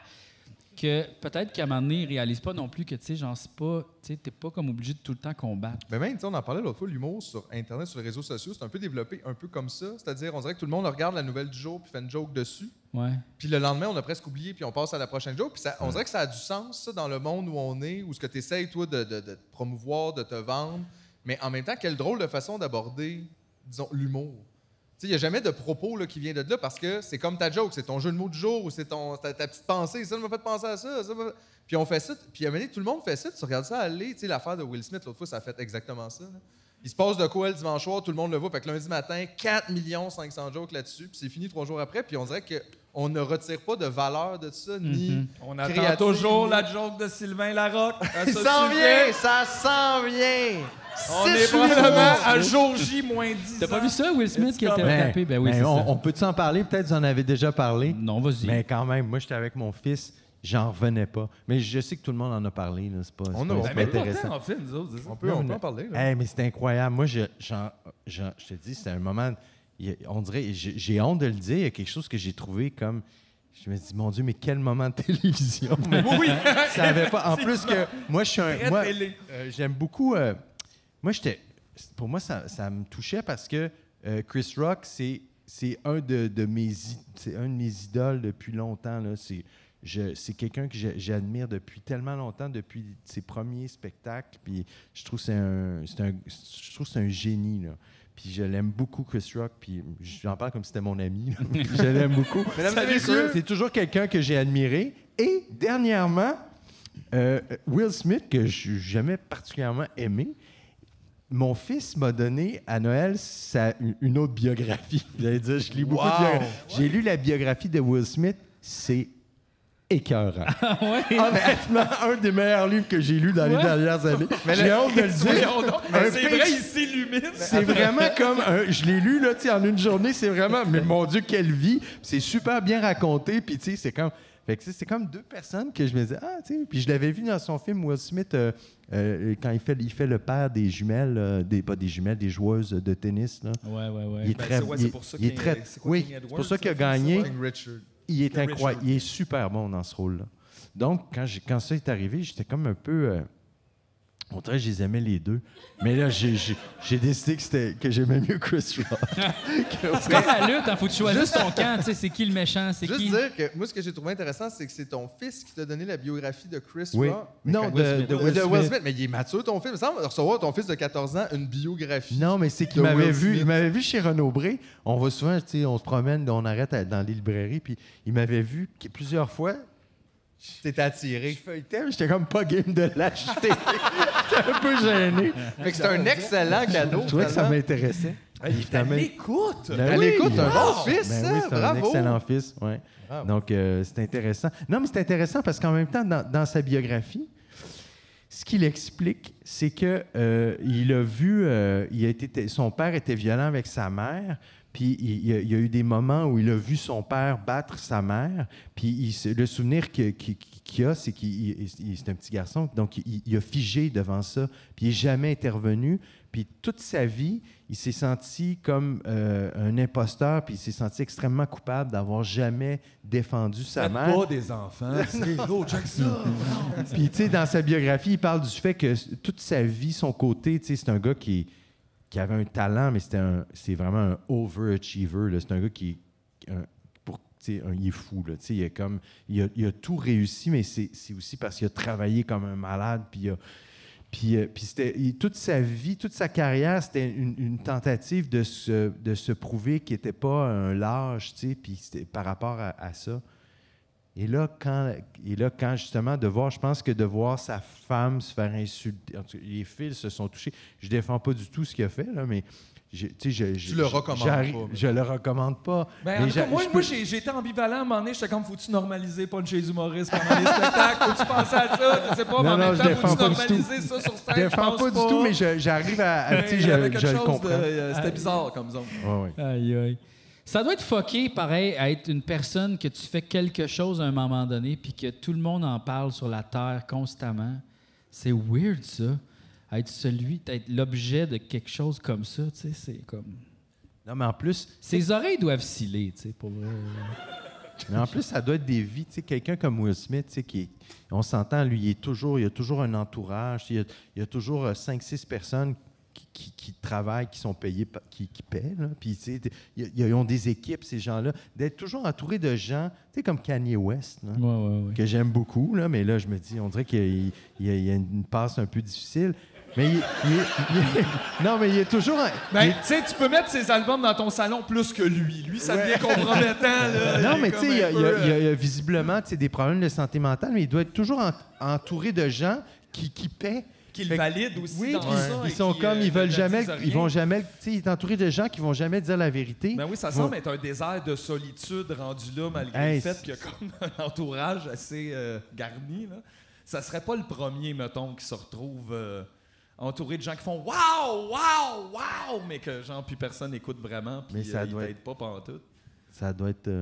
Que peut-être qu'à un moment donné, ils réalisent pas non plus que, tu sais, genre, c'est pas... Tu sais, t'es pas comme obligé de tout le temps combattre.
Mais même, tu sais, on en parlait l'autre fois, l'humour sur Internet, sur les réseaux sociaux, c'est un peu développé un peu comme ça. C'est-à-dire, on dirait que tout le monde regarde la nouvelle du jour puis fait une joke dessus.
Ouais.
Puis le lendemain, on a presque oublié, puis on passe à la prochaine joke. Puis on dirait que ça a du sens, ça, dans le monde où on est, où ce que tu essayes, toi, de te promouvoir, de te vendre. Mais en même temps, quelle drôle de façon d'aborder, disons, l'humour. Tu sais, il n'y a jamais de propos là, qui vient de là parce que c'est comme ta joke, c'est ton jeu de mots du jour ou c'est ta petite pensée. Ça m'a fait penser à ça. Puis on fait ça. Puis à un moment donné, tout le monde fait ça. Tu regardes ça aller. Tu sais, l'affaire de Will Smith, l'autre fois, ça a fait exactement ça. Là. Il se passe de quoi le dimanche soir, tout le monde le voit. Fait que lundi matin, 4 500 jokes là-dessus. Puis c'est fini 3 jours après. Puis on dirait qu'on ne retire pas de valeur de ça, ni
On attend
créative,
toujours
ni-
la joke de Sylvain Larocque. à
Il
ce
s'en
sujet.
vient! Ça s'en vient!
On
Six
est
jours.
probablement à jour J moins 10
T'as pas vu ça, Will Smith, qui était
Ben,
tapé? Ben oui,
ben,
c'est ça.
on peut-tu en parler? Peut-être que vous en avez déjà parlé.
Non, vas-y.
Mais quand même, moi, j'étais avec mon fils, j'en revenais pas. Mais je sais que tout le monde en a parlé. Là. C'est pas, c'est
On
pas-
a-
c'est
on
pas
met
pas
intéressant.
tant en fait, nous autres, c'est ça.
On peut en parler. là.
Hey, mais c'est incroyable. Moi, je te dis, c'est un moment. On dirait, j'ai honte de le dire. Il y a quelque chose que j'ai trouvé comme. Je me dis, mon Dieu, mais quel moment de télévision. Mais
Oui,
ça avait pas. En plus que moi, je suis un.
Très
Moi,
télé.
j'aime beaucoup. Moi, pour moi, ça me touchait parce que Chris Rock, c'est un de mes idoles depuis longtemps. Là. C'est quelqu'un que j'admire depuis tellement longtemps, depuis ses premiers spectacles. Puis je trouve que c'est un génie. Là. Puis je l'aime beaucoup, Chris Rock. Puis j'en parle comme si c'était mon ami. là. Puis je l'aime beaucoup.
Mesdames et messieurs,
C'est toujours quelqu'un que j'ai admiré. Et dernièrement, Will Smith, que je n'ai jamais particulièrement aimé, mon fils m'a donné à Noël une autre biographie. Vous allez dire, je lis beaucoup de biographies. J'ai lu la biographie de Will Smith. C'est écœurant. Honnêtement, un des meilleurs livres que j'ai lus dans les dernières années. J'ai hâte de le dire.
Voyons donc.
Un
C'est
pitch-
vrai, il s'illumine.
C'est vraiment comme... je l'ai lu là, tu sais, en une journée. C'est vraiment... Mais mon Dieu, quelle vie! C'est super bien raconté. Puis, tu sais, c'est comme... Fait que, tu sais, c'est comme deux personnes que je me disais, ah, tu sais. Puis je l'avais vu dans son film, Will Smith, quand il fait le père des jumelles, pas des jumelles, des joueuses de tennis. Là.
Ouais.
Il est très...
c'est pour ça
il est
qu'il
très...
c'est quoi,
Oui,
King
c'est
Edward,
pour ça qu'il a
ça,
gagné.
King Richard.
Il est
King
incroyable.
Richard.
Il est super bon dans ce rôle-là. Donc, quand ça est arrivé, j'étais comme un peu... On dirait que je les aimais les deux. Mais là, j'ai décidé que j'aimais mieux Chris Rock.
C'est comme la lutte, il faut que tu choisisses ton camp. Tu sais, c'est qui le méchant, c'est
Juste
qui...
dire que moi, ce que j'ai trouvé intéressant, c'est que c'est ton fils qui t'a donné la biographie de Chris
Oui.
Rock.
Non, de Will Smith.
Mais il est mature, ton fils. Il me semble recevoir ton fils de 14 ans une biographie.
Non, mais c'est qu'il
de
m'avait
Will
vu.
Smith.
Il m'avait vu chez Renaud Bré. On va souvent, tu sais, on se promène, on arrête dans les librairies, puis il m'avait vu plusieurs fois.
T'étais attiré.
Je feuilletais, mais j'étais comme pas game de l'acheter. J'étais un peu gêné.
Fait que c'est un excellent cadeau.
Je trouvais que ça
finalement.
m'intéressait.
Elle l'écoute!
Ben
Elle
oui.
écoute un bon
Ben
fils, ça.
oui, c'est un
Bravo.
excellent fils, oui.
Bravo.
Donc, c'est intéressant. Non, mais c'est intéressant parce qu'en même temps, dans sa biographie, ce qu'il explique, c'est que il a vu, son père était violent avec sa mère, puis il y a eu des moments où il a vu son père battre sa mère, puis le souvenir qu'il a, c'est qu'il c'est un petit garçon, donc il a figé devant ça, puis il n'est jamais intervenu, puis toute sa vie, il s'est senti comme un imposteur, puis il s'est senti extrêmement coupable d'avoir jamais défendu sa
Faites
mère.
pas des enfants, c'est gros, check ça!
Puis, tu sais, dans sa biographie, il parle du fait que toute sa vie, son côté, tu sais, c'est un gars qui avait un talent, mais c'est vraiment un overachiever. Là. C'est un gars qui il est fou. Là, tu sais, il a tout réussi, mais c'est aussi parce qu'il a travaillé comme un malade. Puis toute sa vie, toute sa carrière, c'était une tentative de se prouver qu'il n'était pas un lâche, tu sais, puis c'était par rapport à ça. Et là, quand justement, je pense que de voir sa femme se faire insulter, en tout cas, les fils se sont touchés. Je ne défends pas du tout ce qu'il a fait, là, mais tu
le recommandes pas, mais-
Je le recommande pas.
Ben,
Mais
en tout cas, moi,
je peux-
j'ai été ambivalent à un moment donné. J'étais comme, faut-tu normaliser pas chez les humoristes pendant les spectacles? Faut-tu penser à ça? Je sais pas, mais en
Non,
même
je
temps,
défends
faut-tu
pas du tout.
normaliser ça sur scène?
Je défends pas du tout, mais j'arrive à tu sais,
il y avait quelque
je le
chose
comprends.
C'était bizarre comme zone.
Ouais, ouais.
Aïe, aïe. Ça doit être fucké, pareil, à être une personne que tu fais quelque chose à un moment donné puis que tout le monde en parle sur la Terre constamment. C'est weird, ça. Être l'objet de quelque chose comme ça, tu sais, c'est comme...
Non, mais en plus,
Ses oreilles doivent sciller, tu sais, pour vrai.
Mais en plus, ça doit être des vies. Tu sais, quelqu'un comme Will Smith, tu sais, on s'entend, lui, il y a toujours un entourage. Il y a toujours 5-6 personnes qui travaillent, qui sont payées, qui paient. Là. Puis, tu sais, ils ont des équipes, ces gens-là. D'être toujours entouré de gens, tu sais, comme Kanye West, là,
Ouais.
que j'aime beaucoup, là, mais là, je me dis, on dirait qu'il y a une passe un peu difficile. Mais non, mais il est toujours...
Ben, tu sais, tu peux mettre ses albums dans ton salon plus que lui. Lui, ça devient compromettant. Là.
Non,
Il est
mais tu
comme
sais,
un peu,
il y a visiblement tu sais, des problèmes de santé mentale, mais il doit être toujours entouré de gens qui paient.
Qu'il
Fait que-
valide aussi
Oui,
dans
puis
ça.
ils
et
sont
qui,
comme, ils veulent
ne
jamais,
disent
ils vont
rien.
jamais, tu sais, il est entouré de gens qui vont jamais dire la vérité.
Ben oui, ça
Ils vont-
semble être un désert de solitude rendu là, malgré
Hey,
le fait qu'il y a comme un entourage assez garni. Là. Ça serait pas le premier, mettons, qui se retrouve entouré de gens qui font « Wow! Wow! Wow! » mais que, genre, puis personne n'écoute vraiment, puis
Mais ça
ils
doit
t'aident pas pantoute.
Ça doit être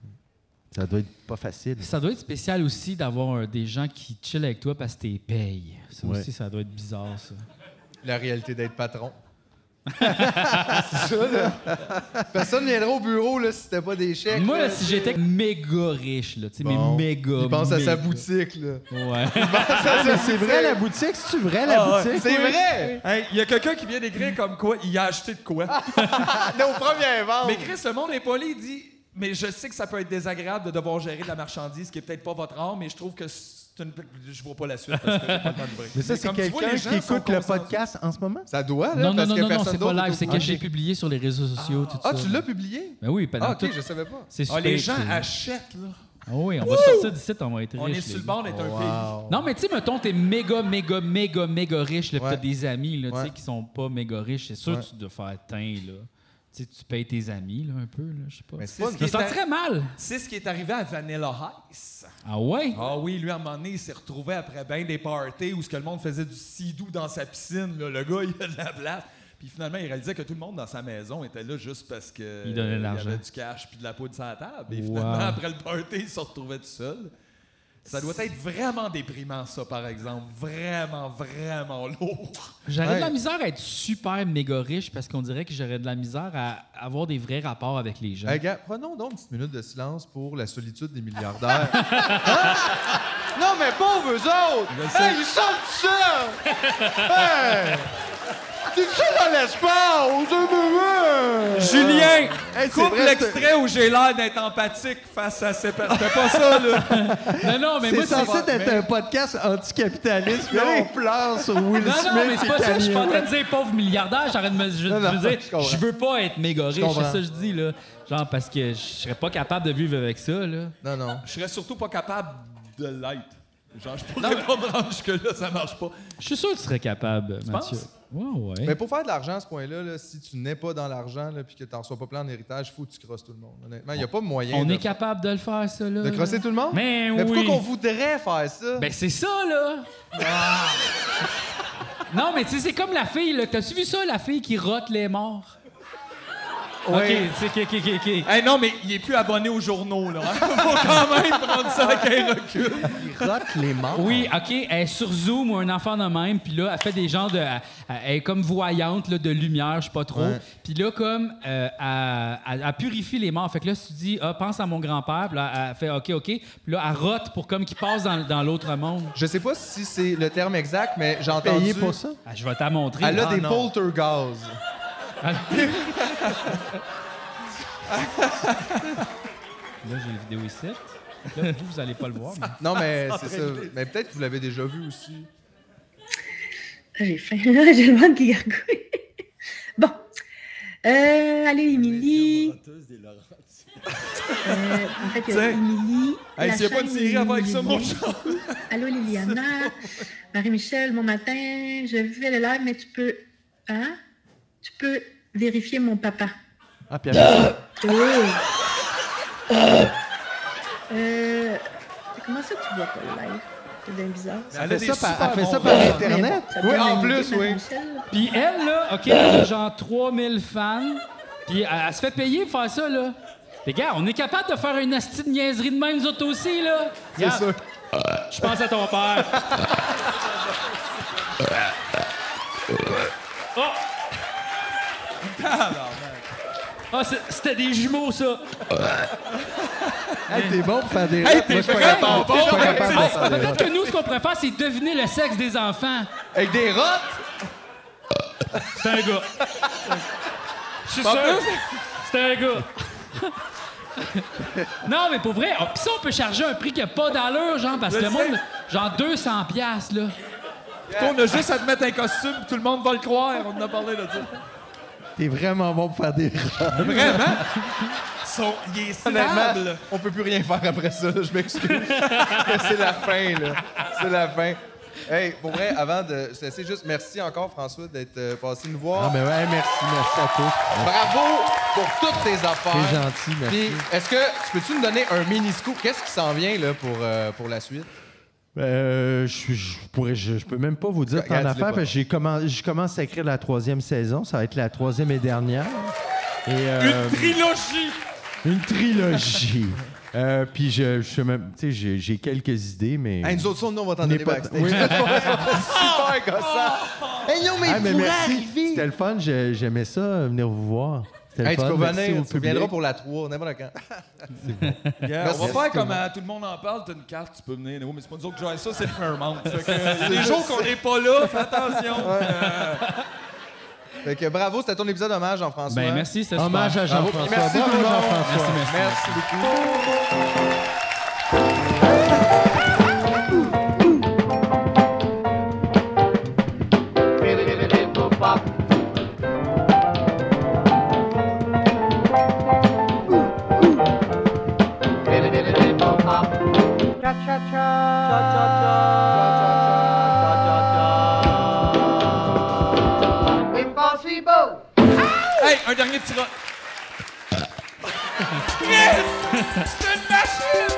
pas facile.
Ça doit être spécial aussi d'avoir des gens qui chillent avec toi parce que t'es payes. Ça
Ouais.
aussi, ça doit être bizarre, ça.
La réalité d'être patron. C'est ça, là. Personne ne viendrait au bureau là, si c'était pas des chèques.
Moi,
là.
là, si j'étais méga riche, là, tu sais,
Bon.
mais méga.
Il pense à sa
méga.
boutique, là.
Ouais.
Mais c'est vrai la boutique, c'est-tu vrai la
Ah, ouais.
boutique?
C'est vrai!
Hey, il y a quelqu'un qui vient d'écrire comme quoi il a acheté de quoi.
Nos premières ventes!
Mais Chris, le monde est poli, il dit « Mais je sais que ça peut être désagréable de devoir gérer de la marchandise, qui est peut-être pas votre art, mais je trouve que c'est une... Je vois pas la suite parce que j'ai pas le temps de break.
Mais ça, c'est
comme tu vois,
quelqu'un
les gens
qui
sont
écoute le
consensus.
podcast en ce moment?
Ça doit, là,
Non,
parce que
non,
personne
c'est pas
d'autre
live,
est
c'est
au
que
courant.
j'ai publié sur les réseaux sociaux, tout ça.
Ah, tu l'as publié?
Ben oui, pendant
Ah, OK,
tout.
je savais pas.
C'est
Ah,
super.
les gens
c'est-
achètent, là.
Ah oui, on va sortir d'ici, on va être riches.
On est sur le bord d'être un pays.
Non, mais tu sais, mettons, t'es méga riche, là, pis
Ouais.
t'as des amis, là, tu sais,
Ouais.
qui sont pas méga riches. C'est sûr
Ouais.
que tu dois faire teint, là. Tu sais, tu payes tes amis, là, un peu, là, je sais pas.
Mais
C'est
c'est pas
ce
une
qui
Je me
est
sentirais mal.
C'est ce qui est arrivé à Vanilla Ice.
Ah ouais?
Ah oui, lui, à un moment donné, il s'est retrouvé après bien des parties où ce que le monde faisait du sidou dans sa piscine. Là. Le gars, il a de la place. Puis finalement, il réalisait que tout le monde dans sa maison était là juste parce que
Il donnait de
y
l'argent.
avait du cash puis de la poudre sur la table. Et
Wow.
finalement, après le party, il se retrouvait tout seul. Ça doit être vraiment déprimant, ça, par exemple. Vraiment, vraiment lourd.
J'aurais de la misère à être super méga riche parce qu'on dirait que j'aurais de la misère à avoir des vrais rapports avec les gens.
Hey, gars, prenons donc une petite minute de silence pour la solitude des milliardaires. Hein? Non, mais pauvres eux autres! Hey, ils sont tout seuls! Hey! T'es seul dans l'espace!
Julien,
Hey, c'est
coupe
vrai,
l'extrait où j'ai l'air d'être empathique face à ces personnes. C'était pas ça, là.
Non, mais
C'est
moi,
censé être un podcast anticapitaliste, puis là, on pleure sur Will
Non,
Smith
mais c'est
et
pas ça. Je suis pas en
Kanye
train de dire pauvre milliardaire. J'arrête de me je
Non,
veux dire,
je comprends.
je veux pas être méga riche.
comprends.
C'est ça que je dis, là. Genre, parce que je serais pas capable de vivre avec ça, là.
Non, non.
Je serais surtout pas capable de l'être. Genre, je pourrais pas me rendre jusque-là, ça marche pas.
Je suis sûr que tu serais capable, Mathieu.
penses?
Ouais.
Mais pour faire de l'argent à ce point-là, là, si tu n'es pas dans l'argent et que tu n'en reçois pas plein en héritage, il faut que tu crosses tout le monde. Honnêtement, il n'y a pas moyen
On
de,
est capable de le faire, ça, là.
de crosser tout le monde.
Mais
Mais pourquoi
oui.
qu'on voudrait faire ça?
Ben, c'est ça, là. Non, mais tu sais, c'est comme la fille, là. T'as-tu vu ça, la fille qui rote les morts?
Oui.
OK, c'est OK.
Hey, non, mais il est plus abonné aux journaux, là. Faut quand même prendre ça avec un recul.
Il rote les morts.
Oui, OK, elle est sur Zoom ou un enfant de même, puis là, elle fait des genres de... Elle est comme voyante, là, de lumière, je sais pas trop.
Ouais.
Puis là, comme, elle purifie les morts. Fait que là, si tu dis, pense à mon grand-père, puis là, elle fait OK. Puis là, elle rote pour comme qu'il passe dans l'autre monde.
Je sais pas si c'est le terme exact, mais j'ai entendu...
Payé pour ça?
Ah, je vais t'en montrer.
Elle a
Ah,
des
non.
poltergaz.
Là, j'ai une vidéo ici. Là, vous allez pas le voir, mais...
Non, mais c'est ça. Mais peut-être que vous l'avez déjà vu aussi.
J'ai faim. J'ai le ventre qui gargouille. Bon. Allez, Émilie. En fait, il y a Émilie.
Hey, s'il n'y a pas de série à faire avec ça, mon chat.
Allô, Liliana. Marie-Michel, bon matin. Je fais le live, mais tu peux... Hein? Tu peux vérifier mon papa.
Ah, puis après ça,
Comment ça tu vois pas le live? C'est bien bizarre.
elle fait ça par Internet.
Ça te
Oui,
donne
en
une
plus,
idée,
oui.
Marie-Michel?
Puis elle, là, OK, elle a genre 3000 fans. Puis elle se fait payer pour faire ça, là. Les gars, on est capable de faire une asti de niaiserie de même, nous autres aussi, là.
C'est ça.
Je pense à ton père. Oh! Ah, c'était des jumeaux, ça.
Hey, t'es bon pour faire des
Hey,
rotes.
t'es
Moi, je suis pas
vraiment
capable.
bon.
Je suis pas
Hey,
capable de
Hey,
faire des
peut-être
rotes.
que nous, ce qu'on pourrait faire, c'est deviner le sexe des enfants.
Avec des rottes?
C'est un gars. Je suis sûr. C'est un gars. Non, mais pour vrai, pis ça, on peut charger un prix qui n'a pas d'allure, genre, parce que le monde, genre 200 $, là.
On a juste à te mettre un costume, tout le monde va le croire. On en a parlé de ça.
T'es vraiment bon pour faire des rotes.
Vraiment? Il est
Honnêtement,
stable.
on peut plus rien faire après ça, là, je m'excuse. C'est la fin, là. C'est la fin. Hey, pour vrai, avant de se laisser, juste merci encore, François, d'être passé nous voir.
Ah, mais ouais, merci à tous.
Bravo pour toutes tes affaires.
T'es gentil, merci.
Puis, est-ce que tu peux-tu nous donner un mini scoop? Qu'est-ce qui s'en vient là, pour la suite?
Je peux même pas vous dire tant
Regarde,
d'affaires,
dis-le pas.
parce que je commence à écrire la 3e saison. Ça va être la 3e et dernière. Et,
Une trilogie.
Une trilogie. Puis je sais même, tu sais, j'ai quelques idées, mais.
Hey, nous autres, ça, nous, on va t'en
On
donner
n'est pas-
backstage.
Oui.
Super gossant. Hey, non, mais
Ah, mais
pourrait
merci.
arriver.
C'était le fun. J'aimais ça, venir vous voir. C'était
Hey,
le
tu
fun.
peux
Merci
venir,
au
tu
public.
viendras pour la 3, n'importe quand.
Yeah, on va
Merci.
faire comme tout le monde en parle, t'as une carte, tu peux venir. Oui, mais c'est pas nous autres qui jouons ça, c'est le Fairmount. Fait que, il y a des jours qu'on n'est pas là, fais attention.
Fait que bravo, c'était ton épisode hommage, Jean-François.
Ben, merci, c'était super.
Hommage à
Bravo.
Jean-François.
Merci
Bravo,
tout le monde.
Jean-François.
Merci beaucoup.
Hey, un dernier petit rat. Chris! C'est une machine!